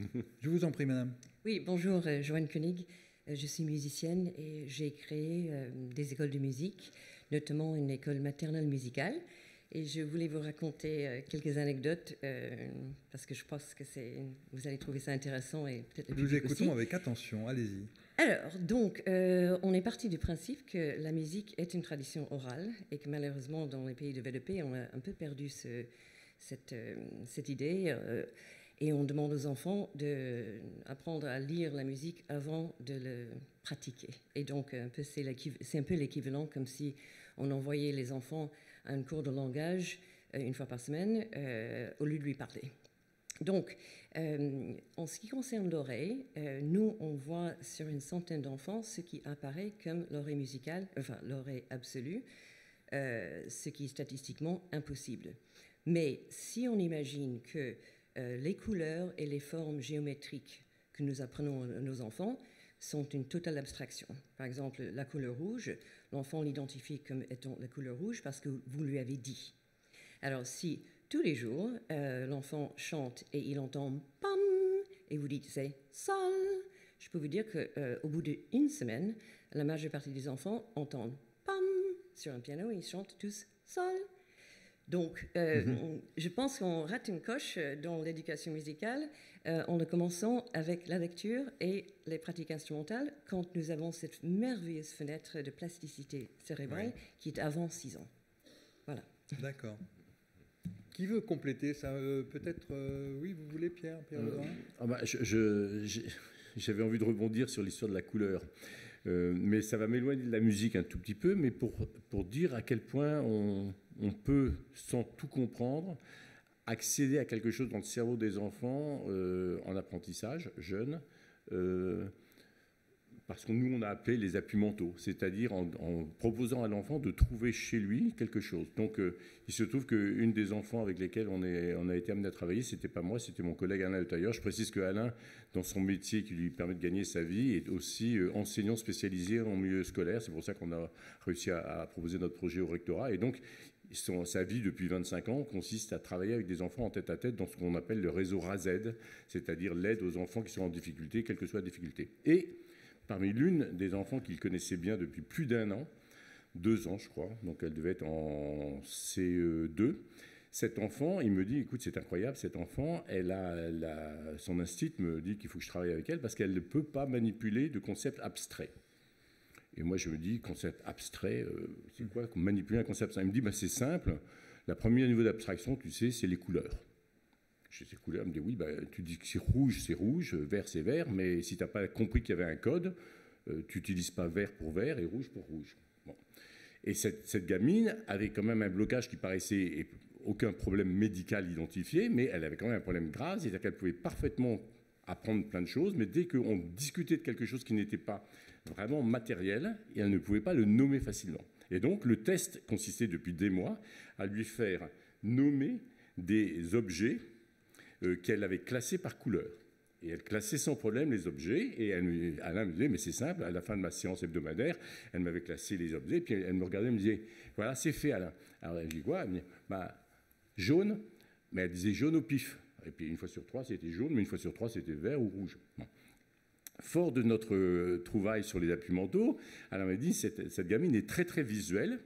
Je vous en prie, madame. Oui, bonjour, euh, Joanne Koenig. Euh, je suis musicienne et j'ai créé euh, des écoles de musique, notamment une école maternelle musicale. Et je voulais vous raconter euh, quelques anecdotes euh, parce que je pense que c'est, vous allez trouver ça intéressant et peut-être le Nous public écoutons aussi. avec attention, allez-y. Alors, donc, euh, on est parti du principe que la musique est une tradition orale et que malheureusement, dans les pays développés, on a un peu perdu ce, cette, euh, cette idée euh, et on demande aux enfants d'apprendre à lire la musique avant de le pratiquer. Et donc, un peu, c'est, c'est un peu l'équivalent comme si on envoyait les enfants à un cours de langage euh, une fois par semaine euh, au lieu de lui parler. Donc, euh, en ce qui concerne l'oreille, euh, nous, on voit sur une centaine d'enfants ce qui apparaît comme l'oreille musicale, enfin l'oreille absolue, euh, ce qui est statistiquement impossible. Mais si on imagine que euh, les couleurs et les formes géométriques que nous apprenons à nos enfants sont une totale abstraction. Par exemple, la couleur rouge, l'enfant l'identifie comme étant la couleur rouge parce que vous lui avez dit. Alors, si tous les jours, euh, l'enfant chante et il entend « pam » et vous dites « c'est sol », je peux vous dire qu'au euh, bout d'une semaine, la majeure partie des enfants entendent « pam » sur un piano et ils chantent tous « sol ». Donc, euh, mm-hmm. on, je pense qu'on rate une coche dans l'éducation musicale euh, en commençant avec la lecture et les pratiques instrumentales quand nous avons cette merveilleuse fenêtre de plasticité cérébrale oui. qui est avant six ans. Voilà. D'accord. Qui veut compléter ça euh, Peut-être, euh, oui, vous voulez, Pierre, Pierre euh, ah bah, je, je, J'avais envie de rebondir sur l'histoire de la couleur. Euh, mais ça va m'éloigner de la musique un tout petit peu, mais pour, pour dire à quel point on, on peut, sans tout comprendre, accéder à quelque chose dans le cerveau des enfants euh, en apprentissage, jeunes, euh, parce que nous, on a appelé les appuis mentaux, c'est-à-dire en, en proposant à l'enfant de trouver chez lui quelque chose. Donc, euh, il se trouve qu'une des enfants avec lesquels on, est, on a été amené à travailler, c'était pas moi, c'était mon collègue Alain Le Tailleur. Je précise que Alain, dans son métier qui lui permet de gagner sa vie, est aussi euh, enseignant spécialisé en milieu scolaire. C'est pour ça qu'on a réussi à, à proposer notre projet au rectorat. Et donc, son, sa vie depuis vingt-cinq ans consiste à travailler avec des enfants en tête-à-tête dans ce qu'on appelle le réseau R A Z, c'est-à-dire l'aide aux enfants qui sont en difficulté, quelle que soit la difficulté. Et parmi l'une des enfants qu'il connaissait bien depuis plus d'un an, deux ans je crois, donc elle devait être en C E deux, cet enfant, il me dit, écoute, c'est incroyable, cet enfant, elle a, elle a, son instinct me dit qu'il faut que je travaille avec elle parce qu'elle ne peut pas manipuler de concepts abstraits. Et moi je me dis, concept abstrait, euh, c'est quoi manipuler un concept abstrait? Il me dit, bah, c'est simple, la première niveau d'abstraction, tu sais, c'est les couleurs. Je sais, couleurs, elle me dit oui, bah, tu dis que c'est rouge, c'est rouge, vert, c'est vert, mais si tu n'as pas compris qu'il y avait un code, euh, tu n'utilises pas vert pour vert et rouge pour rouge. Bon. Et cette, cette gamine avait quand même un blocage qui paraissait et aucun problème médical identifié, mais elle avait quand même un problème grave, c'est-à-dire qu'elle pouvait parfaitement apprendre plein de choses, mais dès qu'on discutait de quelque chose qui n'était pas vraiment matériel, elle ne pouvait pas le nommer facilement. Et donc, le test consistait depuis des mois à lui faire nommer des objets Euh, qu'elle avait classé par couleur. Et elle classait sans problème les objets, et elle, Alain me disait, mais c'est simple, à la fin de ma séance hebdomadaire, elle m'avait classé les objets, puis elle me regardait et me disait, voilà, c'est fait, Alain. Alors elle dit quoi? Elle me dit, bah, jaune, mais elle disait jaune au pif. Et puis une fois sur trois, c'était jaune, mais une fois sur trois, c'était vert ou rouge. Bon. Fort de notre euh, trouvaille sur les appuis mentaux, Alain m'a dit, cette, cette gamine est très, très visuelle,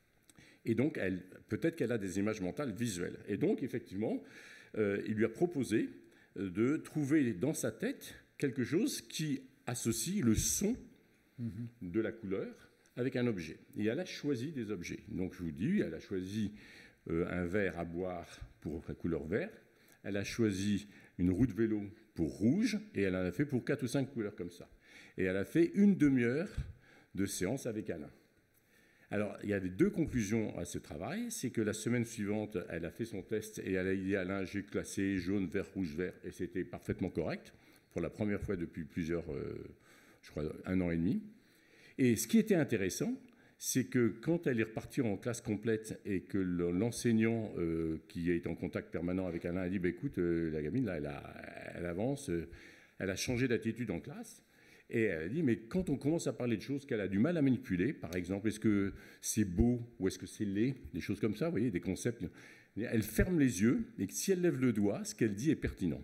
et donc elle, peut-être qu'elle a des images mentales visuelles. Et donc, effectivement, Euh, il lui a proposé de trouver dans sa tête quelque chose qui associe le son mm-hmm. de la couleur avec un objet. Et elle a choisi des objets. Donc je vous dis, elle a choisi euh, un verre à boire pour la couleur vert, elle a choisi une roue de vélo pour rouge, et elle en a fait pour quatre ou cinq couleurs comme ça. Et elle a fait une demi-heure de séance avec Alain. Alors, il y avait deux conclusions à ce travail. C'est que la semaine suivante, elle a fait son test et elle a dit à Alain, j'ai classé jaune, vert, rouge, vert, et c'était parfaitement correct, pour la première fois depuis plusieurs, euh, je crois, un an et demi. Et ce qui était intéressant, c'est que quand elle est repartie en classe complète et que l'enseignant euh, qui est en contact permanent avec Alain a dit, bah, écoute, euh, la gamine, là, elle, a, elle avance, euh, elle a changé d'attitude en classe. Et elle a dit, mais quand on commence à parler de choses qu'elle a du mal à manipuler, par exemple, est-ce que c'est beau ou est-ce que c'est laid, des choses comme ça, vous voyez, des concepts, elle ferme les yeux et que si elle lève le doigt, ce qu'elle dit est pertinent.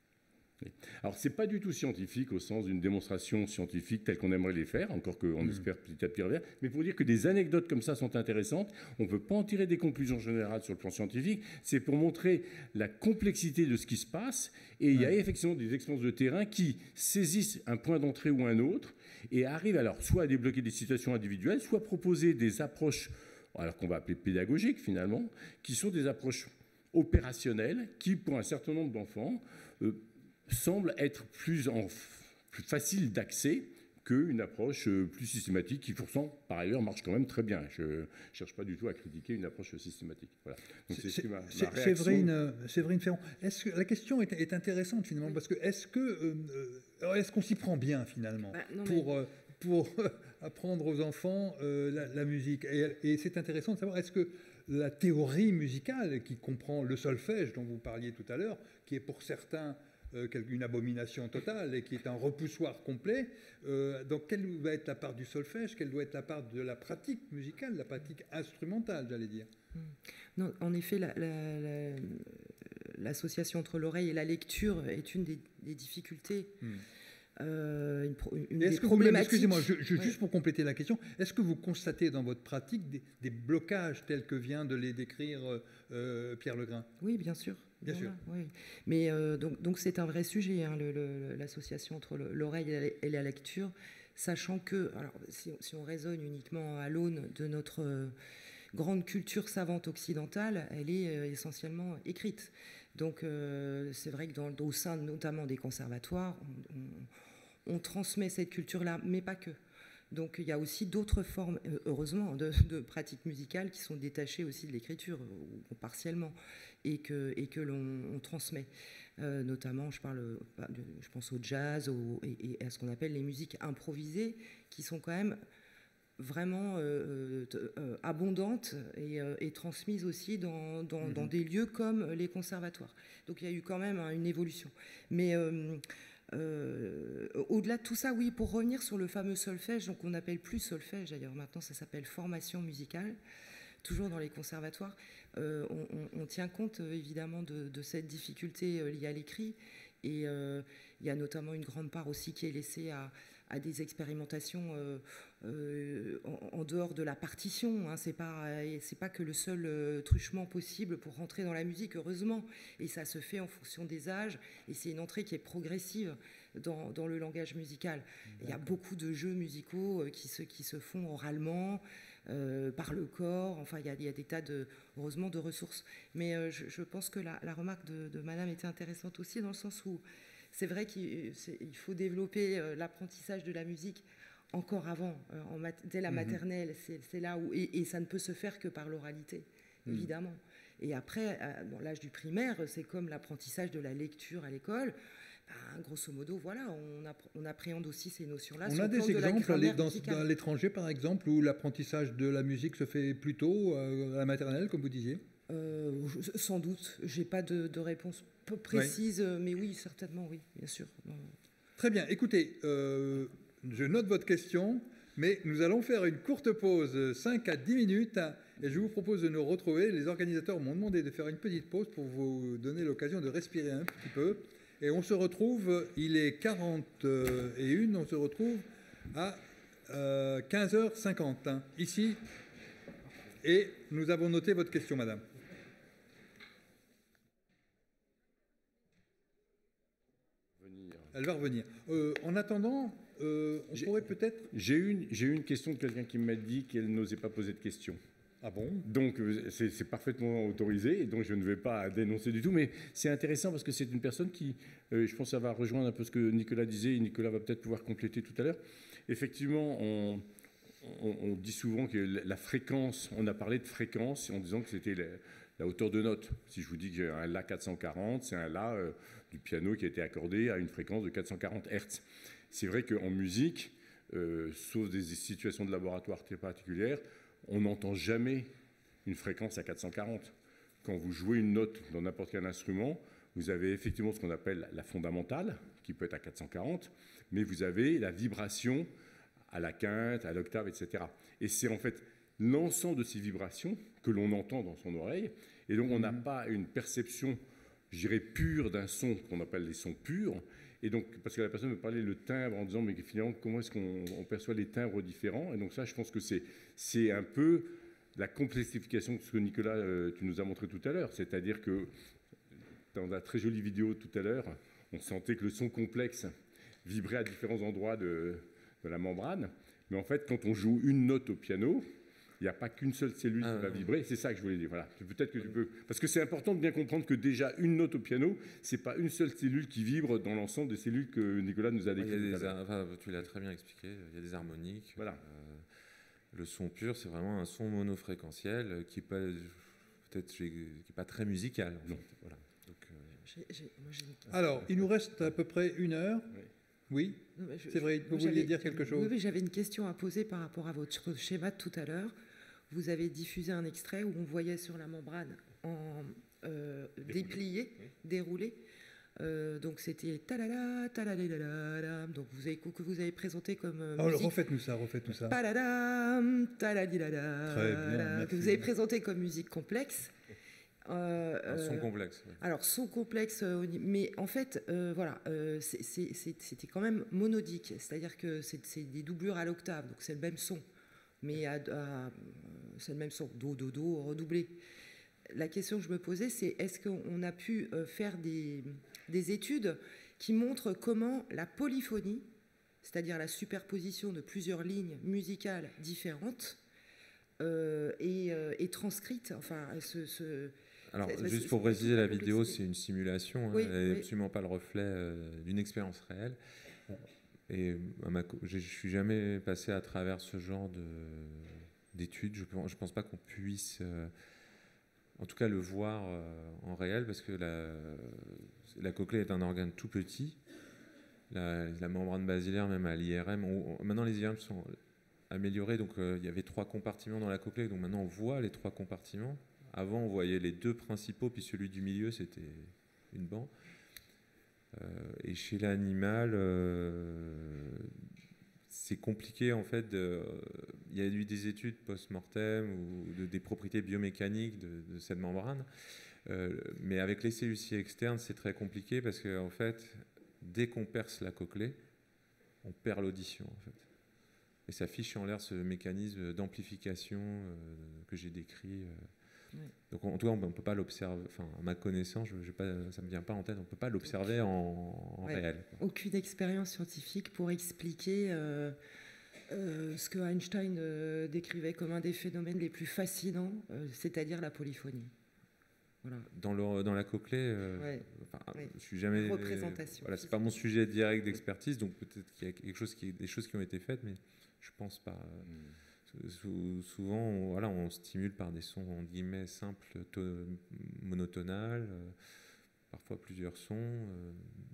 Alors, ce n'est pas du tout scientifique au sens d'une démonstration scientifique telle qu'on aimerait les faire, encore qu'on mmh. espère petit à petit revenir, mais pour dire que des anecdotes comme ça sont intéressantes, on ne peut pas en tirer des conclusions générales sur le plan scientifique, c'est pour montrer la complexité de ce qui se passe, et ouais. il y a effectivement des expériences de terrain qui saisissent un point d'entrée ou un autre, et arrivent alors soit à débloquer des situations individuelles, soit à proposer des approches, alors qu'on va appeler pédagogiques finalement, qui sont des approches opérationnelles, qui pour un certain nombre d'enfants, euh, semble être plus, en, plus facile d'accès qu'une approche plus systématique qui, pourtant, par ailleurs, marche quand même très bien. Je ne cherche pas du tout à critiquer une approche systématique. Voilà. C'est Séverine, Séverine Ferrand. Est-ce que, la question est, est intéressante, finalement, oui. parce que est-ce que euh, est-ce qu'on s'y prend bien, finalement, bah, non, pour, mais... euh, pour apprendre aux enfants euh, la, la musique? Et, et c'est intéressant de savoir, est-ce que la théorie musicale, qui comprend le solfège dont vous parliez tout à l'heure, qui est pour certains une abomination totale et qui est un repoussoir complet. Euh, donc, quelle va être la part du solfège? Quelle doit être la part de la pratique musicale, la pratique instrumentale, j'allais dire? Non, en effet, l'association la, la, entre l'oreille et la lecture est une des, des difficultés. Hmm. Euh, une, une des problématiques. Excusez-moi, je, je, ouais. juste pour compléter la question, est-ce que vous constatez dans votre pratique des, des blocages tels que vient de les décrire euh, Pierre Legrain? Oui, bien sûr. Bien voilà, sûr. Oui. Mais euh, donc, donc c'est un vrai sujet, hein, l'association entre l'oreille et la lecture, sachant que, alors, si, si on raisonne uniquement à l'aune de notre euh, grande culture savante occidentale, elle est euh, essentiellement écrite. Donc euh, c'est vrai que dans, au sein notamment des conservatoires, on, on, on transmet cette culture-là, mais pas que. Donc il y a aussi d'autres formes, heureusement, de, de pratiques musicales qui sont détachées aussi de l'écriture, ou partiellement, et que, et que l'on transmet. Euh, notamment, je, parle, je pense au jazz au, et, et à ce qu'on appelle les musiques improvisées, qui sont quand même vraiment euh, euh, abondantes et, euh, et transmises aussi dans, dans, mmh. dans des lieux comme les conservatoires. Donc il y a eu quand même hein, une évolution. Mais... Euh, Euh, au-delà de tout ça, oui, pour revenir sur le fameux solfège, donc on n'appelle plus solfège d'ailleurs, maintenant ça s'appelle formation musicale, toujours dans les conservatoires, euh, on, on, on tient compte euh, évidemment de, de cette difficulté euh, liée à l'écrit, et euh, il y a notamment une grande part aussi qui est laissée à, à des expérimentations euh, euh, en, en dehors de la partition. Hein. C'est pas, c'est pas que le seul euh, truchement possible pour rentrer dans la musique, heureusement. Et ça se fait en fonction des âges. Et c'est une entrée qui est progressive dans, dans le langage musical. Il y a beaucoup de jeux musicaux euh, qui, se, qui se font oralement, euh, par le corps. Enfin, il y a, il y a des tas, de, heureusement, de ressources. Mais euh, je, je pense que la, la remarque de, de Madame était intéressante aussi, dans le sens où c'est vrai qu'il faut développer l'apprentissage de la musique encore avant, en mat dès la maternelle. C'est là où... Et, et ça ne peut se faire que par l'oralité, mmh. évidemment. Et après, dans l'âge du primaire, c'est comme l'apprentissage de la lecture à l'école. Ben, grosso modo, voilà, on, app on appréhende aussi ces notions-là. On a des exemples de dans, dans l'étranger, par exemple, où l'apprentissage de la musique se fait plus tôt, euh, à la maternelle, comme vous disiez? Euh, sans doute. Je n'ai pas de, de réponse peu précise, ouais. mais oui, certainement, oui, bien sûr. Très bien. Écoutez, euh, je note votre question, mais nous allons faire une courte pause, cinq à dix minutes, et je vous propose de nous retrouver. Les organisateurs m'ont demandé de faire une petite pause pour vous donner l'occasion de respirer un petit peu. Et on se retrouve, il est quarante et une, on se retrouve à euh, quinze heures cinquante, hein, ici. Et nous avons noté votre question, madame. Elle va revenir. Euh, en attendant, euh, on pourrait peut-être... J'ai eu, eu une question de quelqu'un qui m'a dit qu'elle n'osait pas poser de questions. Ah bon? Donc, c'est parfaitement autorisé, et donc je ne vais pas dénoncer du tout, mais c'est intéressant parce que c'est une personne qui, euh, je pense, ça va rejoindre un peu ce que Nicolas disait, et Nicolas va peut-être pouvoir compléter tout à l'heure. Effectivement, on, on, on dit souvent que la fréquence, on a parlé de fréquence en disant que c'était la, la hauteur de note. Si je vous dis que j'ai un La quatre cent quarante, c'est un La euh, du piano qui a été accordé à une fréquence de quatre cent quarante hertz. C'est vrai qu'en musique, euh, sauf des situations de laboratoire très particulières, on n'entend jamais une fréquence à quatre cent quarante. Quand vous jouez une note dans n'importe quel instrument, vous avez effectivement ce qu'on appelle la fondamentale, qui peut être à quatre cent quarante, mais vous avez la vibration à la quinte, à l'octave, et cetera. Et c'est en fait l'ensemble de ces vibrations que l'on entend dans son oreille, et donc on n'a pas une perception, je dirais, pure d'un son qu'on appelle les sons purs. Et donc, parce que la personne me parlait le timbre en disant, mais finalement, comment est-ce qu'on on perçoit les timbres différents? Et donc ça, je pense que c'est, c'est un peu la complexification de ce que Nicolas, euh, tu nous as montré tout à l'heure. C'est-à-dire que dans la très jolie vidéo tout à l'heure, on sentait que le son complexe vibrait à différents endroits de, de la membrane. Mais en fait, quand on joue une note au piano, il n'y a pas qu'une seule cellule ah, qui va non. vibrer. C'est ça que je voulais dire. Voilà. Peut-être que tu peux... Parce que c'est important de bien comprendre que déjà, une note au piano, ce n'est pas une seule cellule qui vibre dans l'ensemble des cellules que Nicolas nous a décrites. Il y a des ar... enfin, tu l'as très bien expliqué. Il y a des harmoniques. Voilà. Euh, le son pur, c'est vraiment un son monofréquentiel qui n'est pas, peut-être, qui est pas très musical. En fait. Voilà. Donc, euh... j'ai, j'ai, moi, j'ai... Alors, il nous reste à peu près une heure. Oui. Oui, c'est vrai, vous vouliez dire quelque chose? Oui, oui, j'avais une question à poser par rapport à votre schéma de tout à l'heure. Vous avez diffusé un extrait où on voyait sur la membrane en euh, déplié, déroulé. Euh, donc c'était talala, talalala. Donc vous avez que vous avez présenté comme euh, oh, refaites-nous ça, refaites-nous ça. Paladam, talalilala. Très bien, merci. Que vous avez présenté comme musique complexe. Euh, un son complexe. Oui. Alors, son complexe, euh, mais en fait, euh, voilà, euh, c'est, c'est, c'était quand même monodique, c'est-à-dire que c'est, c'est des doublures à l'octave, donc c'est le même son, mais à, à, c'est le même son, do, do, do, redoublé. La question que je me posais, c'est est-ce qu'on a pu euh, faire des, des études qui montrent comment la polyphonie, c'est-à-dire la superposition de plusieurs lignes musicales différentes, euh, est, euh, est transcrite, enfin, ce... ce Alors, c'est, juste c'est, pour préciser, la vidéo, c'est une simulation. Oui, hein, elle n'est oui. absolument pas le reflet euh, d'une expérience réelle. Et ma, je ne suis jamais passé à travers ce genre de, d'études. Je ne pense pas qu'on puisse, euh, en tout cas, le voir euh, en réel, parce que la, la cochlée est un organe tout petit. La, la membrane basilaire, même à l'I R M, on, on, maintenant les I R M sont améliorés. Donc, euh, il y avait trois compartiments dans la cochlée. Donc, maintenant, on voit les trois compartiments. Avant, on voyait les deux principaux, puis celui du milieu, c'était une bande. Euh, et chez l'animal, euh, c'est compliqué, en fait. De, il y a eu des études post-mortem ou de, des propriétés biomécaniques de, de cette membrane. Euh, mais avec les cellules externes, c'est très compliqué parce qu'en fait, dès qu'on perce la cochlée, on perd l'audition, en fait. Et ça fiche en l'air ce mécanisme d'amplification euh, que j'ai décrit. Euh, Oui. Donc en tout cas, on ne peut pas l'observer, enfin à ma connaissance, je, je pas, ça ne me vient pas en tête, on ne peut pas l'observer en, en ouais. réel. Aucune expérience scientifique pour expliquer euh, euh, ce que Einstein euh, décrivait comme un des phénomènes les plus fascinants, euh, c'est-à-dire la polyphonie. Voilà. Dans, le, dans la cochlée, euh, ouais. enfin, ouais. je suis jamais. Représentation. Voilà, c'est pas mon sujet direct d'expertise, donc peut-être qu'il y a quelque chose qui, des choses qui ont été faites, mais je pense pas. Mm. Souvent, on, voilà, on stimule par des sons en guillemets simples, to- monotonales, euh, parfois plusieurs sons, euh,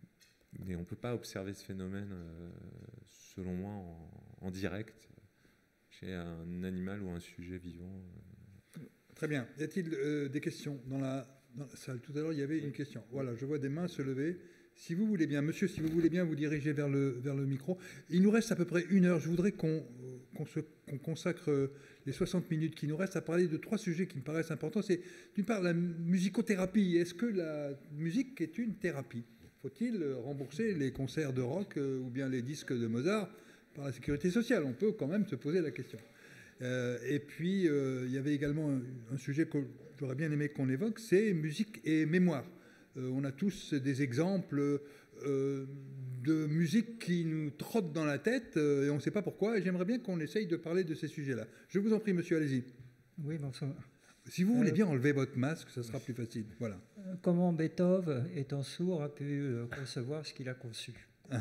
mais on ne peut pas observer ce phénomène, euh, selon moi, en, en direct chez un animal ou un sujet vivant. Euh. Très bien. Y a-t-il euh, des questions dans la, dans la salle? Tout à l'heure, il y avait une question. Voilà, je vois des mains se lever. Si vous voulez bien, monsieur, si vous voulez bien vous diriger vers le, vers le micro. Il nous reste à peu près une heure. Je voudrais qu'on, qu'on, se, qu'on consacre les soixante minutes qui nous restent à parler de trois sujets qui me paraissent importants. C'est d'une part la musicothérapie. Est-ce que la musique est une thérapie? Faut-il rembourser les concerts de rock euh, ou bien les disques de Mozart par la sécurité sociale? On peut quand même se poser la question. Euh, et puis, euh, il y avait également un, un sujet que j'aurais bien aimé qu'on évoque, c'est musique et mémoire. Euh, on a tous des exemples euh, de musique qui nous trottent dans la tête euh, et on ne sait pas pourquoi. Et j'aimerais bien qu'on essaye de parler de ces sujets-là. Je vous en prie, monsieur, allez-y. Oui, bonsoir. Si vous voulez bien enlever votre masque, ça sera plus facile. Voilà. Comment Beethoven, étant sourd, a pu concevoir ce qu'il a conçu?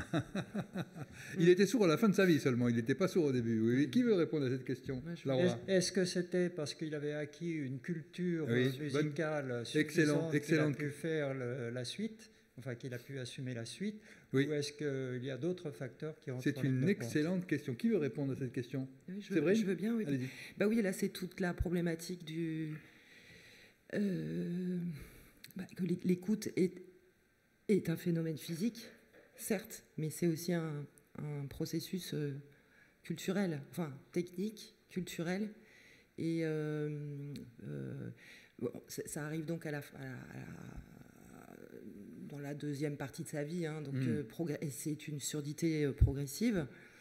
Il était sourd à la fin de sa vie seulement, il n'était pas sourd au début. Oui. Qui veut répondre à cette question? Est-ce, est-ce que c'était parce qu'il avait acquis une culture oui, musicale bonne, suffisante excellent, qu'il a pu faire le, la suite, enfin qu'il a pu assumer la suite, oui. Ou est-ce qu'il y a d'autres facteurs qui entrent C'est une excellente compte? question. Qui veut répondre à cette question? Oui, je, veux, vrai je veux bien, oui. Allez-y. Bah oui, là c'est toute la problématique du... Euh, bah, que l'écoute est est un phénomène physique, certes, mais c'est aussi un, un processus euh, culturel, enfin technique, culturel. Et euh, euh, bon, ça arrive donc à la, à la, à la, dans la deuxième partie de sa vie, hein, donc, mmh. euh, et c'est une surdité euh, progressive.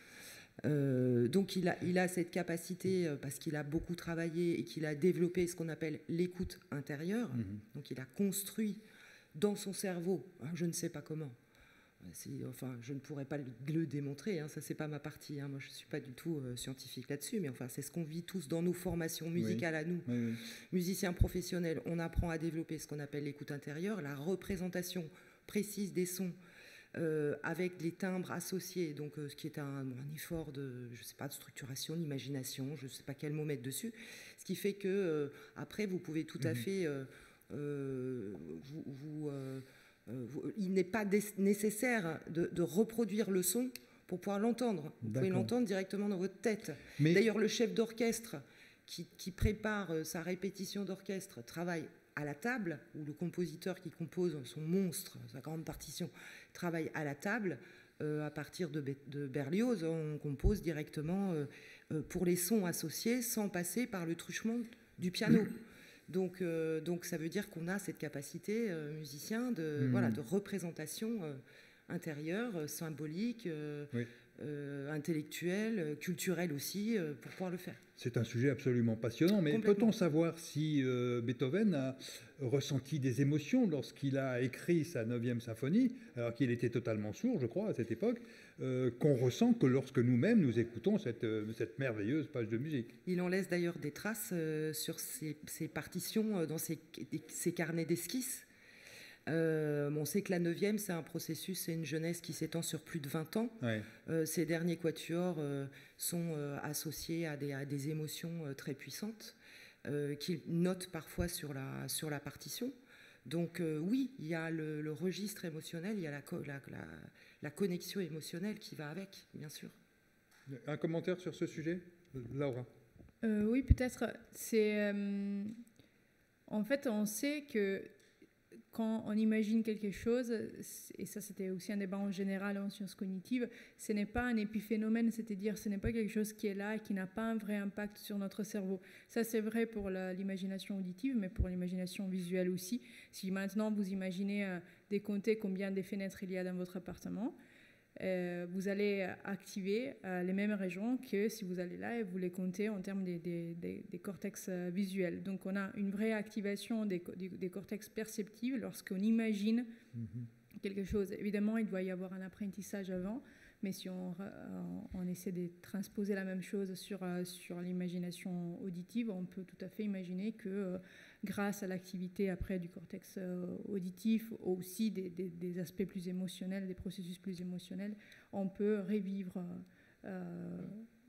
Euh, donc il a, il a cette capacité, euh, parce qu'il a beaucoup travaillé et qu'il a développé ce qu'on appelle l'écoute intérieure. Mmh. Donc il a construit dans son cerveau, hein, je ne sais pas comment, enfin je ne pourrais pas le, le démontrer, hein, ça c'est pas ma partie, hein, moi je ne suis pas du tout euh, scientifique là-dessus, mais enfin c'est ce qu'on vit tous dans nos formations musicales oui. à nous, oui, oui. musiciens professionnels. On apprend à développer ce qu'on appelle l'écoute intérieure, la représentation précise des sons, Euh, avec les timbres associés, donc euh, ce qui est un, un effort de, je sais pas, de structuration, d'imagination, je ne sais pas quel mot mettre dessus, ce qui fait que euh, après vous pouvez tout à fait, euh, euh, vous, vous, euh, vous, il n'est pas nécessaire de, de reproduire le son pour pouvoir l'entendre. Vous pouvez l'entendre directement dans votre tête. Mais... D'ailleurs, le chef d'orchestre qui, qui prépare euh, sa répétition d'orchestre travaille à la table, ou le compositeur qui compose son monstre, sa grande partition, travaille à la table. Euh, à partir de, de Berlioz, on compose directement euh, euh, pour les sons associés, sans passer par le truchement du piano. Donc, euh, donc ça veut dire qu'on a cette capacité, euh, musicien, de, mmh. voilà, de représentation euh, intérieure, euh, symbolique, euh, oui. euh, intellectuelle, culturelle aussi, euh, pour pouvoir le faire. C'est un sujet absolument passionnant, mais peut-on savoir si euh, Beethoven a ressenti des émotions lorsqu'il a écrit sa neuvième symphonie, alors qu'il était totalement sourd, je crois, à cette époque, euh, qu'on ressent que lorsque nous-mêmes nous écoutons cette, euh, cette merveilleuse page de musique. Il en laisse d'ailleurs des traces euh, sur ses, ses partitions, euh, dans ses, ses carnets d'esquisses. Euh, on sait que la neuvième, c'est un processus, c'est une jeunesse qui s'étend sur plus de vingt ans. Ouais. Euh, ces derniers quatuors euh, sont euh, associés à des, à des émotions euh, très puissantes euh, qu'ils notent parfois sur la, sur la partition. Donc euh, oui, il y a le, le registre émotionnel, il y a la, la, la, la connexion émotionnelle qui va avec, bien sûr. Un commentaire sur ce sujet, Laura? euh, Oui, peut-être. C'est, euh, en fait, on sait que quand on imagine quelque chose, et ça c'était aussi un débat en général en sciences cognitives, ce n'est pas un épiphénomène, c'est-à-dire ce n'est pas quelque chose qui est là et qui n'a pas un vrai impact sur notre cerveau. Ça c'est vrai pour la, l'imagination auditive, mais pour l'imagination visuelle aussi. Si maintenant vous imaginez euh, décompter combien de fenêtres il y a dans votre appartement, euh, vous allez activer euh, les mêmes régions que si vous allez là et vous les comptez en termes des, des, des, des cortex euh, visuels. Donc on a une vraie activation des, des, des cortex perceptifs lorsqu'on imagine mm-hmm. quelque chose. Évidemment, il doit y avoir un apprentissage avant, mais si on, on essaie de transposer la même chose sur, sur l'imagination auditive, on peut tout à fait imaginer que euh, grâce à l'activité après du cortex euh, auditif, aussi des, des, des aspects plus émotionnels, des processus plus émotionnels, on peut revivre euh,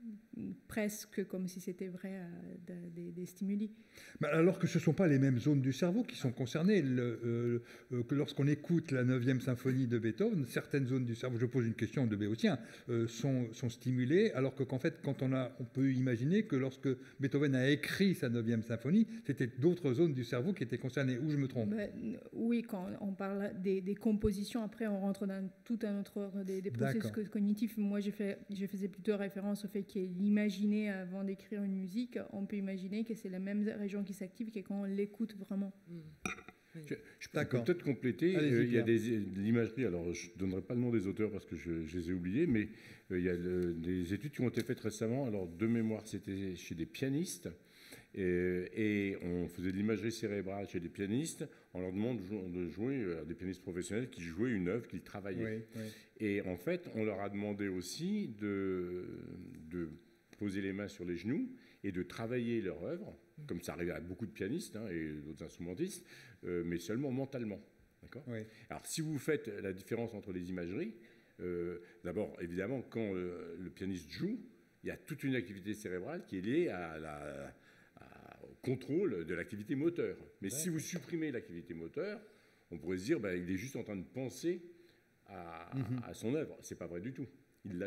presque comme si c'était vrai euh, des, des stimuli. Alors que ce ne sont pas les mêmes zones du cerveau qui sont concernées. Le, euh, que lorsqu'on écoute la neuvième symphonie de Beethoven, certaines zones du cerveau, je pose une question de béotien, euh, sont, sont stimulées, alors que qu'en fait, quand on, a, on peut imaginer que lorsque Beethoven a écrit sa neuvième symphonie, c'était d'autres zones du cerveau qui étaient concernées. Ou je me trompe? Ben, oui, quand on parle des, des compositions, après on rentre dans tout un autre ordre des, des processus D'accord. cognitifs. Moi, je, fais, je faisais plutôt référence au fait qu'il y ait l'imaginer avant d'écrire une musique, on peut imaginer que c'est la même région qui s'active que quand on l'écoute vraiment. Mmh. Oui. Je, je peux peut-être compléter. Euh, il y a des, de l'imagerie, alors je ne donnerai pas le nom des auteurs parce que je, je les ai oubliés, mais euh, il y a le, des études qui ont été faites récemment. Alors, de mémoire, c'était chez des pianistes. Et, et on faisait de l'imagerie cérébrale chez des pianistes. On leur demande de jouer, euh, des pianistes professionnels qui jouaient une œuvre, qu'ils travaillaient. Oui, oui. Et en fait, on leur a demandé aussi de... de poser les mains sur les genoux et de travailler leur œuvre, comme ça arrive à beaucoup de pianistes hein, et d'autres instrumentistes, euh, mais seulement mentalement. D'accord ? Oui. Alors, si vous faites la différence entre les imageries, euh, d'abord, évidemment, quand euh, le pianiste joue, il y a toute une activité cérébrale qui est liée à la, à, au contrôle de l'activité moteur. Mais ouais. si vous supprimez l'activité moteur, on pourrait se dire ben, il est juste en train de penser à, mm-hmm. à son œuvre. Ce n'est pas vrai du tout. Il la joue.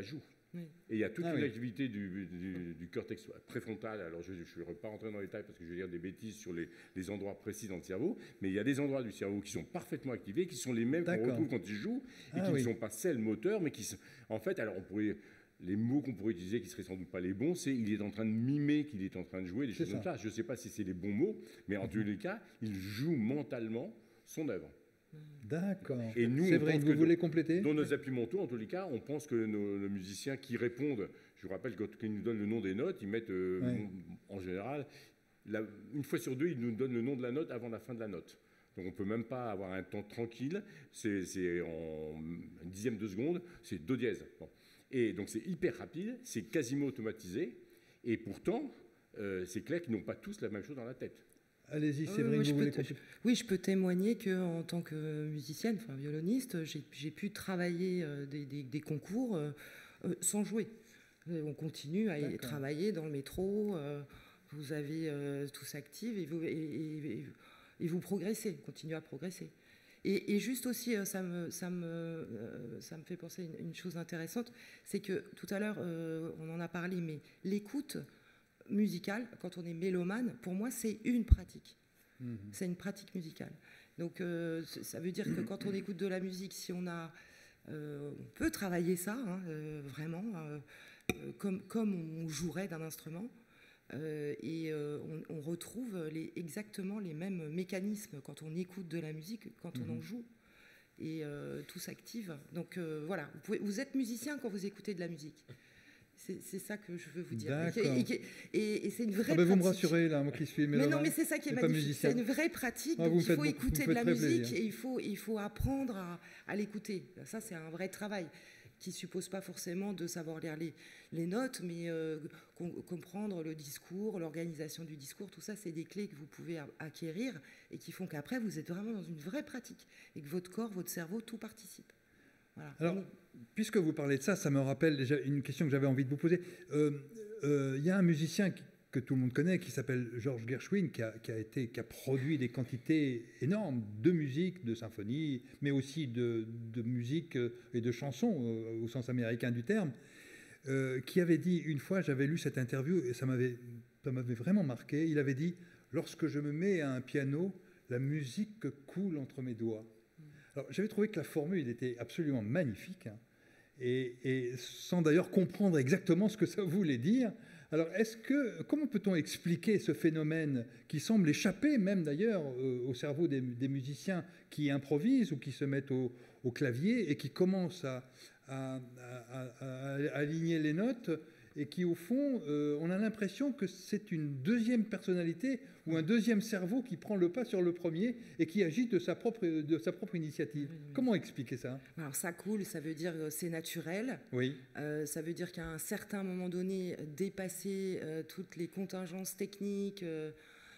Oui. Et il y a toute ah, une oui. activité du, du, du cortex préfrontal. Alors, je ne vais pas rentrer dans les détails parce que je vais dire des bêtises sur les, les endroits précis dans le cerveau, mais il y a des endroits du cerveau qui sont parfaitement activés, qui sont les mêmes qu'on retrouve quand ils jouent, et ah, qui oui. ne sont pas celles moteurs, mais qui sont... En fait, alors, on pourrait... Les mots qu'on pourrait utiliser qui ne seraient sans doute pas les bons, c'est il est en train de mimer qu'il est en train de jouer, des choses ça. comme ça. Je ne sais pas si c'est les bons mots, mais en mm-hmm. tous les cas, il joue mentalement son œuvre. D'accord. Et nous, c'est vrai que vous voulez compléter. Dans nos appuis mentaux, en tous les cas, on pense que nos, nos musiciens qui répondent, je vous rappelle, quand ils nous donnent le nom des notes, ils mettent, euh, ouais. en général, la, une fois sur deux, ils nous donnent le nom de la note avant la fin de la note. Donc on ne peut même pas avoir un temps tranquille. C'est, c'est en un dixième de seconde, c'est do dièse. Bon. Et donc c'est hyper rapide, c'est quasiment automatisé. Et pourtant, euh, c'est clair qu'ils n'ont pas tous la même chose dans la tête. Allez-y, Séverine, oui, vous voulez te, Oui, je peux témoigner qu'en tant que musicienne, enfin violoniste, j'ai, j'ai pu travailler euh, des, des, des concours euh, euh, sans jouer. Euh, on continue à y travailler dans le métro, euh, vous avez euh, tout s'active et vous, et, et, et vous progressez, continuez à progresser. Et, et juste aussi, ça me, ça, me, ça me fait penser une, une chose intéressante, c'est que tout à l'heure, euh, on en a parlé, mais l'écoute musicale, quand on est mélomane, pour moi, c'est une pratique. Mmh. C'est une pratique musicale. Donc, euh, ça veut dire que quand on écoute de la musique, si on a... Euh, on peut travailler ça, hein, euh, vraiment, euh, comme, comme on jouerait d'un instrument. Euh, et euh, on, on retrouve les, exactement les mêmes mécanismes quand on écoute de la musique, quand on mmh. en joue. Et euh, tout s'active. Donc euh, voilà, vous, pouvez, vous êtes musicien quand vous écoutez de la musique. C'est, c'est ça que je veux vous dire. Et, et, et, et c'est une vraie ah ben pratique. Vous me rassurez, là, moi qui suis mélomane. Mais non, mais c'est ça qui est magnifique. C'est une vraie pratique. Ah, donc il faut écouter de la musique plaisir. Et il faut, il faut apprendre à, à l'écouter. Ça, c'est un vrai travail qui ne suppose pas forcément de savoir lire les, les notes, mais euh, com- comprendre le discours, l'organisation du discours, tout ça, c'est des clés que vous pouvez a- acquérir et qui font qu'après, vous êtes vraiment dans une vraie pratique et que votre corps, votre cerveau, tout participe. Voilà. Alors, donc, puisque vous parlez de ça, ça me rappelle déjà une question que j'avais envie de vous poser. Il euh, euh, y a un musicien qui, que tout le monde connaît, qui s'appelle Georges Gershwin, qui a, qui, a été, qui a produit des quantités énormes de musique, de symphonie, mais aussi de, de musique et de chansons, au sens américain du terme, euh, qui avait dit une fois, j'avais lu cette interview, et ça m'avait, ça m'avait vraiment marqué, il avait dit « Lorsque je me mets à un piano, la musique coule entre mes doigts ». Alors, j'avais trouvé que la formule était absolument magnifique, hein, et, et sans d'ailleurs comprendre exactement ce que ça voulait dire. Alors, est-ce que, comment peut-on expliquer ce phénomène qui semble échapper même d'ailleurs au cerveau des, des musiciens qui improvisent ou qui se mettent au, au clavier et qui commencent à, à, à, à, à aligner les notes et qui, au fond, euh, on a l'impression que c'est une deuxième personnalité ou un deuxième cerveau qui prend le pas sur le premier et qui agit de sa propre, de sa propre initiative. Oui, oui. Comment expliquer ça ? Alors ça coule, ça veut dire c'est naturel. Oui. Euh, ça veut dire qu'à un certain moment donné, dépasser euh, toutes les contingences techniques, euh,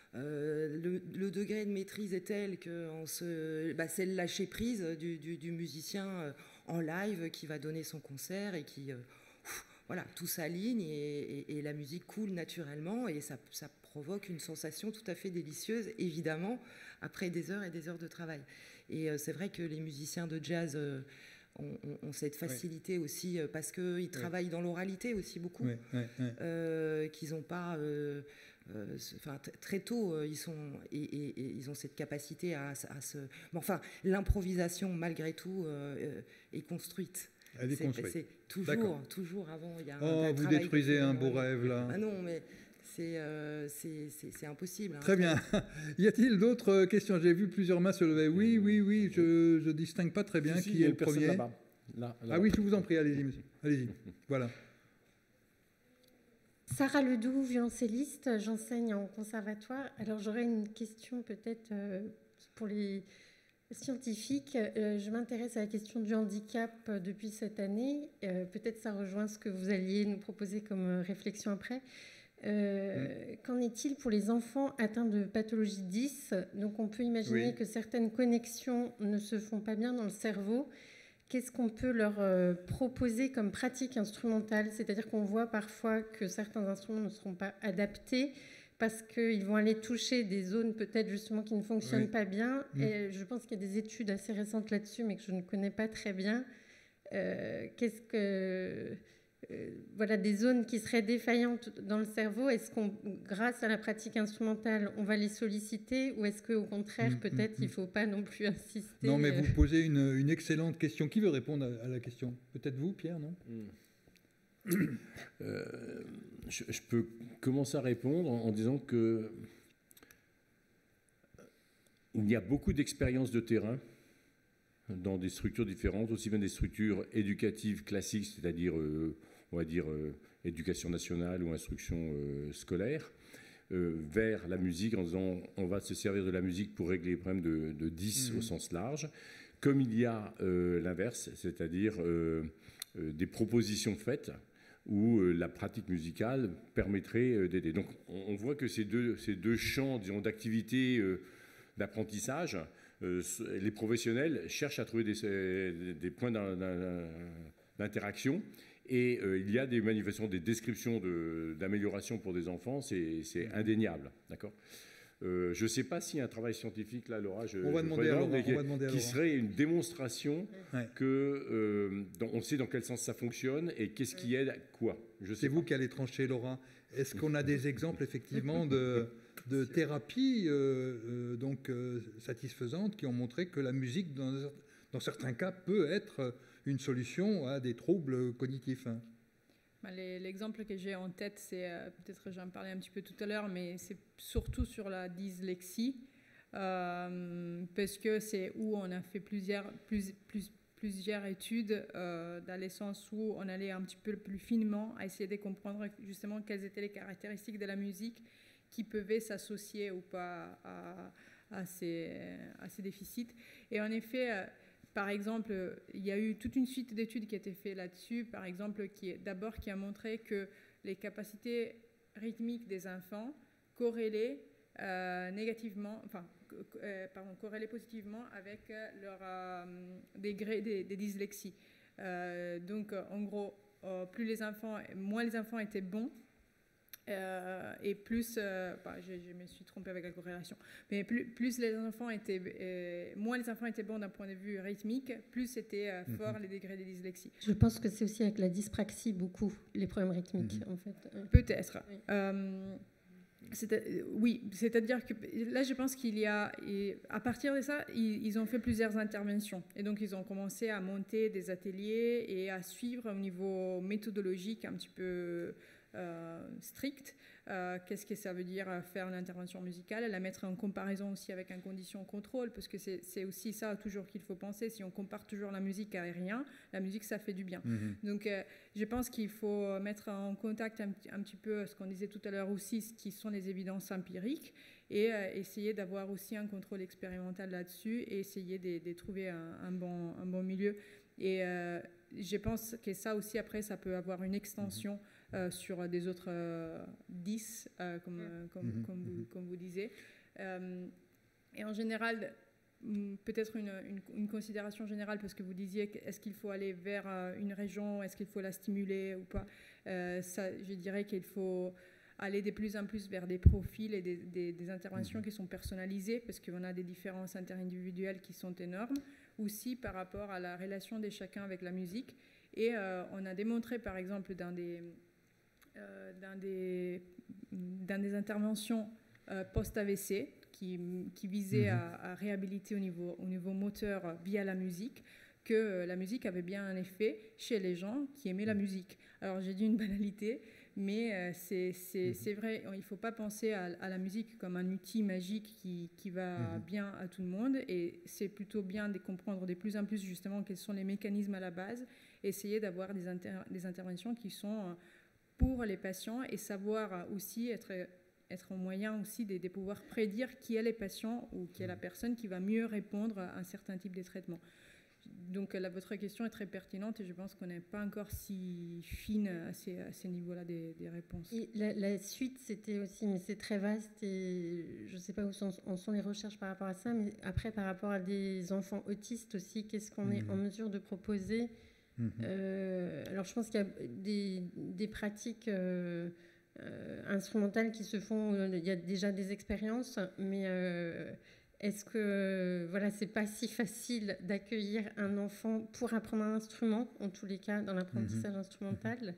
euh, le, le degré de maîtrise est tel que on se, bah, c'est le lâcher prise du, du, du musicien euh, en live qui va donner son concert et qui... Euh, Voilà, tout s'aligne et, et, et la musique coule naturellement et ça, ça provoque une sensation tout à fait délicieuse, évidemment, après des heures et des heures de travail. Et euh, c'est vrai que les musiciens de jazz euh, ont, ont cette facilité oui. aussi euh, parce qu'ils oui. travaillent dans l'oralité aussi beaucoup, oui. Oui. Oui. Euh, qu'ils n'ont pas... Euh, euh, enfin, t- très tôt, euh, ils, sont, et, et, et ils ont cette capacité à, à se... Mais enfin, l'improvisation, malgré tout, euh, est construite. Elle est construite. C'est toujours, toujours avant. Il y a oh, un, un vous détruisez un beau rêve là. Ah non, mais c'est, euh, c'est, c'est, c'est impossible. Hein. Très bien. Y a-t-il d'autres questions ? J'ai vu plusieurs mains se lever. Oui, oui, oui. Je ne distingue pas très bien si, qui si, est le premier. Là-bas. Là, là. Ah oui, je vous en prie. Allez-y, monsieur. Allez-y. Voilà. Sarah Ledoux, violoncelliste. J'enseigne en conservatoire. Alors j'aurais une question peut-être euh, pour les scientifique, euh, je m'intéresse à la question du handicap euh, depuis cette année. Euh, peut-être ça rejoint ce que vous alliez nous proposer comme euh, réflexion après. Euh, mmh. Qu'en est-il pour les enfants atteints de pathologie dix ? Donc on peut imaginer oui. que certaines connexions ne se font pas bien dans le cerveau. Qu'est-ce qu'on peut leur euh, proposer comme pratique instrumentale ? C'est-à-dire qu'on voit parfois que certains instruments ne seront pas adaptés parce qu'ils vont aller toucher des zones peut-être justement qui ne fonctionnent oui. pas bien. Mmh. Et je pense qu'il y a des études assez récentes là-dessus, mais que je ne connais pas très bien. Euh, qu'est-ce que, euh, voilà, des zones qui seraient défaillantes dans le cerveau, est-ce qu'on, grâce à la pratique instrumentale, on va les solliciter ou est-ce qu'au contraire, mmh, peut-être, mmh, il ne faut pas non plus insister? Non, mais vous posez une, une excellente question. Qui veut répondre à, à la question? Peut-être vous, Pierre, non? mmh. euh, je, je peux commencer à répondre en, en disant que il y a beaucoup d'expériences de terrain dans des structures différentes, aussi bien des structures éducatives classiques, c'est-à-dire, euh, on va dire, euh, éducation nationale ou instruction euh, scolaire, euh, vers la musique en disant on va se servir de la musique pour régler les problèmes de, de dix mmh. au sens large, comme il y a euh, l'inverse, c'est-à-dire euh, euh, des propositions faites où euh, la pratique musicale permettrait euh, d'aider. Donc on, on voit que ces deux, ces deux champs, disons, d'activité, euh, d'apprentissage, euh, les professionnels cherchent à trouver des, des points d'interaction et euh, il y a des manifestations, des descriptions de, d'amélioration pour des enfants, c'est, c'est indéniable. D'accord ? Euh, je ne sais pas s'il y a un travail scientifique, là, Laura, je, on va je demander à Laura, qui, on va demander à qui Laura. serait une démonstration ouais. que euh, dans, on sait dans quel sens ça fonctionne et qu'est-ce qui aide à quoi. Je sais c'est pas. vous qui allez trancher, Laura. Est-ce qu'on a des exemples, effectivement, de, de thérapies euh, euh, donc, euh, satisfaisantes qui ont montré que la musique, dans, dans certains cas, peut être une solution à des troubles cognitifs, hein? L'exemple que j'ai en tête, c'est, euh, peut-être j'en parlais un petit peu tout à l'heure, mais c'est surtout sur la dyslexie, euh, parce que c'est où on a fait plusieurs, plus, plus, plusieurs études, euh, dans le sens où on allait un petit peu plus finement à essayer de comprendre justement quelles étaient les caractéristiques de la musique qui pouvaient s'associer ou pas à, à, ces, à ces déficits. Et en effet, euh, par exemple, il y a eu toute une suite d'études qui a été faites là-dessus, par exemple, qui est, d'abord qui a montré que les capacités rythmiques des enfants corrélaient euh, négativement, enfin, euh, pardon, corrélaient positivement avec leur euh, degré des, des dyslexies. Euh, donc, en gros, euh, plus les enfants, moins les enfants étaient bons, Euh, et plus, euh, bah, je, je me suis trompée avec la corrélation, mais plus, plus les enfants étaient, euh, moins les enfants étaient bons d'un point de vue rythmique, plus c'était euh, fort mm-hmm. les degrés de dyslexie. Je pense que c'est aussi avec la dyspraxie beaucoup les problèmes rythmiques mm-hmm. en fait. Peut-être. Oui. Euh, c'est, oui, c'est-à-dire que là, je pense qu'il y a, et à partir de ça, ils, ils ont fait plusieurs interventions. Et donc, ils ont commencé à monter des ateliers et à suivre au niveau méthodologique un petit peu euh, strict. Euh, qu'est-ce que ça veut dire faire une intervention musicale, la mettre en comparaison aussi avec une condition contrôle, parce que c'est, c'est aussi ça toujours qu'il faut penser. Si on compare toujours la musique à rien, la musique, ça fait du bien. Mm-hmm. Donc, euh, je pense qu'il faut mettre en contact un, un petit peu ce qu'on disait tout à l'heure aussi, ce qui sont les évidences empiriques, et euh, essayer d'avoir aussi un contrôle expérimental là-dessus, et essayer de, de trouver un, un, bon, un bon milieu. Et euh, je pense que ça aussi, après, ça peut avoir une extension euh, sur des autres euh, dix, euh, comme, euh, comme, mm-hmm. comme, vous, comme vous disiez. Euh, et en général, peut-être une, une, une considération générale, parce que vous disiez, est-ce qu'il faut aller vers une région, est-ce qu'il faut la stimuler ou pas, euh, ça, je dirais qu'il faut aller de plus en plus vers des profils et des, des, des interventions mmh. qui sont personnalisées, parce qu'on a des différences interindividuelles qui sont énormes, aussi par rapport à la relation de chacun avec la musique. Et euh, on a démontré, par exemple, dans des, euh, dans des, dans des interventions euh, post-A V C, qui, qui visaient mmh. à, à réhabiliter au niveau, au niveau moteur via la musique, que euh, la musique avait bien un effet chez les gens qui aimaient la musique. Alors j'ai dit une banalité, mais euh, c'est, c'est, mmh. c'est vrai, il ne faut pas penser à, à la musique comme un outil magique qui, qui va mmh. bien à tout le monde, et c'est plutôt bien de comprendre de plus en plus justement quels sont les mécanismes à la base, essayer d'avoir des, inter- des interventions qui sont pour les patients, et savoir aussi être, être en moyen aussi de, de pouvoir prédire qui est les patients ou qui est la personne qui va mieux répondre à un certain type de traitement. Donc là, votre question est très pertinente, et je pense qu'on n'est pas encore si fine à ces, à ces niveaux-là des, des réponses. Et la, la suite, c'était aussi, mais c'est très vaste, et je ne sais pas où sont, en sont les recherches par rapport à ça, mais après, par rapport à des enfants autistes aussi, qu'est-ce qu'on mmh. est en mesure de proposer ? mmh. euh, Alors, je pense qu'il y a des, des pratiques euh, euh, instrumentales qui se font, euh, il y a déjà des expériences, mais... Euh, est-ce que voilà, c'est pas si facile d'accueillir un enfant pour apprendre un instrument, en tous les cas, dans l'apprentissage mmh. instrumental?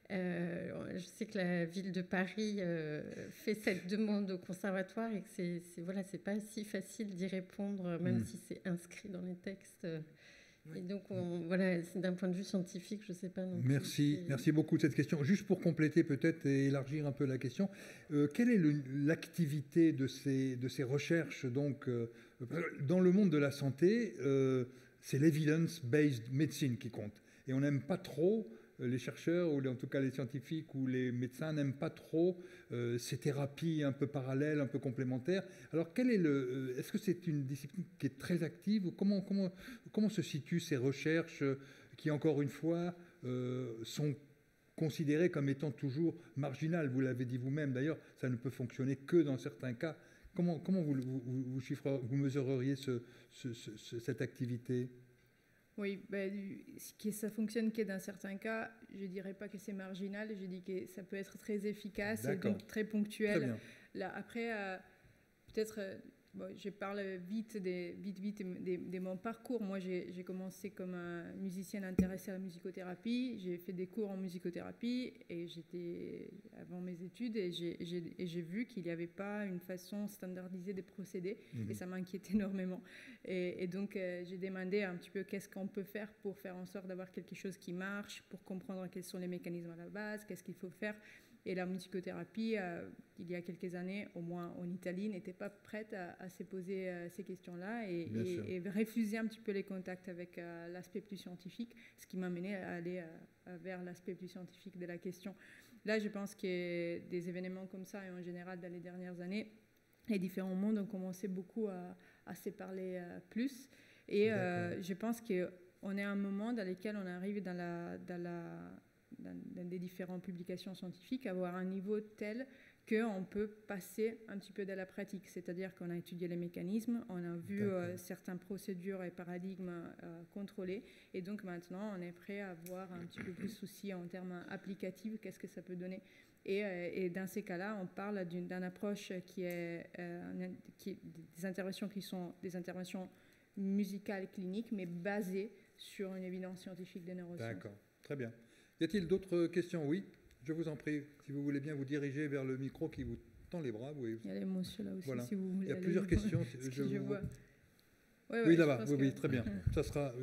Euh, je sais que la ville de Paris euh, fait cette demande au conservatoire et que c'est, c'est voilà, c'est pas si facile d'y répondre, même mmh. si c'est inscrit dans les textes. Et donc, on, voilà, d'un point de vue scientifique, je ne sais pas non plus. Merci, merci beaucoup de cette question. Juste pour compléter peut-être et élargir un peu la question, euh, quelle est le, l'activité de ces, de ces recherches donc, euh, dans le monde de la santé, euh, c'est l'evidence-based medicine qui compte. Et on n'aime pas trop, les chercheurs, ou en tout cas les scientifiques ou les médecins n'aiment pas trop euh, ces thérapies un peu parallèles, un peu complémentaires. Alors, quel est le, est-ce que c'est une discipline qui est très active? Comment, comment, comment se situent ces recherches qui, encore une fois, euh, sont considérées comme étant toujours marginales? Vous l'avez dit vous-même, d'ailleurs, ça ne peut fonctionner que dans certains cas. Comment, comment vous, vous, vous, chiffrez, vous mesureriez ce, ce, ce, cette activité? Oui, ben, que ça fonctionne que dans certains cas, je ne dirais pas que c'est marginal, je dis que ça peut être très efficace et donc très ponctuel. Très bien. Là, après, euh, peut-être, euh, bon, je parle vite, des, vite, vite de, de mon parcours. Moi, j'ai, j'ai commencé comme un musicienne intéressée à la musicothérapie. J'ai fait des cours en musicothérapie et j'étais avant mes études et j'ai, j'ai, et j'ai vu qu'il n'y avait pas une façon standardisée de procéder mmh. et ça m'inquiétait énormément. Et, et donc, euh, j'ai demandé un petit peu qu'est-ce qu'on peut faire pour faire en sorte d'avoir quelque chose qui marche, pour comprendre quels sont les mécanismes à la base, qu'est-ce qu'il faut faire. Et la musicothérapie, euh, il y a quelques années, au moins en Italie, n'était pas prête à, à se poser euh, ces questions-là et, et, et refusait un petit peu les contacts avec euh, l'aspect plus scientifique, ce qui m'a mené à aller euh, vers l'aspect plus scientifique de la question. Là, je pense que des événements comme ça, et en général dans les dernières années, les différents mondes ont commencé beaucoup à, à se parler euh, plus. Et euh, je pense qu'on est à un moment dans lequel on arrive dans la... Dans la Dans, dans des différentes publications scientifiques, avoir un niveau tel qu'on peut passer un petit peu de la pratique. C'est-à-dire qu'on a étudié les mécanismes, on a vu euh, certaines procédures et paradigmes euh, contrôlés, et donc maintenant on est prêt à avoir un petit peu plus souci en termes applicatifs, qu'est-ce que ça peut donner. Et, euh, et dans ces cas-là, on parle d'une, d'une approche qui est, euh, qui est des interventions qui sont des interventions musicales cliniques, mais basées sur une évidence scientifique des neurosciences. D'accord, très bien. Y a-t-il d'autres questions? Oui, je vous en prie. Si vous voulez bien vous diriger vers le micro qui vous tend les bras. Vous... Il y a les monsieur là aussi, voilà. Si vous voulez. Il y a plusieurs questions. je, je vous... vois. Ouais, ouais, oui, là-bas. Oui, que... oui, très bien. Ça sera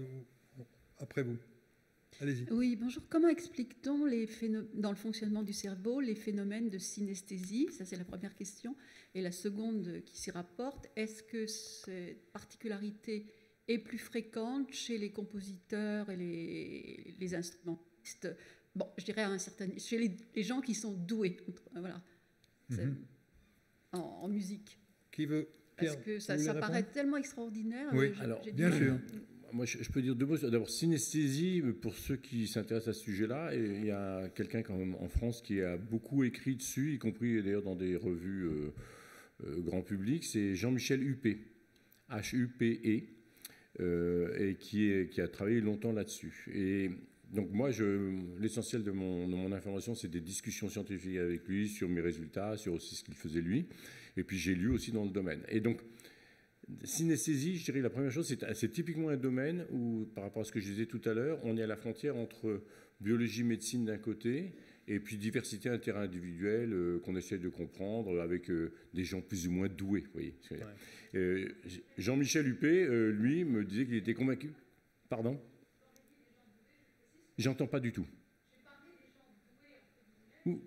après vous. Allez-y. Oui, bonjour. Comment explique-t-on les phénom... dans le fonctionnement du cerveau les phénomènes de synesthésie? Ça, c'est la première question. Et la seconde qui s'y rapporte, est-ce que cette particularité est plus fréquente chez les compositeurs et les, les instrumentistes? Bon, je dirais à un certain, chez les, les gens qui sont doués, voilà, mm-hmm. en, en musique. Qui veut Pierre, parce que ça, ça paraît tellement extraordinaire. Oui, je, alors bien sûr. Moi, je, je peux dire deux mots. D'abord, synesthésie, pour ceux qui s'intéressent à ce sujet-là, et il y a quelqu'un quand même en France qui a beaucoup écrit dessus, y compris d'ailleurs dans des revues euh, euh, grand public, c'est Jean-Michel Huppé, H U P E, euh, et qui, est, qui a travaillé longtemps là-dessus. Et donc moi, je, l'essentiel de mon, de mon information, c'est des discussions scientifiques avec lui sur mes résultats, sur aussi ce qu'il faisait lui. Et puis j'ai lu aussi dans le domaine. Et donc, synesthésie, je dirais la première chose, c'est, c'est typiquement un domaine où, par rapport à ce que je disais tout à l'heure, on est à la frontière entre biologie, médecine d'un côté, et puis diversité interindividuelle euh, qu'on essaie de comprendre avec euh, des gens plus ou moins doués. Vous voyez. Ouais. Euh, Jean-Michel Huppé, euh, lui, me disait qu'il était convaincu. Pardon ? J'entends pas du tout. Ou...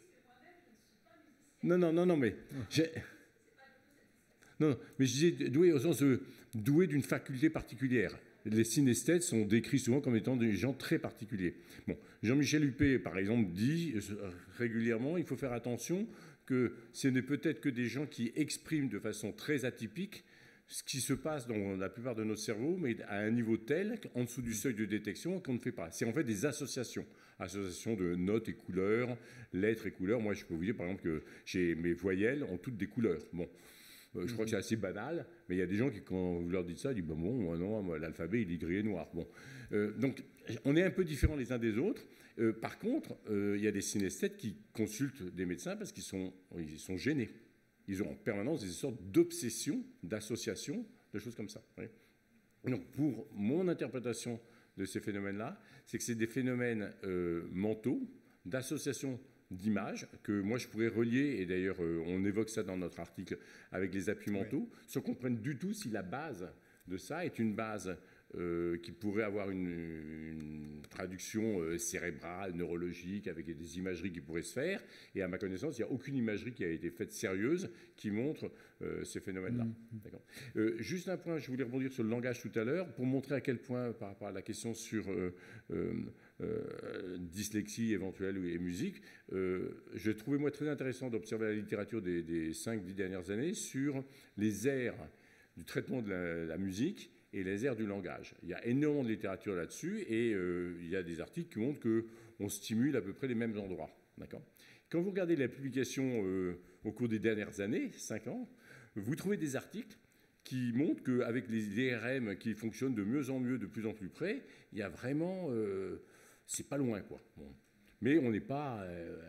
Non, non, non, non, mais... J'ai... Non, mais je disais doué au sens de doué d'une faculté particulière. Les synesthètes sont décrits souvent comme étant des gens très particuliers. Bon, Jean-Michel Huppé, par exemple, dit régulièrement, il faut faire attention que ce n'est peut-être que des gens qui expriment de façon très atypique ce qui se passe dans la plupart de notre cerveau, mais à un niveau tel, en dessous du seuil de détection, qu'on ne fait pas. C'est en fait des associations. Associations de notes et couleurs, lettres et couleurs. Moi, je peux vous dire, par exemple, que j'ai mes voyelles ont toutes des couleurs. Bon. Euh, je crois que c'est assez banal, mais il y a des gens qui, quand vous leur dites ça, disent bah, « bon, moi, non, moi, l'alphabet, il est gris et noir. » Bon. Euh, donc, on est un peu différents les uns des autres. Euh, par contre, euh, il y a des synesthètes qui consultent des médecins parce qu'ils sont, ils sont gênés. ils ont en permanence des sortes d'obsessions, d'associations, de choses comme ça. Oui. Donc, pour mon interprétation de ces phénomènes-là, c'est que c'est des phénomènes euh, mentaux, d'association d'images, que moi je pourrais relier, et d'ailleurs euh, on évoque ça dans notre article avec les appuis mentaux, oui. sans qu'on comprenne du tout si la base de ça est une base euh, qui pourrait avoir une, une traduction euh, cérébrale, neurologique, avec des imageries qui pourraient se faire. Et à ma connaissance, il n'y a aucune imagerie qui a été faite sérieuse qui montre euh, ces phénomènes-là. Mmh. D'accord. Euh, juste un point, je voulais rebondir sur le langage tout à l'heure, pour montrer à quel point, par rapport à la question sur euh, euh, euh, dyslexie éventuelle et musique, euh, j'ai trouvé moi très intéressant d'observer la littérature des, des cinq dix dernières années sur les aires du traitement de la, la musique et les aires du langage. Il y a énormément de littérature là-dessus et euh, il y a des articles qui montrent qu'on stimule à peu près les mêmes endroits. D'accord ? Quand vous regardez la publication euh, au cours des dernières années, cinq ans, vous trouvez des articles qui montrent qu'avec les R M qui fonctionnent de mieux en mieux, de plus en plus près, il y a vraiment... Euh, c'est pas loin, quoi. Bon. Mais on n'est pas euh,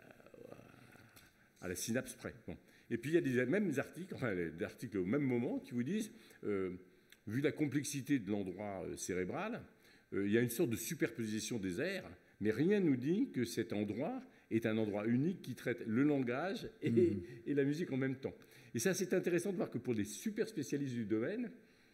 à la synapse près. Bon. Et puis il y a des mêmes articles, enfin des articles au même moment qui vous disent... Euh, vu la complexité de l'endroit cérébral, euh, il y a une sorte de superposition des aires, mais rien ne nous dit que cet endroit est un endroit unique qui traite le langage et, mmh. et la musique en même temps. Et ça, c'est intéressant de voir que pour les super spécialistes du domaine,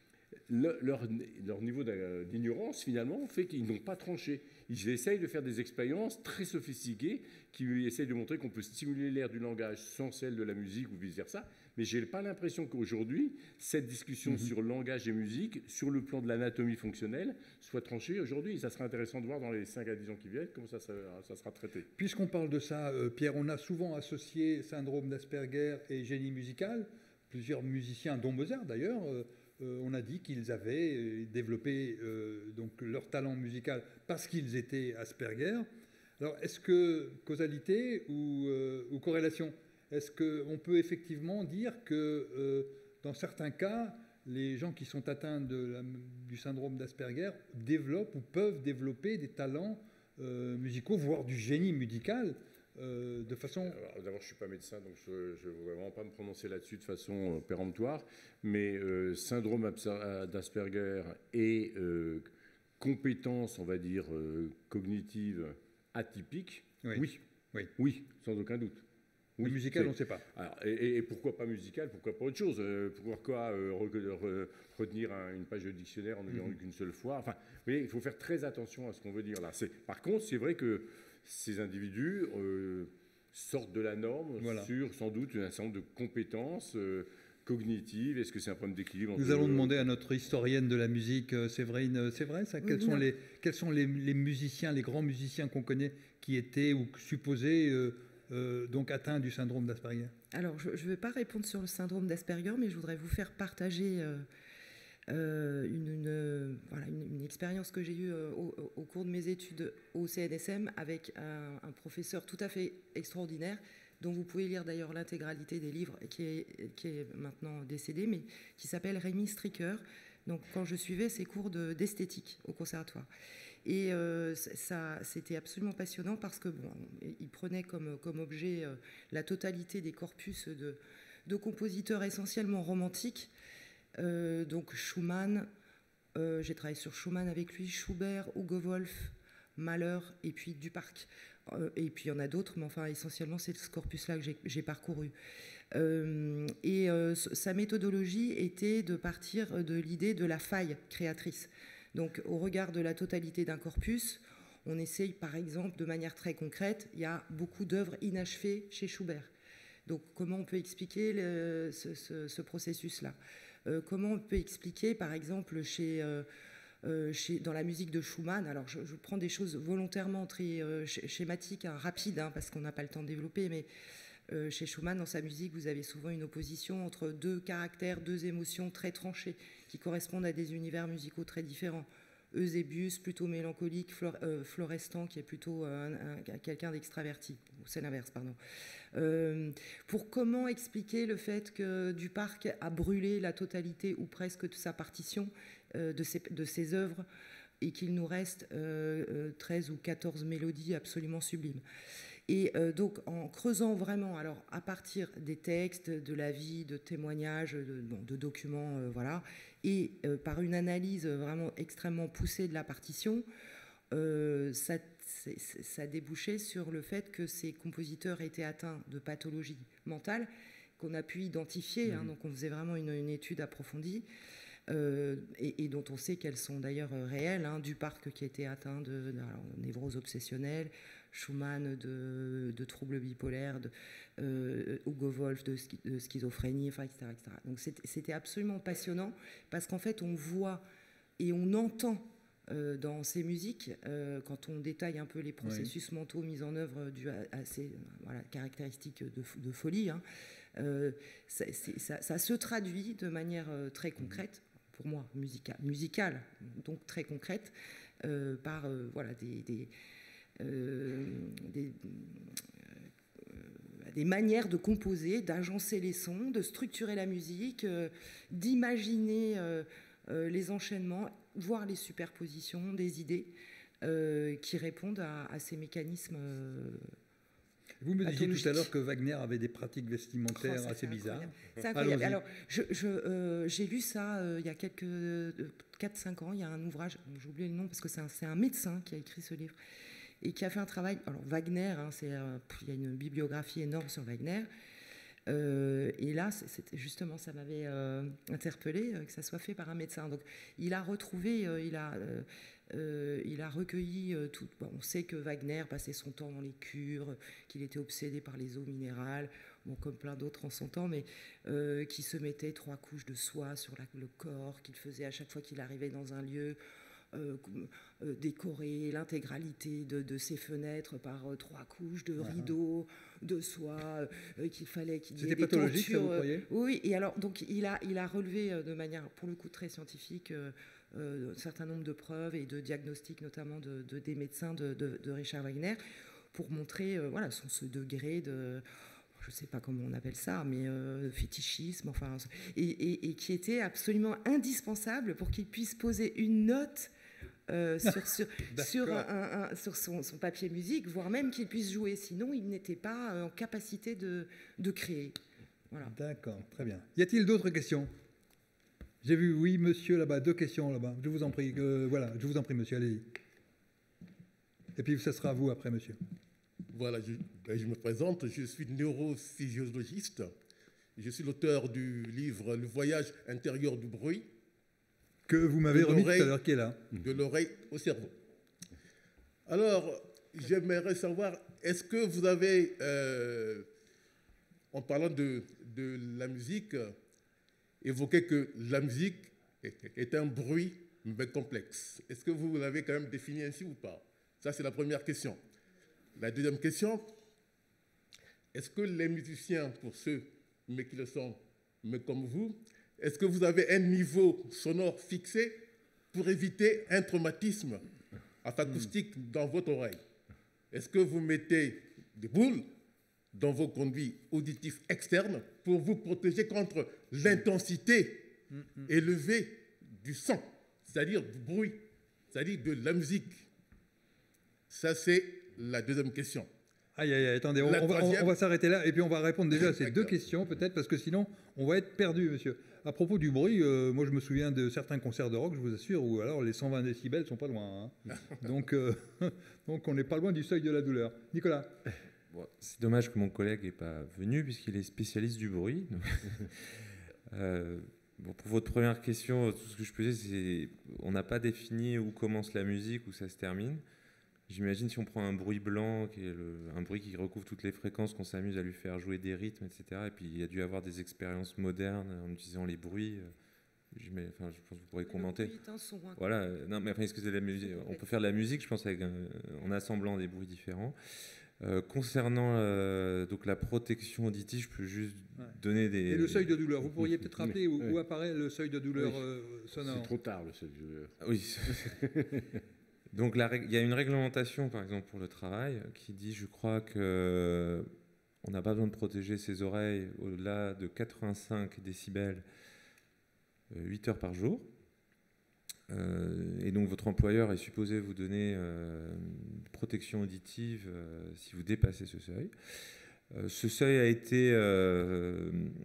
le, leur, leur niveau d'ignorance, finalement, fait qu'ils n'ont pas tranché. Ils essayent de faire des expériences très sophistiquées qui essayent de montrer qu'on peut stimuler l'aire du langage sans celle de la musique ou vice-versa. Mais je n'ai pas l'impression qu'aujourd'hui, cette discussion mmh. sur langage et musique, sur le plan de l'anatomie fonctionnelle, soit tranchée aujourd'hui. Ça sera intéressant de voir dans les cinq à dix ans qui viennent comment ça, ça, ça sera traité. Puisqu'on parle de ça, euh, Pierre, on a souvent associé syndrome d'Asperger et génie musical. Plusieurs musiciens, dont Mozart d'ailleurs, euh, euh, on a dit qu'ils avaient développé euh, donc leur talent musical parce qu'ils étaient Asperger. Alors, est-ce que causalité ou, euh, ou corrélation ? Est-ce qu'on peut effectivement dire que euh, dans certains cas, les gens qui sont atteints de la, du syndrome d'Asperger développent ou peuvent développer des talents euh, musicaux, voire du génie musical euh, de façon... D'abord, je ne suis pas médecin, donc je ne voudrais vraiment pas me prononcer là-dessus de façon euh, péremptoire, mais euh, syndrome d'Asperger et euh, compétences, on va dire, euh, cognitives atypiques, oui. Oui, oui, oui, sans aucun doute. Oui, le musical, on ne sait pas. Alors, et, et pourquoi pas musical? Pourquoi pas autre chose? euh, Pourquoi euh, re, re, retenir un, une page de dictionnaire en n'ayant mm-hmm. eu qu'une seule fois? Enfin, vous voyez, il faut faire très attention à ce qu'on veut dire là. Par contre, c'est vrai que ces individus euh, sortent de la norme voilà. sur sans doute un certain nombre de compétences euh, cognitives. Est-ce que c'est un problème d'équilibre? Nous allons demander à notre historienne de la musique, Séverine, c'est vrai ça? Quels oui, sont, les, quels sont les, les musiciens, les grands musiciens qu'on connaît qui étaient ou supposés euh, Euh, donc atteint du syndrome d'Asperger? Alors, je ne vais pas répondre sur le syndrome d'Asperger, mais je voudrais vous faire partager euh, euh, une, une, voilà, une, une expérience que j'ai eue euh, au, au cours de mes études au C N S M avec un, un professeur tout à fait extraordinaire, dont vous pouvez lire d'ailleurs l'intégralité des livres, qui est, qui est maintenant décédé, mais qui s'appelle Rémi Stricker. Donc, quand je suivais ses cours de, d'esthétique au conservatoire. Et euh, ça, c'était absolument passionnant parce que bon, il prenait comme, comme objet euh, la totalité des corpus de, de compositeurs essentiellement romantiques. Euh, donc Schumann, euh, j'ai travaillé sur Schumann avec lui, Schubert, Hugo Wolf, Mahler et puis Duparc. Euh, et puis il y en a d'autres, mais enfin essentiellement c'est ce corpus-là que j'ai, j'ai parcouru. Euh, et euh, sa méthodologie était de partir de l'idée de la faille créatrice. Donc, au regard de la totalité d'un corpus, on essaye, par exemple, de manière très concrète, il y a beaucoup d'œuvres inachevées chez Schubert. Donc, comment on peut expliquer le, ce, ce, ce processus-là? euh, Comment on peut expliquer, par exemple, chez, euh, euh, chez, dans la musique de Schumann, alors je, je prends des choses volontairement très euh, schématiques, hein, rapides, hein, parce qu'on n'a pas le temps de développer, mais euh, chez Schumann, dans sa musique, vous avez souvent une opposition entre deux caractères, deux émotions très tranchées, qui correspondent à des univers musicaux très différents. Eusébius, plutôt mélancolique, Flore, euh, Florestan, qui est plutôt euh, un, un, quelqu'un d'extraverti. C'est l'inverse, pardon. Euh, pour comment expliquer le fait que Duparc a brûlé la totalité ou presque de sa partition euh, de, ses, de ses œuvres et qu'il nous reste euh, treize ou quatorze mélodies absolument sublimes. Et euh, donc, en creusant vraiment, alors à partir des textes, de la vie, de témoignages, de, bon, de documents, euh, voilà, et euh, par une analyse vraiment extrêmement poussée de la partition, euh, ça, c'est, ça débouchait sur le fait que ces compositeurs étaient atteints de pathologies mentales qu'on a pu identifier. Mmh. Hein, donc, on faisait vraiment une, une étude approfondie. Euh, et, et dont on sait qu'elles sont d'ailleurs réelles, hein, Duparc qui a été atteint de, de alors, névrose obsessionnelle, Schumann de, de troubles bipolaires, de, euh, Hugo Wolf de, de schizophrénie, enfin, et cetera, et cetera. Donc c'était, c'était absolument passionnant parce qu'en fait on voit et on entend euh, dans ces musiques, euh, quand on détaille un peu les processus oui. mentaux mis en œuvre dus à, à ces voilà, caractéristiques de, de folie, hein, euh, ça, ça, ça se traduit de manière euh, très concrète. Pour moi, musicale, musicale donc très concrète, euh, par euh, voilà, des, des, euh, des, euh, des manières de composer, d'agencer les sons, de structurer la musique, euh, d'imaginer euh, euh, les enchaînements, voire les superpositions des idées euh, qui répondent à, à ces mécanismes. Euh, Vous me disiez tout à l'heure que Wagner avait des pratiques vestimentaires oh, assez bizarres. C'est incroyable. Alors, je, je, euh, j'ai lu ça euh, il y a quelques quatre cinq ans. Il y a un ouvrage, j'ai oublié le nom parce que c'est un, c'est un médecin qui a écrit ce livre et qui a fait un travail. Alors, Wagner, hein, c'est, euh, il y a une bibliographie énorme sur Wagner. Euh, et là, c'était justement, ça m'avait euh, interpellée euh, que ça soit fait par un médecin. Donc, il a retrouvé, euh, il a. Euh, Euh, il a recueilli euh, tout. Bon, on sait que Wagner passait son temps dans les cures, qu'il était obsédé par les eaux minérales, bon, comme plein d'autres en son temps, mais euh, qui se mettait trois couches de soie sur la, le corps, qu'il faisait à chaque fois qu'il arrivait dans un lieu, euh, euh, décorer l'intégralité de, de ses fenêtres par euh, trois couches de rideaux, de soie, euh, qu'il fallait qu'il y ait C'était des pathologique, tentures, ça, vous croyez ? Oui, et alors donc il a, il a relevé euh, de manière pour le coup très scientifique euh, Euh, un certain nombre de preuves et de diagnostics, notamment de, de, des médecins de, de, de Richard Wagner, pour montrer euh, voilà, son, ce degré de, je ne sais pas comment on appelle ça, mais euh, fétichisme, enfin, et, et, et qui était absolument indispensable pour qu'il puisse poser une note euh, sur, sur, sur, un, un, sur son, son papier musique, voire même qu'il puisse jouer, sinon il n'était pas en capacité de, de créer. Voilà. D'accord, très bien. Y a-t-il d'autres questions ? J'ai vu, oui, monsieur, là-bas, deux questions là-bas. Je vous en prie, euh, voilà, je vous en prie, monsieur, allez-y. Et puis, ce sera à vous après, monsieur. Voilà, je, ben, je me présente, je suis neurophysiologiste. Je suis l'auteur du livre « Le voyage intérieur du bruit ». Que vous m'avez remis tout à l'heure, qui est là. De l'oreille au cerveau. Alors, j'aimerais savoir, est-ce que vous avez, euh, en parlant de, de la musique, évoqué que la musique est un bruit, mais complexe. Est-ce que vous l'avez quand même défini ainsi ou pas? Ça, c'est la première question. La deuxième question, est-ce que les musiciens, pour ceux mais qui le sont, mais comme vous, est-ce que vous avez un niveau sonore fixé pour éviter un traumatisme acoustique mmh. dans votre oreille? Est-ce que vous mettez des boules dans vos conduits auditifs externes pour vous protéger contre l'intensité mmh, mmh. élevée du son, c'est-à-dire du bruit, c'est-à-dire de la musique? Ça, c'est la deuxième question. Aïe, aïe, aïe, attendez, on, on, va, on, on va s'arrêter là et puis on va répondre déjà à ces deux questions peut-être, parce que sinon, on va être perdu, monsieur. À propos du bruit, euh, moi je me souviens de certains concerts de rock, je vous assure, où alors les cent vingt décibels sont pas loin. Hein. donc, euh, donc on n'est pas loin du seuil de la douleur. Nicolas? Bon, c'est dommage que mon collègue n'est pas venu, puisqu'il est spécialiste du bruit. euh, bon, pour votre première question, tout ce que je peux dire, c'est on n'a pas défini où commence la musique, où ça se termine. J'imagine si on prend un bruit blanc, qui est le, un bruit qui recouvre toutes les fréquences, qu'on s'amuse à lui faire jouer des rythmes, et cetera. Et puis il y a dû y avoir des expériences modernes en utilisant les bruits. Je, mets, enfin, je pense que vous pourrez commenter. Son, hein. Voilà. Non, mais enfin, excusez la musique. On peut faire de la musique, je pense, avec un, en assemblant des bruits différents. Euh, concernant euh, donc la protection auditive, je peux juste ouais. donner des... Et le seuil de douleur, vous pourriez peut-être rappeler où, oui. où apparaît le seuil de douleur oui. euh, sonore? C'est trop tard, le seuil de douleur. Oui. Donc la, il y a une réglementation, par exemple, pour le travail, qui dit, je crois, qu'on n'a pas besoin de protéger ses oreilles au-delà de quatre-vingt-cinq décibels euh, huit heures par jour. Euh, et donc votre employeur est supposé vous donner euh, protection auditive euh, si vous dépassez ce seuil. Euh, ce seuil a été euh,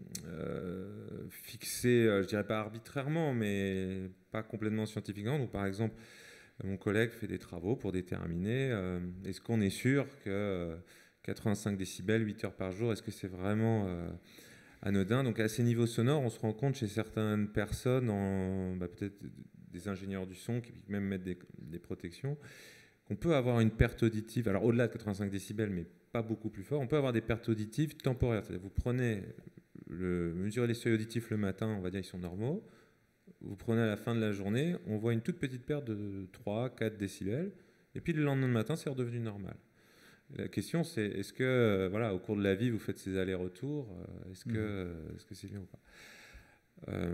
euh, fixé, euh, je dirais pas arbitrairement, mais pas complètement scientifiquement. Donc, par exemple, mon collègue fait des travaux pour déterminer euh, est-ce qu'on est sûr que euh, quatre-vingt-cinq décibels, huit heures par jour, est-ce que c'est vraiment euh, anodin? Donc, à ces niveaux sonores, on se rend compte chez certaines personnes, en, bah, peut-être des ingénieurs du son qui même mettent des, des protections, qu'on peut avoir une perte auditive, alors au-delà de quatre-vingt-cinq décibels, mais pas beaucoup plus fort, on peut avoir des pertes auditives temporaires. C'est-à-dire vous prenez, le, mesurez les seuils auditifs le matin, on va dire ils sont normaux, vous prenez à la fin de la journée, on voit une toute petite perte de trois à quatre décibels, et puis le lendemain matin, c'est redevenu normal. La question, c'est est-ce que, voilà, au cours de la vie, vous faites ces allers-retours, est-ce que, mmh. est-ce que c'est bien ou pas? Euh,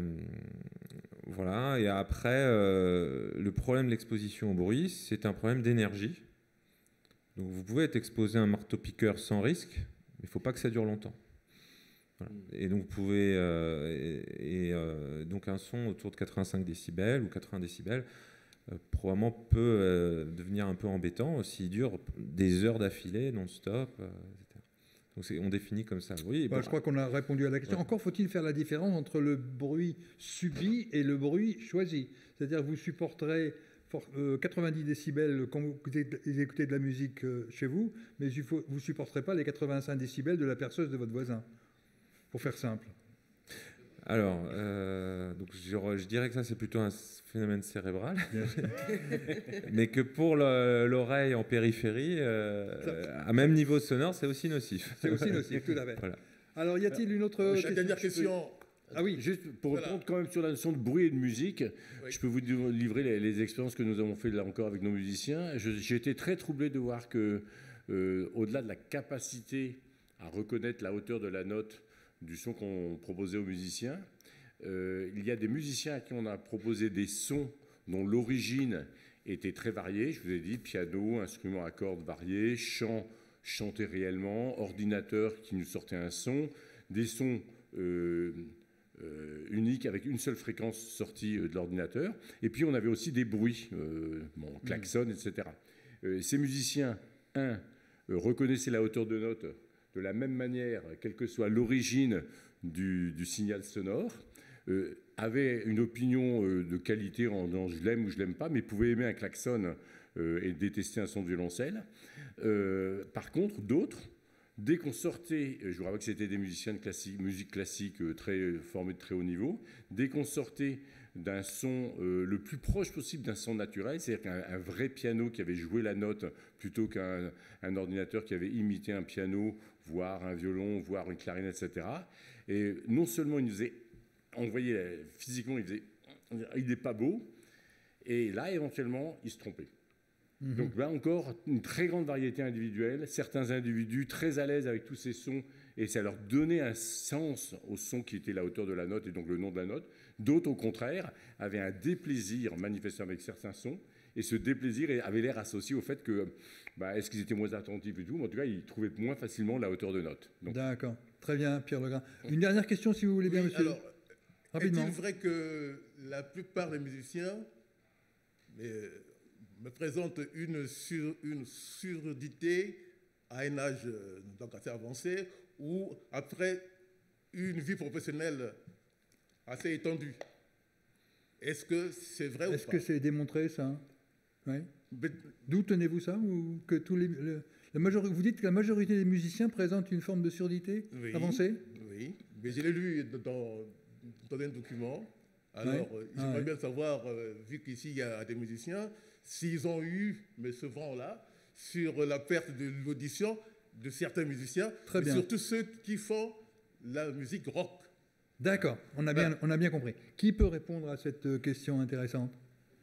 voilà, et après, euh, le problème de l'exposition au bruit, c'est un problème d'énergie. Donc vous pouvez être exposé à un marteau-piqueur sans risque, mais il ne faut pas que ça dure longtemps. Voilà. Et donc vous pouvez, euh, et, et euh, donc un son autour de quatre-vingt-cinq décibels ou quatre-vingts décibels, euh, probablement peut euh, devenir un peu embêtant s'il dure des heures d'affilée, non-stop, euh, et cetera. Donc on définit comme ça. Oui, bah, bon, je crois qu'on a répondu à la question. Ouais. Encore faut-il faire la différence entre le bruit subi et le bruit choisi. C'est-à-dire que vous supporterez euh, quatre-vingt-dix décibels quand vous écoutez de la musique euh, chez vous, mais vous ne supporterez pas les quatre-vingt-cinq décibels de la perceuse de votre voisin, pour faire simple. Alors, euh, donc je, je dirais que ça, c'est plutôt un phénomène cérébral. Mais que pour l'oreille en périphérie, euh, ça, à même niveau sonore, c'est aussi nocif. C'est aussi nocif, tout à fait. Voilà. Alors, y a-t-il une autre question, dernière question? Ah oui, juste pour voilà. répondre quand même sur la notion de bruit et de musique, oui. je peux vous livrer les, les expériences que nous avons faites là encore avec nos musiciens. J'ai été très troublé de voir que, euh, au-delà de la capacité à reconnaître la hauteur de la note du son qu'on proposait aux musiciens, euh, il y a des musiciens à qui on a proposé des sons dont l'origine était très variée. Je vous ai dit piano, instruments à cordes variés, chant chanté réellement, ordinateur qui nous sortait un son, des sons euh, euh, uniques avec une seule fréquence sortie de l'ordinateur. Et puis on avait aussi des bruits, euh, bon, klaxon, et cetera. Euh, ces musiciens, un, euh, reconnaissaient la hauteur de note de la même manière, quelle que soit l'origine du, du signal sonore, euh, avait une opinion euh, de qualité en disant je l'aime ou je l'aime pas, mais pouvait aimer un klaxon euh, et détester un son de violoncelle. Euh, par contre, d'autres, dès qu'on sortait, je vous rappelle que c'était des musiciens de classique, musique classique euh, très formés de très haut niveau, dès qu'on sortait d'un son euh, le plus proche possible d'un son naturel, c'est-à-dire qu'un un vrai piano qui avait joué la note plutôt qu'un un ordinateur qui avait imité un piano, voire un violon, voire une clarinette, et cetera. Et non seulement il nous faisait, on voyait physiquement, il faisait, il n'est pas beau, et là, éventuellement, il se trompait. Mmh. Donc là encore, une très grande variété individuelle, certains individus très à l'aise avec tous ces sons, et ça leur donnait un sens au son qui était la hauteur de la note, et donc le nom de la note. D'autres, au contraire, avaient un déplaisir manifestement avec certains sons, et ce déplaisir avait l'air associé au fait que, bah, est-ce qu'ils étaient moins attentifs et tout, mais en tout cas, ils trouvaient moins facilement la hauteur de note. D'accord, très bien, Pierre Legrain. Une dernière question, si vous voulez bien, oui, monsieur. Alors, rapidement. Est-il vrai que la plupart des musiciens euh, me présentent une, sur, une surdité à un âge euh, donc assez avancé, ou après une vie professionnelle assez étendue? Est-ce que c'est vrai ou pas? Est-ce que c'est démontré, ça? Oui. D'où tenez-vous ça, ou que tous les, le, la majorité, vous dites que la majorité des musiciens présentent une forme de surdité oui, avancée? Oui, mais je l'ai lu dans, dans un document. Alors, oui. ah, j'aimerais oui. bien savoir, euh, vu qu'ici il y a des musiciens, s'ils ont eu, mais ce vent-là, sur la perte de l'audition de certains musiciens, Très mais bien. surtout ceux qui font la musique rock. D'accord, on a bien, on a bien compris. Qui peut répondre à cette question intéressante?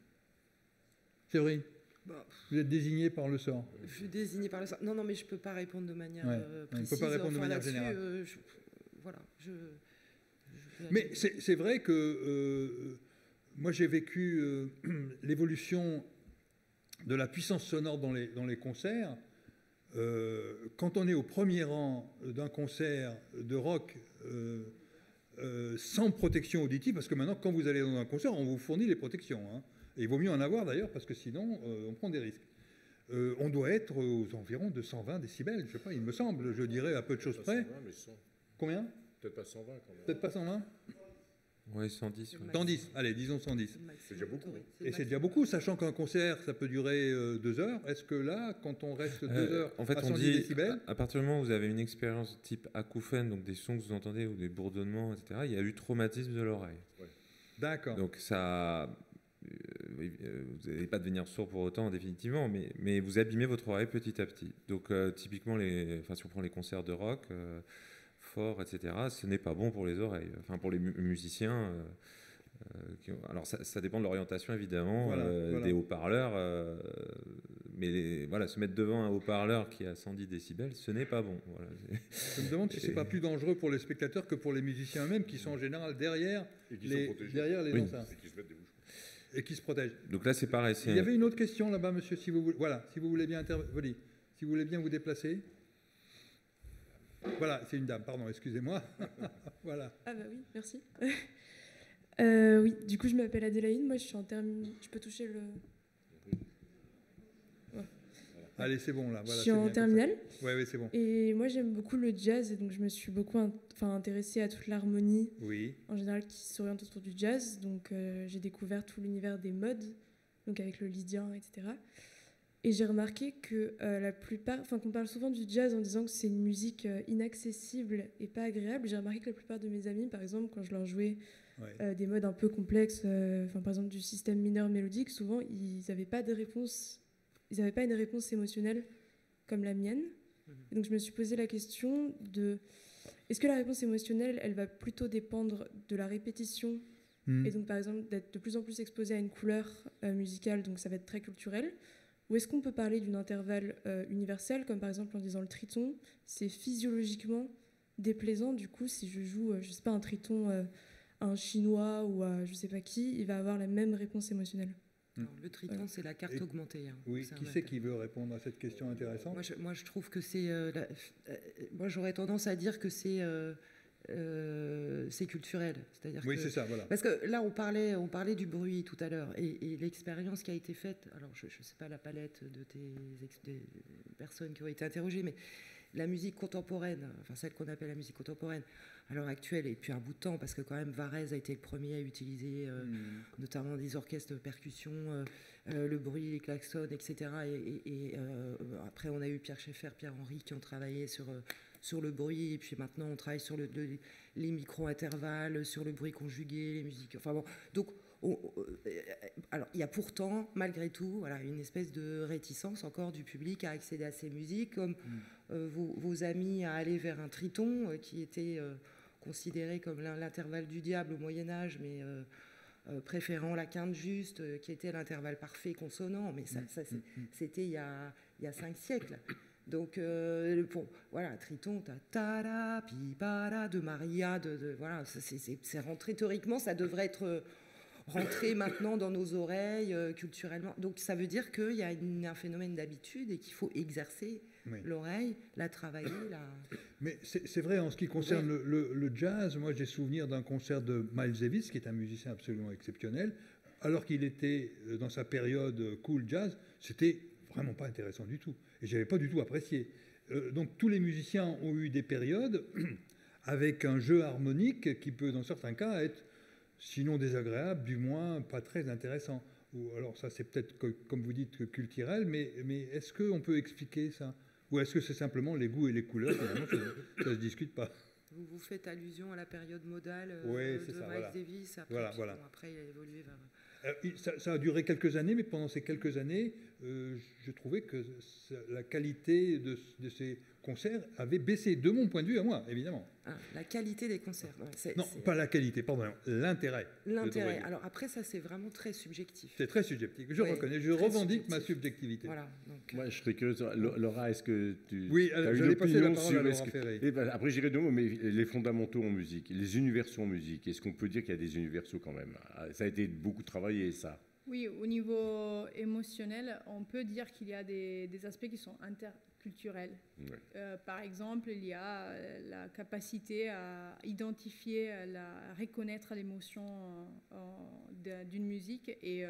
Séverine, bah, vous êtes désigné par le sort. Je suis désigné par le sort. Non, non, mais je ne peux pas répondre de manière ouais. euh, précise. On ne peut pas répondre enfin, de manière générale. Euh, je, voilà, je, je mais c'est vrai que euh, moi j'ai vécu euh, l'évolution de la puissance sonore dans les, dans les concerts. Euh, quand on est au premier rang d'un concert de rock euh, euh, sans protection auditive, parce que maintenant, quand vous allez dans un concert, on vous fournit les protections. Hein, et il vaut mieux en avoir d'ailleurs, parce que sinon, euh, on prend des risques. euh, on doit être aux environs de cent vingt décibels, je sais pas, il me semble, je dirais à peu de choses près. cent vingt, mais cent. Combien? Peut-être pas cent vingt quand même. Peut-être pas cent vingt? Oui, cent dix. Ouais. cent dix, allez, disons cent dix. C'est déjà beaucoup. Et c'est déjà beaucoup, sachant qu'un concert, ça peut durer euh, deux heures. Est-ce que là, quand on reste deux euh, heures en fait, à on cent dix dit, décibels... À, à partir du moment où vous avez une expérience type acouphène, donc des sons que vous entendez ou des bourdonnements, et cetera, il y a eu traumatisme de l'oreille. Ouais. D'accord. Donc ça... Euh, vous n'allez pas devenir sourd pour autant, définitivement, mais, mais vous abîmez votre oreille petit à petit. Donc euh, typiquement, les, enfin, si on prend les concerts de rock... Euh, fort, et cetera, ce n'est pas bon pour les oreilles, enfin pour les mu musiciens. Euh, euh, qui ont, alors ça, ça dépend de l'orientation évidemment, voilà, euh, voilà. des haut-parleurs, euh, mais les, voilà, se mettre devant un haut-parleur qui a cent dix décibels, ce n'est pas bon. Voilà. Je me demande si c'est pas plus dangereux pour les spectateurs que pour les musiciens eux-mêmes, qui sont en général derrière les, derrière les oui. enceintes. Et qui se mettent des bouches. Et qui se protègent. Donc là, c'est pareil. Il y avait une autre question là-bas, monsieur, si vous voulez, voilà, si vous voulez bien intervenir, si vous voulez bien vous déplacer. Voilà, c'est une dame, pardon, excusez-moi. Voilà. Ah bah oui, merci. euh, oui, du coup, je m'appelle Adélaïde, moi je suis en terminale. Je peux toucher le... Ouais. Allez, c'est bon là. Voilà, je suis en terminale. Oui, oui, c'est bon. Et moi j'aime beaucoup le jazz, et donc je me suis beaucoup in enfin, intéressée à toute l'harmonie, oui. en général, qui s'oriente autour du jazz. Donc euh, j'ai découvert tout l'univers des modes, donc avec le lydien, et cetera. Et j'ai remarqué que euh, la plupart, enfin qu'on parle souvent du jazz en disant que c'est une musique euh, inaccessible et pas agréable. J'ai remarqué que la plupart de mes amis, par exemple, quand je leur jouais ouais. euh, des modes un peu complexes, euh, enfin par exemple du système mineur mélodique, souvent ils n'avaient pas de réponse, ils n'avaient pas une réponse émotionnelle comme la mienne. Mmh. Et donc je me suis posé la question de, est-ce que la réponse émotionnelle, elle va plutôt dépendre de la répétition mmh. et donc par exemple d'être de plus en plus exposé à une couleur euh, musicale, donc ça va être très culturel. Ou est-ce qu'on peut parler d'un intervalle euh, universel, comme par exemple en disant le triton, c'est physiologiquement déplaisant. Du coup, si je joue, euh, je sais pas, un triton euh, à un chinois ou à je sais pas qui, il va avoir la même réponse émotionnelle. Alors, le triton, voilà. C'est la carte Et, augmentée. Hein, oui, qui c'est qui veut répondre à cette question intéressante? Moi, je, moi, je trouve que c'est... Euh, la, euh, moi, j'aurais tendance à dire que c'est... Euh, Euh, c'est culturel, c'est-à-dire oui, que, c'est ça, voilà. Parce que là, on parlait, on parlait du bruit tout à l'heure, et, et l'expérience qui a été faite. Alors, je ne sais pas la palette de tes des personnes qui ont été interrogées, mais la musique contemporaine, enfin celle qu'on appelle la musique contemporaine, à l'heure actuelle et depuis un bout de temps, parce que quand même Varese a été le premier à utiliser, euh, mmh. notamment des orchestres de percussion, euh, euh, le bruit, les klaxons, et cetera. Et, et, et euh, après, on a eu Pierre Schaeffer, Pierre Henry qui ont travaillé sur euh, sur le bruit, et puis maintenant on travaille sur le, le, les micro-intervalles, sur le bruit conjugué, les musiques, enfin bon, donc on, on, alors il y a pourtant, malgré tout, voilà, une espèce de réticence encore du public à accéder à ces musiques, comme mmh. euh, vos, vos amis à aller vers un triton, euh, qui était euh, considéré comme l'intervalle du diable au Moyen-Âge, mais euh, euh, préférant la quinte juste, euh, qui était l'intervalle parfait consonant, mais ça, ça c'était il y a, il y a cinq siècles. Donc, euh, bon, voilà, triton, ta ta da pi pa da de Maria, de, de voilà, c'est rentré théoriquement, ça devrait être rentré maintenant dans nos oreilles euh, culturellement. Donc, ça veut dire qu'il y a une, un phénomène d'habitude et qu'il faut exercer oui. l'oreille, la travailler. La... Mais c'est vrai en ce qui concerne ouais. le, le, le jazz. Moi, j'ai souvenir d'un concert de Miles Davis, qui est un musicien absolument exceptionnel, alors qu'il était dans sa période cool jazz, c'était vraiment pas intéressant du tout. Et je n'avais pas du tout apprécié. Euh, donc tous les musiciens ont eu des périodes avec un jeu harmonique qui peut, dans certains cas, être sinon désagréable, du moins pas très intéressant. Ou, alors ça, c'est peut-être, comme vous dites, culturel, mais, mais est-ce qu'on peut expliquer ça? Ou est-ce que c'est simplement les goûts et les couleurs? Finalement, ça ne se discute pas. Vous, vous faites allusion à la période modale euh, oui, de ça, Miles voilà. Davis. Après, voilà, puis, voilà. Bon, après, il a évolué vers... Euh, ça, ça a duré quelques années, mais pendant ces quelques années, euh, je trouvais que la qualité de, de ces concerts avait baissé, de mon point de vue à moi, évidemment. Ah, la qualité des concerts. Ouais, non, pas la qualité, pardon, l'intérêt. L'intérêt. Alors après, ça, c'est vraiment très subjectif. C'est très subjectif. Je ouais, reconnais, je revendique subjectif. ma subjectivité. Voilà. Donc, Moi, je serais curieux. Laura, est-ce que tu oui, as une passer la opinion parole sur... à Laura Ferré. Que... Ben, après, j'irai deux mots, mais les fondamentaux en musique, les universaux en musique, est-ce qu'on peut dire qu'il y a des universaux quand même? Ça a été beaucoup travaillé, ça. Oui, au niveau émotionnel, on peut dire qu'il y a des, des aspects qui sont interculturels. Ouais. Euh, par exemple, il y a la capacité à identifier, à, la, à reconnaître l'émotion d'une musique. Et euh,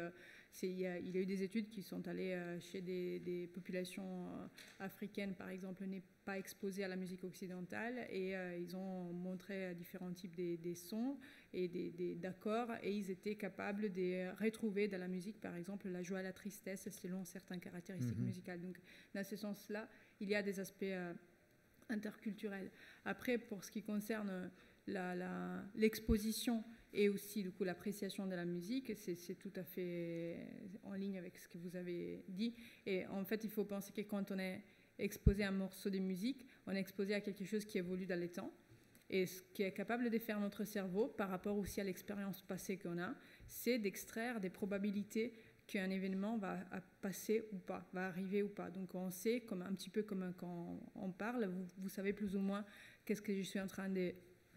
Il y, a, il y a eu des études qui sont allées euh, chez des, des populations euh, africaines, par exemple, n'est pas exposées à la musique occidentale, et euh, ils ont montré différents types des, des sons et des, des, d'accords, et ils étaient capables de retrouver dans la musique, par exemple, la joie et la tristesse selon certaines caractéristiques mm-hmm. musicales. Donc, dans ce sens-là, il y a des aspects euh, interculturels. Après, pour ce qui concerne la, la, l'exposition et aussi du coup l'appréciation de la musique, c'est, c'est tout à fait en ligne avec ce que vous avez dit. Et en fait, il faut penser que quand on est exposé à un morceau de musique, on est exposé à quelque chose qui évolue dans le temps. Et ce qui est capable de faire notre cerveau, par rapport aussi à l'expérience passée qu'on a, c'est d'extraire des probabilités qu'un événement va passer ou pas, va arriver ou pas. Donc on sait, comme, un petit peu comme quand on parle, vous, vous savez plus ou moins qu'est-ce que je suis en train de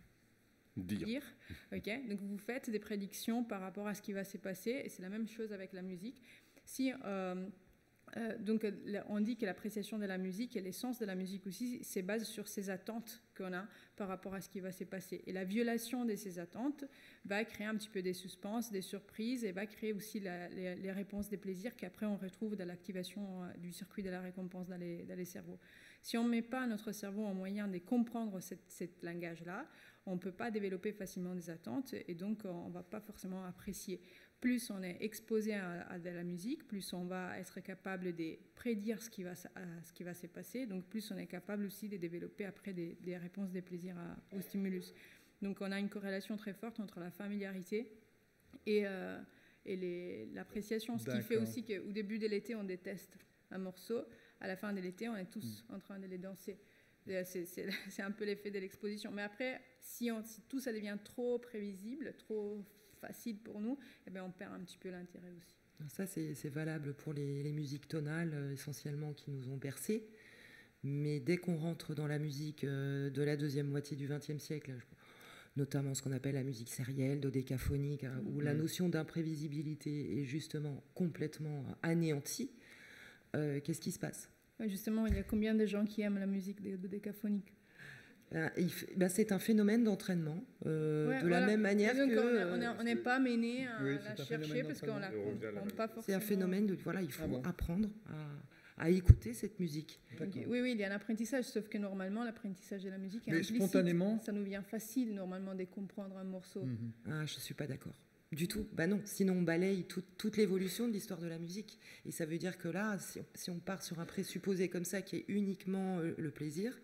dire. dire. Okay. Donc vous faites des prédictions par rapport à ce qui va se passer, et c'est la même chose avec la musique. Si, euh, euh, donc on dit que l'appréciation de la musique et l'essence de la musique aussi, c'est basé sur ces attentes qu'on a par rapport à ce qui va se passer. Et la violation de ces attentes va créer un petit peu des suspens, des surprises, et va créer aussi la, les, les réponses des plaisirs qu'après on retrouve dans l'activation du circuit de la récompense dans les, dans les cerveaux. Si on ne met pas notre cerveau en moyen de comprendre cette, cette langage-là, on ne peut pas développer facilement des attentes, et donc on ne va pas forcément apprécier. Plus on est exposé à, à de la musique, plus on va être capable de prédire ce qui va, ce qui va se passer, donc plus on est capable aussi de développer après des, des réponses des plaisirs à, au stimulus. Donc on a une corrélation très forte entre la familiarité et, euh, et les, l'appréciation, ce D'accord. qui fait aussi qu'au début de l'été, on déteste un morceau, à la fin de l'été, on est tous mmh. en train de les danser. C'est, c'est, c'est un peu l'effet de l'exposition. Mais après, si, on, si tout ça devient trop prévisible, trop facile pour nous, eh bien on perd un petit peu l'intérêt aussi. Ça, c'est, c'est valable pour les, les musiques tonales, euh, essentiellement, qui nous ont bercés. Mais dès qu'on rentre dans la musique euh, de la deuxième moitié du vingtième siècle, notamment ce qu'on appelle la musique sérielle, dodécaphonique, hein, où mmh. la notion d'imprévisibilité est justement complètement anéantie, euh, qu'est-ce qui se passe ? Justement, il y a combien de gens qui aiment la musique dodécaphonique ? Ben, ben, c'est un phénomène d'entraînement, euh, ouais, de voilà. la même manière donc que... On n'est pas mené à oui, la chercher parce qu'on ne la comprend pas forcément. C'est un phénomène de... Voilà, il faut ah bon. apprendre à, à écouter cette musique. Okay. Oui, oui, il y a un apprentissage, sauf que normalement, l'apprentissage de la musique est Mais implicite. Spontanément... Ça nous vient facile, normalement, de comprendre un morceau. Mm-hmm. Ah, je ne suis pas d'accord. Du tout, bah non, sinon on balaye tout, toute l'évolution de l'histoire de la musique. Et ça veut dire que là, si on, si on part sur un présupposé comme ça, qui est uniquement euh, le plaisir,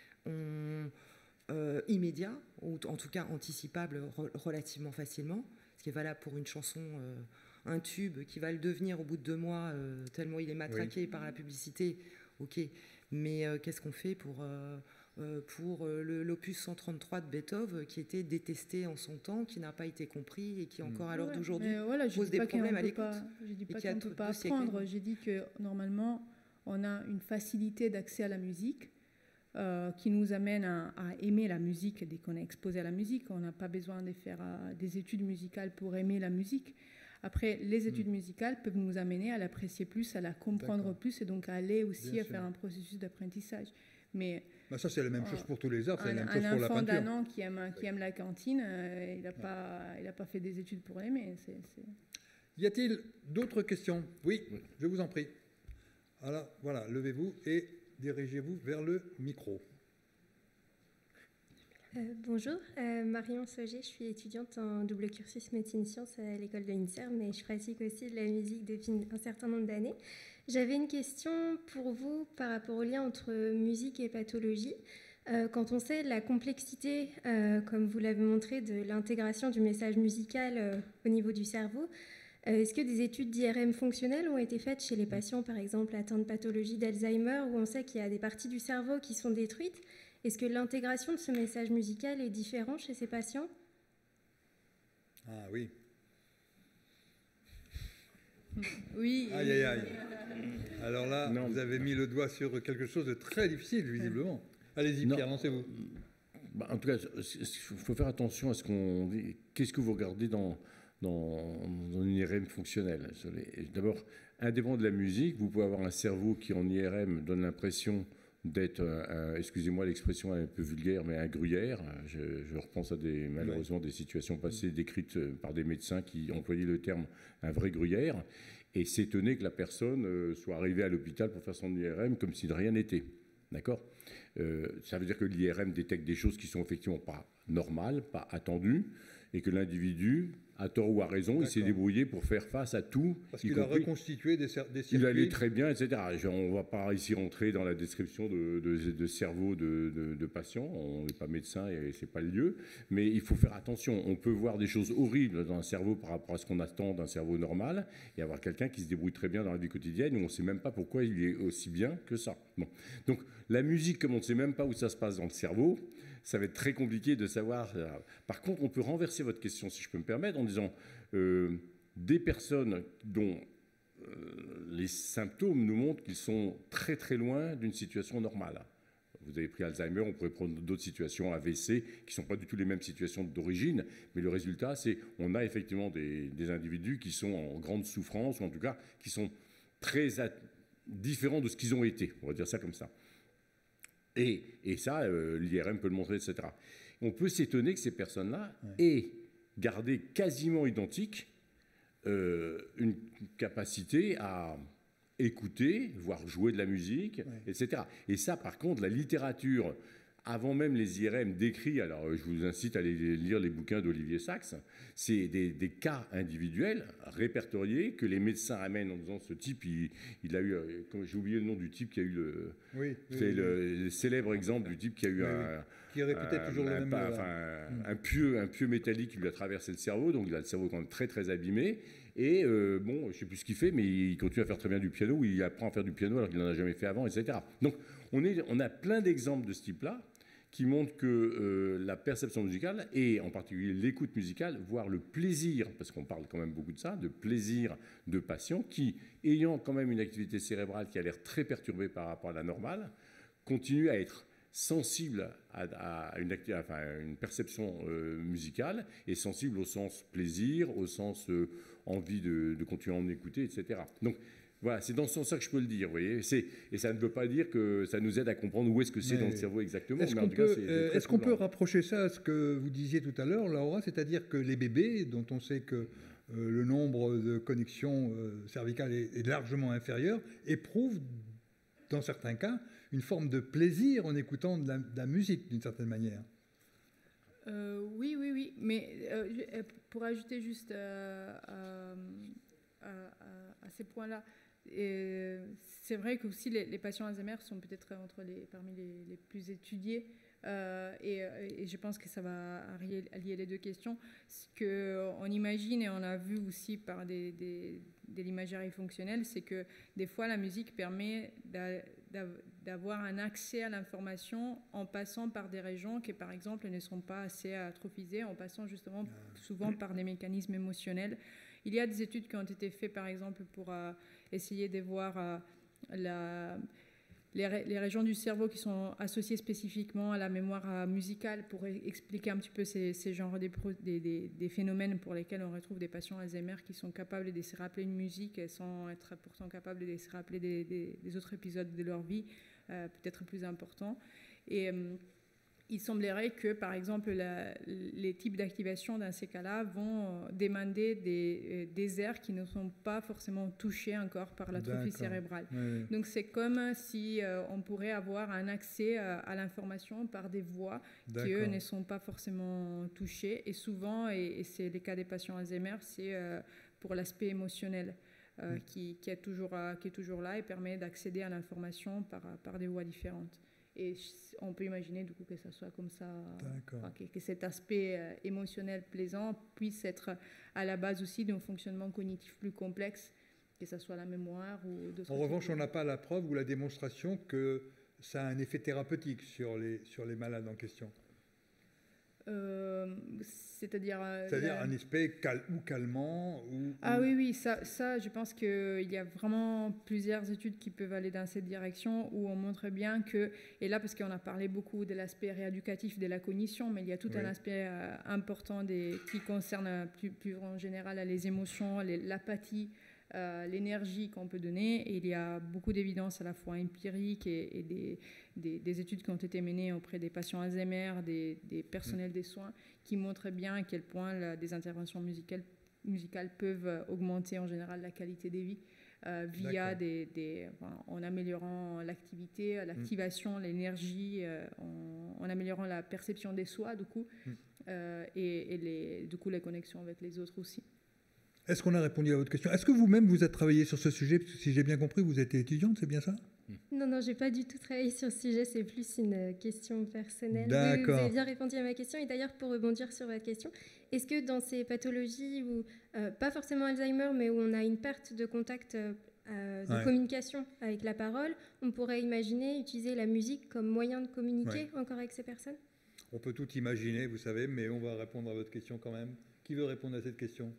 on, euh, immédiat, ou en tout cas anticipable re, relativement facilement, ce qui est valable pour une chanson, euh, un tube qui va le devenir au bout de deux mois, euh, tellement il est matraqué oui. par la publicité, ok, mais euh, qu'est-ce qu'on fait pour... Euh, Euh, pour euh, le, l'opus cent trente-trois de Beethoven, qui était détesté en son temps, qui n'a pas été compris et qui encore à l'heure ouais, d'aujourd'hui voilà, pose des problèmes à l'écoute. Je ne dis pas qu'on ne peut pas apprendre, j'ai dit que normalement on a une facilité d'accès à la musique euh, qui nous amène à, à aimer la musique dès qu'on est exposé à la musique. On n'a pas besoin de faire euh, des études musicales pour aimer la musique. Après, les études mmh. musicales peuvent nous amener à l'apprécier plus, à la comprendre D'accord. plus, et donc à aller aussi Bien à sûr. faire un processus d'apprentissage. Mais bah ça, c'est la même chose pour tous les arts, c'est un, la même chose pour la peinture. Un enfant d'un an qui aime, qui aime la cantine, euh, il n'a pas, il a pas fait des études pour l'aimer. C'est, c'est... Y a-t-il d'autres questions ? Oui, oui, je vous en prie. Alors, voilà, levez-vous et dirigez-vous vers le micro. Euh, bonjour, euh, Marion Sauger, je suis étudiante en double cursus médecine-sciences à l'école de l'INSERM, mais je pratique aussi de la musique depuis un certain nombre d'années. J'avais une question pour vous par rapport au lien entre musique et pathologie. Euh, quand on sait la complexité, euh, comme vous l'avez montré, de l'intégration du message musical euh, au niveau du cerveau, euh, est-ce que des études d'I R M fonctionnelles ont été faites chez les patients, par exemple, atteints de pathologie d'Alzheimer, où on sait qu'il y a des parties du cerveau qui sont détruites ? Est-ce que l'intégration de ce message musical est différente chez ces patients ? Ah oui. Oui. Aïe, aïe, aïe. Alors là, non. vous avez mis le doigt sur quelque chose de très difficile, visiblement. Allez-y, Pierre, lancez-vous. Bah, en tout cas, il faut faire attention à ce qu'on dit. Qu'est-ce que vous regardez dans, dans, dans une I R M fonctionnelle ? D'abord, indépendamment de la musique, vous pouvez avoir un cerveau qui, en I R M, donne l'impression d'être, euh, excusez-moi l'expression un peu vulgaire, mais un gruyère. Je, je repense à des, malheureusement des situations passées décrites par des médecins qui employaient le terme un vrai gruyère. et s'étonner que la personne euh, soit arrivée à l'hôpital pour faire son I R M comme si de rien n'était. D'accord ? euh, Ça veut dire que l'I R M détecte des choses qui sont effectivement pas normales, pas attendues, et que l'individu, à tort ou à raison, il s'est débrouillé pour faire face à tout. Parce qu'il a reconstitué des, des circuits. Il allait très bien, et cetera. On ne va pas ici rentrer dans la description de, de, de cerveau de, de, de patients. On n'est pas médecin et ce n'est pas le lieu. Mais il faut faire attention. On peut voir des choses horribles dans un cerveau par rapport à ce qu'on attend d'un cerveau normal et avoir quelqu'un qui se débrouille très bien dans la vie quotidienne où on ne sait même pas pourquoi il est aussi bien que ça. Bon. Donc la musique, comme on ne sait même pas où ça se passe dans le cerveau, ça va être très compliqué de savoir. Par contre, on peut renverser votre question, si je peux me permettre, en disant euh, des personnes dont euh, les symptômes nous montrent qu'ils sont très très loin d'une situation normale. Vous avez pris Alzheimer, on pourrait prendre d'autres situations, A V C, qui ne sont pas du tout les mêmes situations d'origine, mais le résultat, c'est qu'on a effectivement des, des individus qui sont en grande souffrance, ou en tout cas qui sont très différents de ce qu'ils ont été, on va dire ça comme ça. Et, et ça, euh, l'I R M peut le montrer, et cetera. On peut s'étonner que ces personnes-là ouais. aient gardé quasiment identique euh, une capacité à écouter, voire jouer de la musique, ouais. et cetera. Et ça, par contre, la littérature, avant même les I R M décrits, alors je vous incite à aller lire les bouquins d'Olivier Sacks, c'est des, des cas individuels répertoriés que les médecins amènent en disant ce type, il, il a eu, j'ai oublié le nom du type qui a eu le, oui, c'est oui, le, oui. le célèbre exemple du type qui a eu oui, un, oui. qui répétait un, toujours un, le même un, enfin, un, un pieu, un pieu métallique qui lui a traversé le cerveau, donc il a le cerveau quand même très très abîmé. Et euh, bon, je ne sais plus ce qu'il fait, mais il continue à faire très bien du piano, ou il apprend à faire du piano alors qu'il n'en a jamais fait avant, et cetera. Donc on, est, on a plein d'exemples de ce type-là qui montrent que euh, la perception musicale, et en particulier l'écoute musicale, voire le plaisir, parce qu'on parle quand même beaucoup de ça, de plaisir de patients qui, ayant quand même une activité cérébrale qui a l'air très perturbée par rapport à la normale, continuent à être sensibles à, à, une, enfin, à une perception euh, musicale, et sensibles au sens plaisir, au sens euh, envie de, de continuer à en écouter, et cetera. Donc, voilà, c'est dans ce sens-là que je peux le dire, vous voyez. Et ça ne veut pas dire que ça nous aide à comprendre où est-ce que c'est dans le cerveau exactement. Est-ce qu'on peut, euh, est qu'on peut rapprocher ça à ce que vous disiez tout à l'heure, Laura, c'est-à-dire que les bébés, dont on sait que euh, le nombre de connexions euh, cervicales est, est largement inférieur, éprouvent, dans certains cas, une forme de plaisir en écoutant de la, de la musique, d'une certaine manière. Euh, oui, oui, oui. Mais euh, pour ajouter juste euh, à, à, à ces points-là, et c'est vrai que aussi les, les patients Alzheimer sont peut-être entre les, parmi les, les plus étudiés euh, et, et je pense que ça va allier, allier les deux questions. Ce qu'on imagine et on a vu aussi par des, des, de l'imagerie fonctionnelle, c'est que des fois la musique permet d'avoir un accès à l'information en passant par des régions qui par exemple ne sont pas assez atrophisées, en passant justement souvent par des mécanismes émotionnels. Il y a des études qui ont été faites, par exemple, pour euh, essayer de voir euh, la, les, ré, les régions du cerveau qui sont associées spécifiquement à la mémoire euh, musicale pour expliquer un petit peu ces, ces genres des, des, des, des phénomènes pour lesquels on retrouve des patients Alzheimer qui sont capables de se rappeler une musique sans être pourtant capables de se rappeler des, des, des autres épisodes de leur vie, euh, peut-être plus importants. Et euh, il semblerait que, par exemple, la, les types d'activation dans ces cas-là vont demander des, des aires qui ne sont pas forcément touchées encore par l'atrophie cérébrale. Oui. Donc, c'est comme si euh, on pourrait avoir un accès à, à l'information par des voies qui, eux, ne sont pas forcément touchées. Et souvent, et, et c'est le cas des patients Alzheimer, c'est euh, pour l'aspect émotionnel euh, mm. qui, qui, est toujours, qui est toujours là et permet d'accéder à l'information par, par des voies différentes. Et on peut imaginer du coup que ça soit comme ça, enfin, que, que cet aspect euh, émotionnel plaisant puisse être à la base aussi d'un fonctionnement cognitif plus complexe, que ce soit la mémoire ou d'autres. En revanche, on n'a pas la preuve ou la démonstration que ça a un effet thérapeutique sur les, sur les malades en question. Euh, c'est-à-dire euh, c'est-à-dire la... un aspect cal ou calmant ou, ah ou... oui oui ça ça je pense que il y a vraiment plusieurs études qui peuvent aller dans cette direction où on montre bien que, et là parce qu'on a parlé beaucoup de l'aspect rééducatif de la cognition, mais il y a tout oui. un aspect euh, important des, qui concerne plus, plus en général les émotions, les, l'apathie, Euh, l'énergie qu'on peut donner, et il y a beaucoup d'évidences à la fois empiriques et, et des, des, des études qui ont été menées auprès des patients Alzheimer, des, des personnels des soins, qui montrent bien à quel point la, des interventions musicales musicales peuvent augmenter en général la qualité des vies euh, via des, des, enfin, en améliorant l'activité, l'activation, mmh. l'énergie, euh, en, en améliorant la perception des soi, du coup, mmh. euh, et, et les, du coup les connexions avec les autres aussi. Est-ce qu'on a répondu à votre question? Est-ce que vous-même, vous êtes travaillé sur ce sujet? Parce que si j'ai bien compris, vous êtes étudiante, c'est bien ça? Non, non, je n'ai pas du tout travaillé sur ce sujet, c'est plus une question personnelle. D'accord. Oui, vous avez bien répondu à ma question. Et d'ailleurs, pour rebondir sur votre question, est-ce que dans ces pathologies, où, euh, pas forcément Alzheimer, mais où on a une perte de contact euh, de ouais. communication avec la parole, on pourrait imaginer utiliser la musique comme moyen de communiquer ouais. encore avec ces personnes? On peut tout imaginer, vous savez, mais on va répondre à votre question quand même. Qui veut répondre à cette question?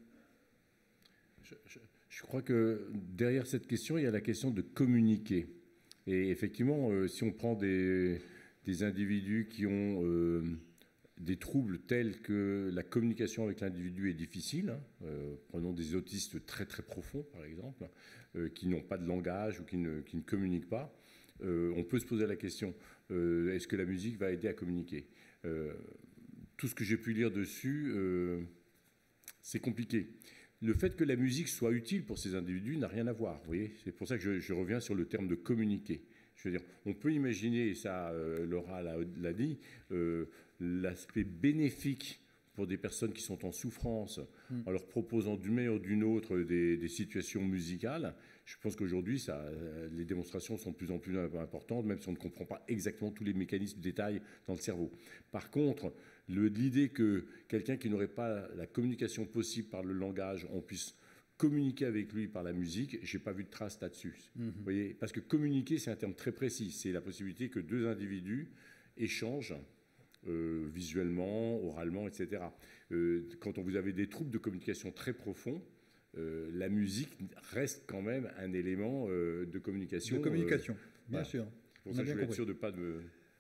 Je, je, je crois que derrière cette question, il y a la question de communiquer. Et effectivement, euh, si on prend des, des individus qui ont euh, des troubles tels que la communication avec l'individu est difficile, hein, euh, prenons des autistes très très profonds par exemple, euh, qui n'ont pas de langage ou qui ne, qui ne communiquent pas, euh, on peut se poser la question, euh, est-ce que la musique va aider à communiquer? euh, Tout ce que j'ai pu lire dessus, euh, c'est compliqué. Le fait que la musique soit utile pour ces individus n'a rien à voir. Vous voyez, c'est pour ça que je, je reviens sur le terme de communiquer. Je veux dire, on peut imaginer, et ça, euh, Laura l'a dit, euh, l'aspect bénéfique pour des personnes qui sont en souffrance, mmh. en leur proposant d'une manière ou d'une autre des, des situations musicales. Je pense qu'aujourd'hui, ça, les démonstrations sont de plus en plus importantes, même si on ne comprend pas exactement tous les mécanismes détails dans le cerveau. Par contre, l'idée que quelqu'un qui n'aurait pas la communication possible par le langage, on puisse communiquer avec lui par la musique, je n'ai pas vu de trace là-dessus. Mm-hmm. Vous voyez, parce que communiquer, c'est un terme très précis. C'est la possibilité que deux individus échangent euh, visuellement, oralement, et cetera. Euh, quand on, vous avez des troubles de communication très profonds, euh, la musique reste quand même un élément euh, de communication. De communication, euh, bien voilà. sûr. C'est pour ça que je voulais être sûr de ne pas de...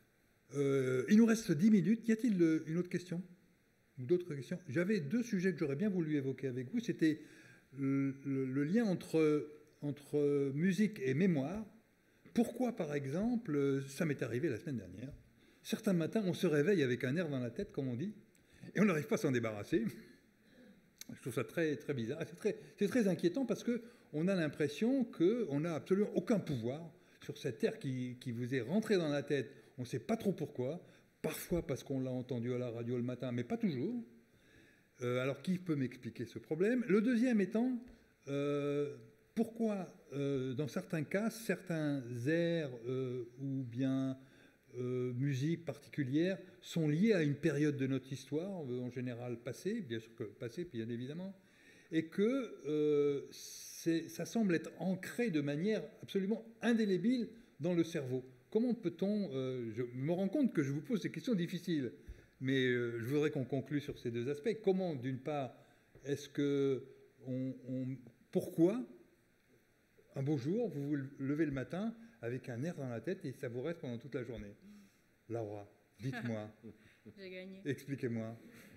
Euh, il nous reste dix minutes. Y a-t-il une autre question? D'autres questions? J'avais deux sujets que j'aurais bien voulu évoquer avec vous. C'était le, le, le lien entre, entre musique et mémoire. Pourquoi, par exemple, ça m'est arrivé la semaine dernière, certains matins, on se réveille avec un nerf dans la tête, comme on dit, et on n'arrive pas à s'en débarrasser. Je trouve ça très, très bizarre. C'est très, c'est très inquiétant parce qu'on a l'impression qu'on n'a absolument aucun pouvoir sur cet air qui, qui vous est rentré dans la tête. On ne sait pas trop pourquoi, parfois parce qu'on l'a entendu à la radio le matin, mais pas toujours. Euh, alors, qui peut m'expliquer ce problème? Le deuxième étant, euh, pourquoi, euh, dans certains cas, certains airs euh, ou bien euh, musiques particulières sont liés à une période de notre histoire, en général passée, bien sûr que passée, bien évidemment, et que euh, ça semble être ancré de manière absolument indélébile dans le cerveau. Comment peut-on... Euh, je me rends compte que je vous pose des questions difficiles, mais euh, je voudrais qu'on conclue sur ces deux aspects. Comment, d'une part, est-ce que... On, on, pourquoi, un beau jour, vous vous levez le matin avec un nerf dans la tête et ça vous reste pendant toute la journée? Laura, dites-moi. J'ai gagné. Expliquez-moi.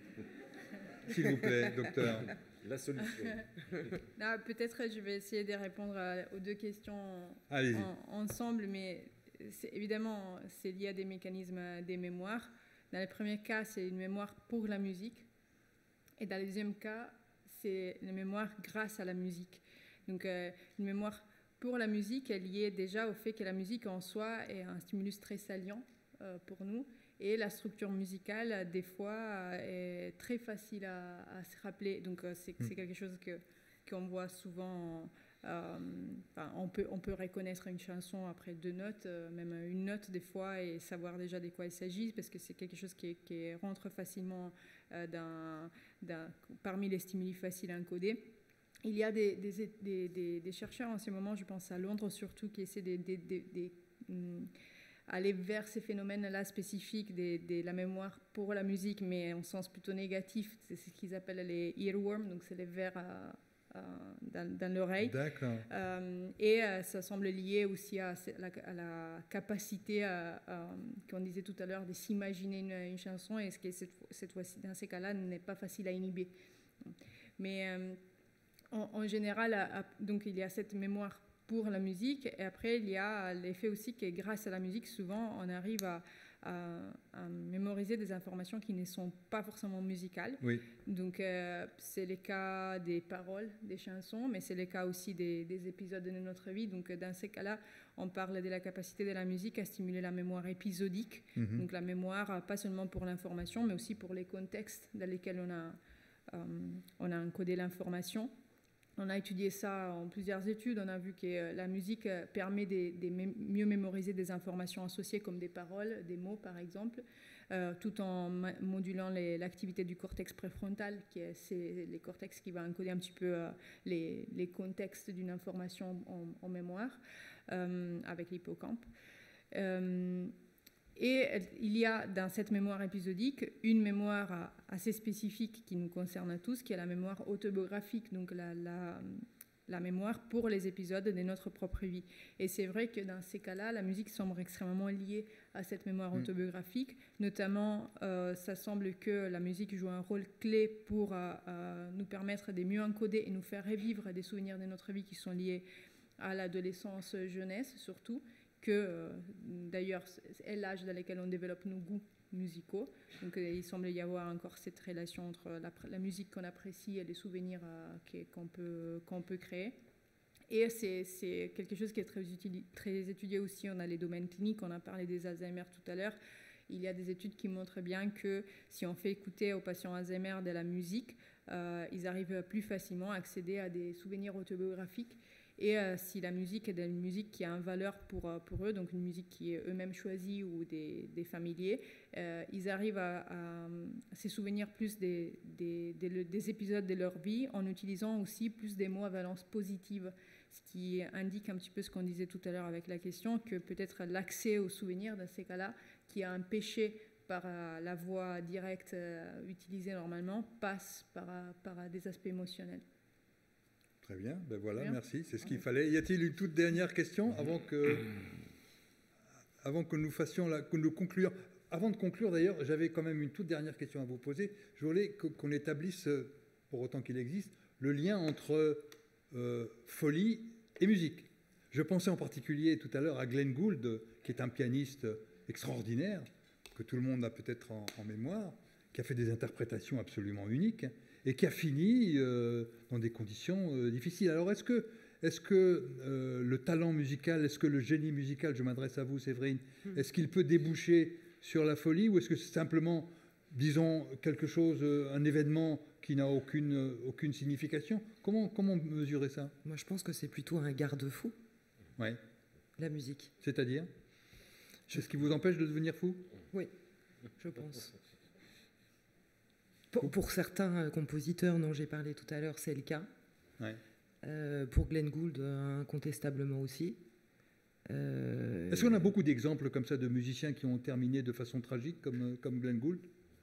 S'il vous plaît, docteur. La solution. Non, peut-être je vais essayer de répondre à, aux deux questions en, ensemble, mais... C'est, évidemment, c'est lié à des mécanismes des mémoires. Dans le premier cas, c'est une mémoire pour la musique. Et dans le deuxième cas, c'est une mémoire grâce à la musique. Donc, euh, une mémoire pour la musique est liée déjà au fait que la musique en soi est un stimulus très salient euh, pour nous. Et la structure musicale, des fois, est très facile à, à se rappeler. Donc, euh, c'est, c'est quelque chose que, qu'on voit souvent... Euh, enfin, on, peut, on peut reconnaître une chanson après deux notes, euh, même une note des fois, et savoir déjà de quoi il s'agit, parce que c'est quelque chose qui, qui rentre facilement euh, dans, dans, parmi les stimuli faciles à encoder. Il y a des, des, des, des, des chercheurs en ce moment, je pense à Londres surtout, qui essaient de, de, de, de, de aller vers ces phénomènes-là spécifiques de, de la mémoire pour la musique, mais en sens plutôt négatif. C'est ce qu'ils appellent les earworms, donc c'est les vers à Dans, dans l'oreille. D'accord. Euh, et euh, ça semble lié aussi à la, à la capacité, à, à, qu'on disait tout à l'heure, de s'imaginer une, une chanson, et ce qui, cette, cette fois-ci, dans ces cas-là, n'est pas facile à inhiber. Mais euh, en, en général, à, à, donc, il y a cette mémoire pour la musique, et après, il y a l'effet aussi que grâce à la musique, souvent, on arrive à, à, à mémoriser des informations qui ne sont pas forcément musicales. Oui. Donc, euh, c'est le cas des paroles des chansons, mais c'est le cas aussi des, des épisodes de notre vie. Donc, dans ces cas-là, on parle de la capacité de la musique à stimuler la mémoire épisodique. Mm-hmm. Donc, la mémoire, pas seulement pour l'information, mais aussi pour les contextes dans lesquels on a, euh, on a encodé l'information. On a étudié ça en plusieurs études. On a vu que la musique permet de, de mieux mémoriser des informations associées comme des paroles, des mots par exemple, euh, tout en modulant les, l'activité du cortex préfrontal, qui est c'est le cortex qui va encoder un petit peu euh, les, les contextes d'une information en, en mémoire, euh, avec l'hippocampe. Euh, Et il y a dans cette mémoire épisodique une mémoire assez spécifique qui nous concerne tous, qui est la mémoire autobiographique, donc la, la, la mémoire pour les épisodes de notre propre vie. Et c'est vrai que dans ces cas-là, la musique semble extrêmement liée à cette mémoire mmh. autobiographique. Notamment, euh, ça semble que la musique joue un rôle clé pour euh, euh, nous permettre de mieux encoder et nous faire revivre des souvenirs de notre vie qui sont liés à l'adolescence, jeunesse surtout, que euh, d'ailleurs est l'âge dans lequel on développe nos goûts musicaux. Donc euh, il semble y avoir encore cette relation entre la, la musique qu'on apprécie et les souvenirs euh, qu'on peut, qu'on peut créer. Et c'est, c'est quelque chose qui est très, utili- très étudié aussi. On a les domaines cliniques, on a parlé des Alzheimer tout à l'heure. Il y a des études qui montrent bien que si on fait écouter aux patients Alzheimer de la musique, euh, ils arrivent plus facilement à accéder à des souvenirs autobiographiques. Et euh, si la musique est une musique qui a une valeur pour, euh, pour eux, donc une musique qui est eux-mêmes choisie ou des, des familiers, euh, ils arrivent à, à, à se souvenir plus des, des, des, des épisodes de leur vie en utilisant aussi plus des mots à valence positive, ce qui indique un petit peu ce qu'on disait tout à l'heure avec la question, que peut-être l'accès aux souvenirs dans ces cas-là, qui est empêché par euh, la voix directe euh, utilisée normalement, passe par, euh, par des aspects émotionnels. Très bien, ben voilà, bien. Merci, c'est ce qu'il fallait. Y a-t-il une toute dernière question avant que, avant que nous fassions la, que nous concluions. Avant de conclure d'ailleurs, j'avais quand même une toute dernière question à vous poser. Je voulais qu'on établisse, pour autant qu'il existe, le lien entre euh, folie et musique. Je pensais en particulier tout à l'heure à Glenn Gould, qui est un pianiste extraordinaire, que tout le monde a peut-être en, en mémoire, qui a fait des interprétations absolument uniques, et qui a fini euh, dans des conditions euh, difficiles. Alors, est-ce que, est-ce que euh, le talent musical, est-ce que le génie musical, je m'adresse à vous, Séverine, mmh. est-ce qu'il peut déboucher sur la folie, ou est-ce que c'est simplement, disons, quelque chose, un événement qui n'a aucune, aucune signification ? Comment, comment mesurer ça ? Moi, je pense que c'est plutôt un garde-fou, ouais. la musique. C'est-à-dire ? C'est ce qui vous empêche de devenir fou ? Oui, je pense. Pour, pour certains compositeurs dont j'ai parlé tout à l'heure, c'est le cas. Ouais. Euh, pour Glenn Gould, incontestablement aussi. Euh... Est-ce qu'on a beaucoup d'exemples comme ça de musiciens qui ont terminé de façon tragique, comme, comme Glenn Gould ?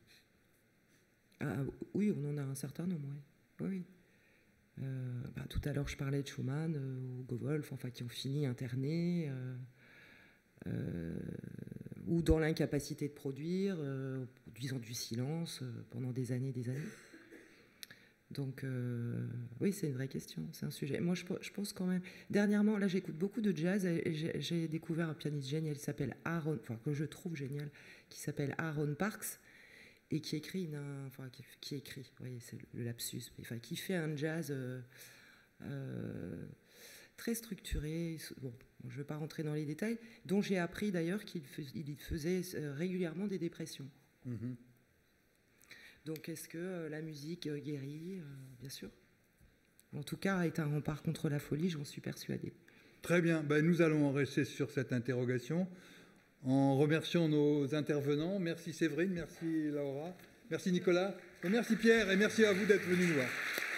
Ah, oui, on en a un certain nombre, oui. oui, oui. Euh, bah, tout à l'heure, je parlais de Schumann euh, ou Govolf, enfin, qui ont fini internés, euh, euh, ou dans l'incapacité de produire, euh, produisant du silence euh, pendant des années et des années. Donc, euh, oui, c'est une vraie question, c'est un sujet. Moi, je, je pense quand même... Dernièrement, là, j'écoute beaucoup de jazz et j'ai, j'ai découvert un pianiste génial qui s'appelle Aaron, enfin, que je trouve génial, qui s'appelle Aaron Parks, et qui écrit, une, enfin, qui, qui écrit, vous voyez, c'est le lapsus, mais, enfin, qui fait un jazz euh, euh, très structuré. Bon, je ne vais pas rentrer dans les détails, dont j'ai appris d'ailleurs qu'il fais, il faisait régulièrement des dépressions. Mm-hmm. Donc, est-ce que euh, la musique euh, guérit ? euh, Bien sûr. En tout cas, est un rempart contre la folie, j'en suis persuadée. Très bien. Ben, nous allons en rester sur cette interrogation en remerciant nos intervenants. Merci Séverine, merci Laura, merci Nicolas, et merci Pierre, et merci à vous d'être venus nous voir.